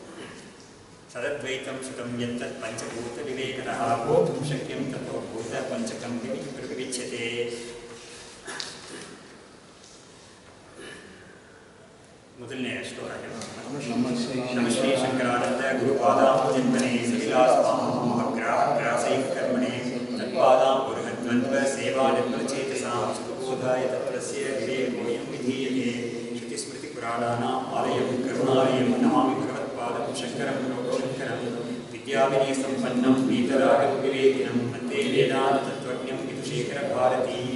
ಸದದ್ವೈತಂ ಶ್ರುತಂ ಯತ್ತತ್ ಪಂಚಭೂತ ವಿವೇಕತಃ ಭೂತಂ ಶಕ್ಯಂ ತಥೋ ಭೂತ ಪಂಚಕಂ ವಿವಿಚ್ಯತೆ. ಮೊದಲನೇ ಶ್ಲೋಕ. ನಮ ಶ್ರೀ ಶಂಕರಾನಂದ ಗುರುಪಾದಾಂಬುಜನ್ಮನೆ ಶ್ರೀಲಾಸ್ವಾಮಗ್ರಾಸೈಕ ಕರ್ಮಣೆ ತತ್ಪಾದಾಂ ಪುರುಹದ್ವಂದ್ವ ಸೇವಾನಿರ್ಮಲಚೇತಸಾಂ ಸುಖಬೋಧಾಯ ತತ್ರಸ್ಯ ವಿವೇಕೋಯಂ ವಿಧೀಯತೆ. ಶ್ರುತಿಸ್ಮೃತಿ ಪುರಾಣಾನಾಂ ಆಲಯಂ ಕರುಣಾಲಯಂ ನಮಾಮಿ ಭಗವತ್ಪಾದಂ ಶಂಕರಂ ಲೋಕಶಂಕರಂ. ವಿದ್ಯಾವಿನಯ ಸಂಪನ್ನಂ वीतरागं विवेकिनं वन्दे वेदान्त ಭಾರತೀ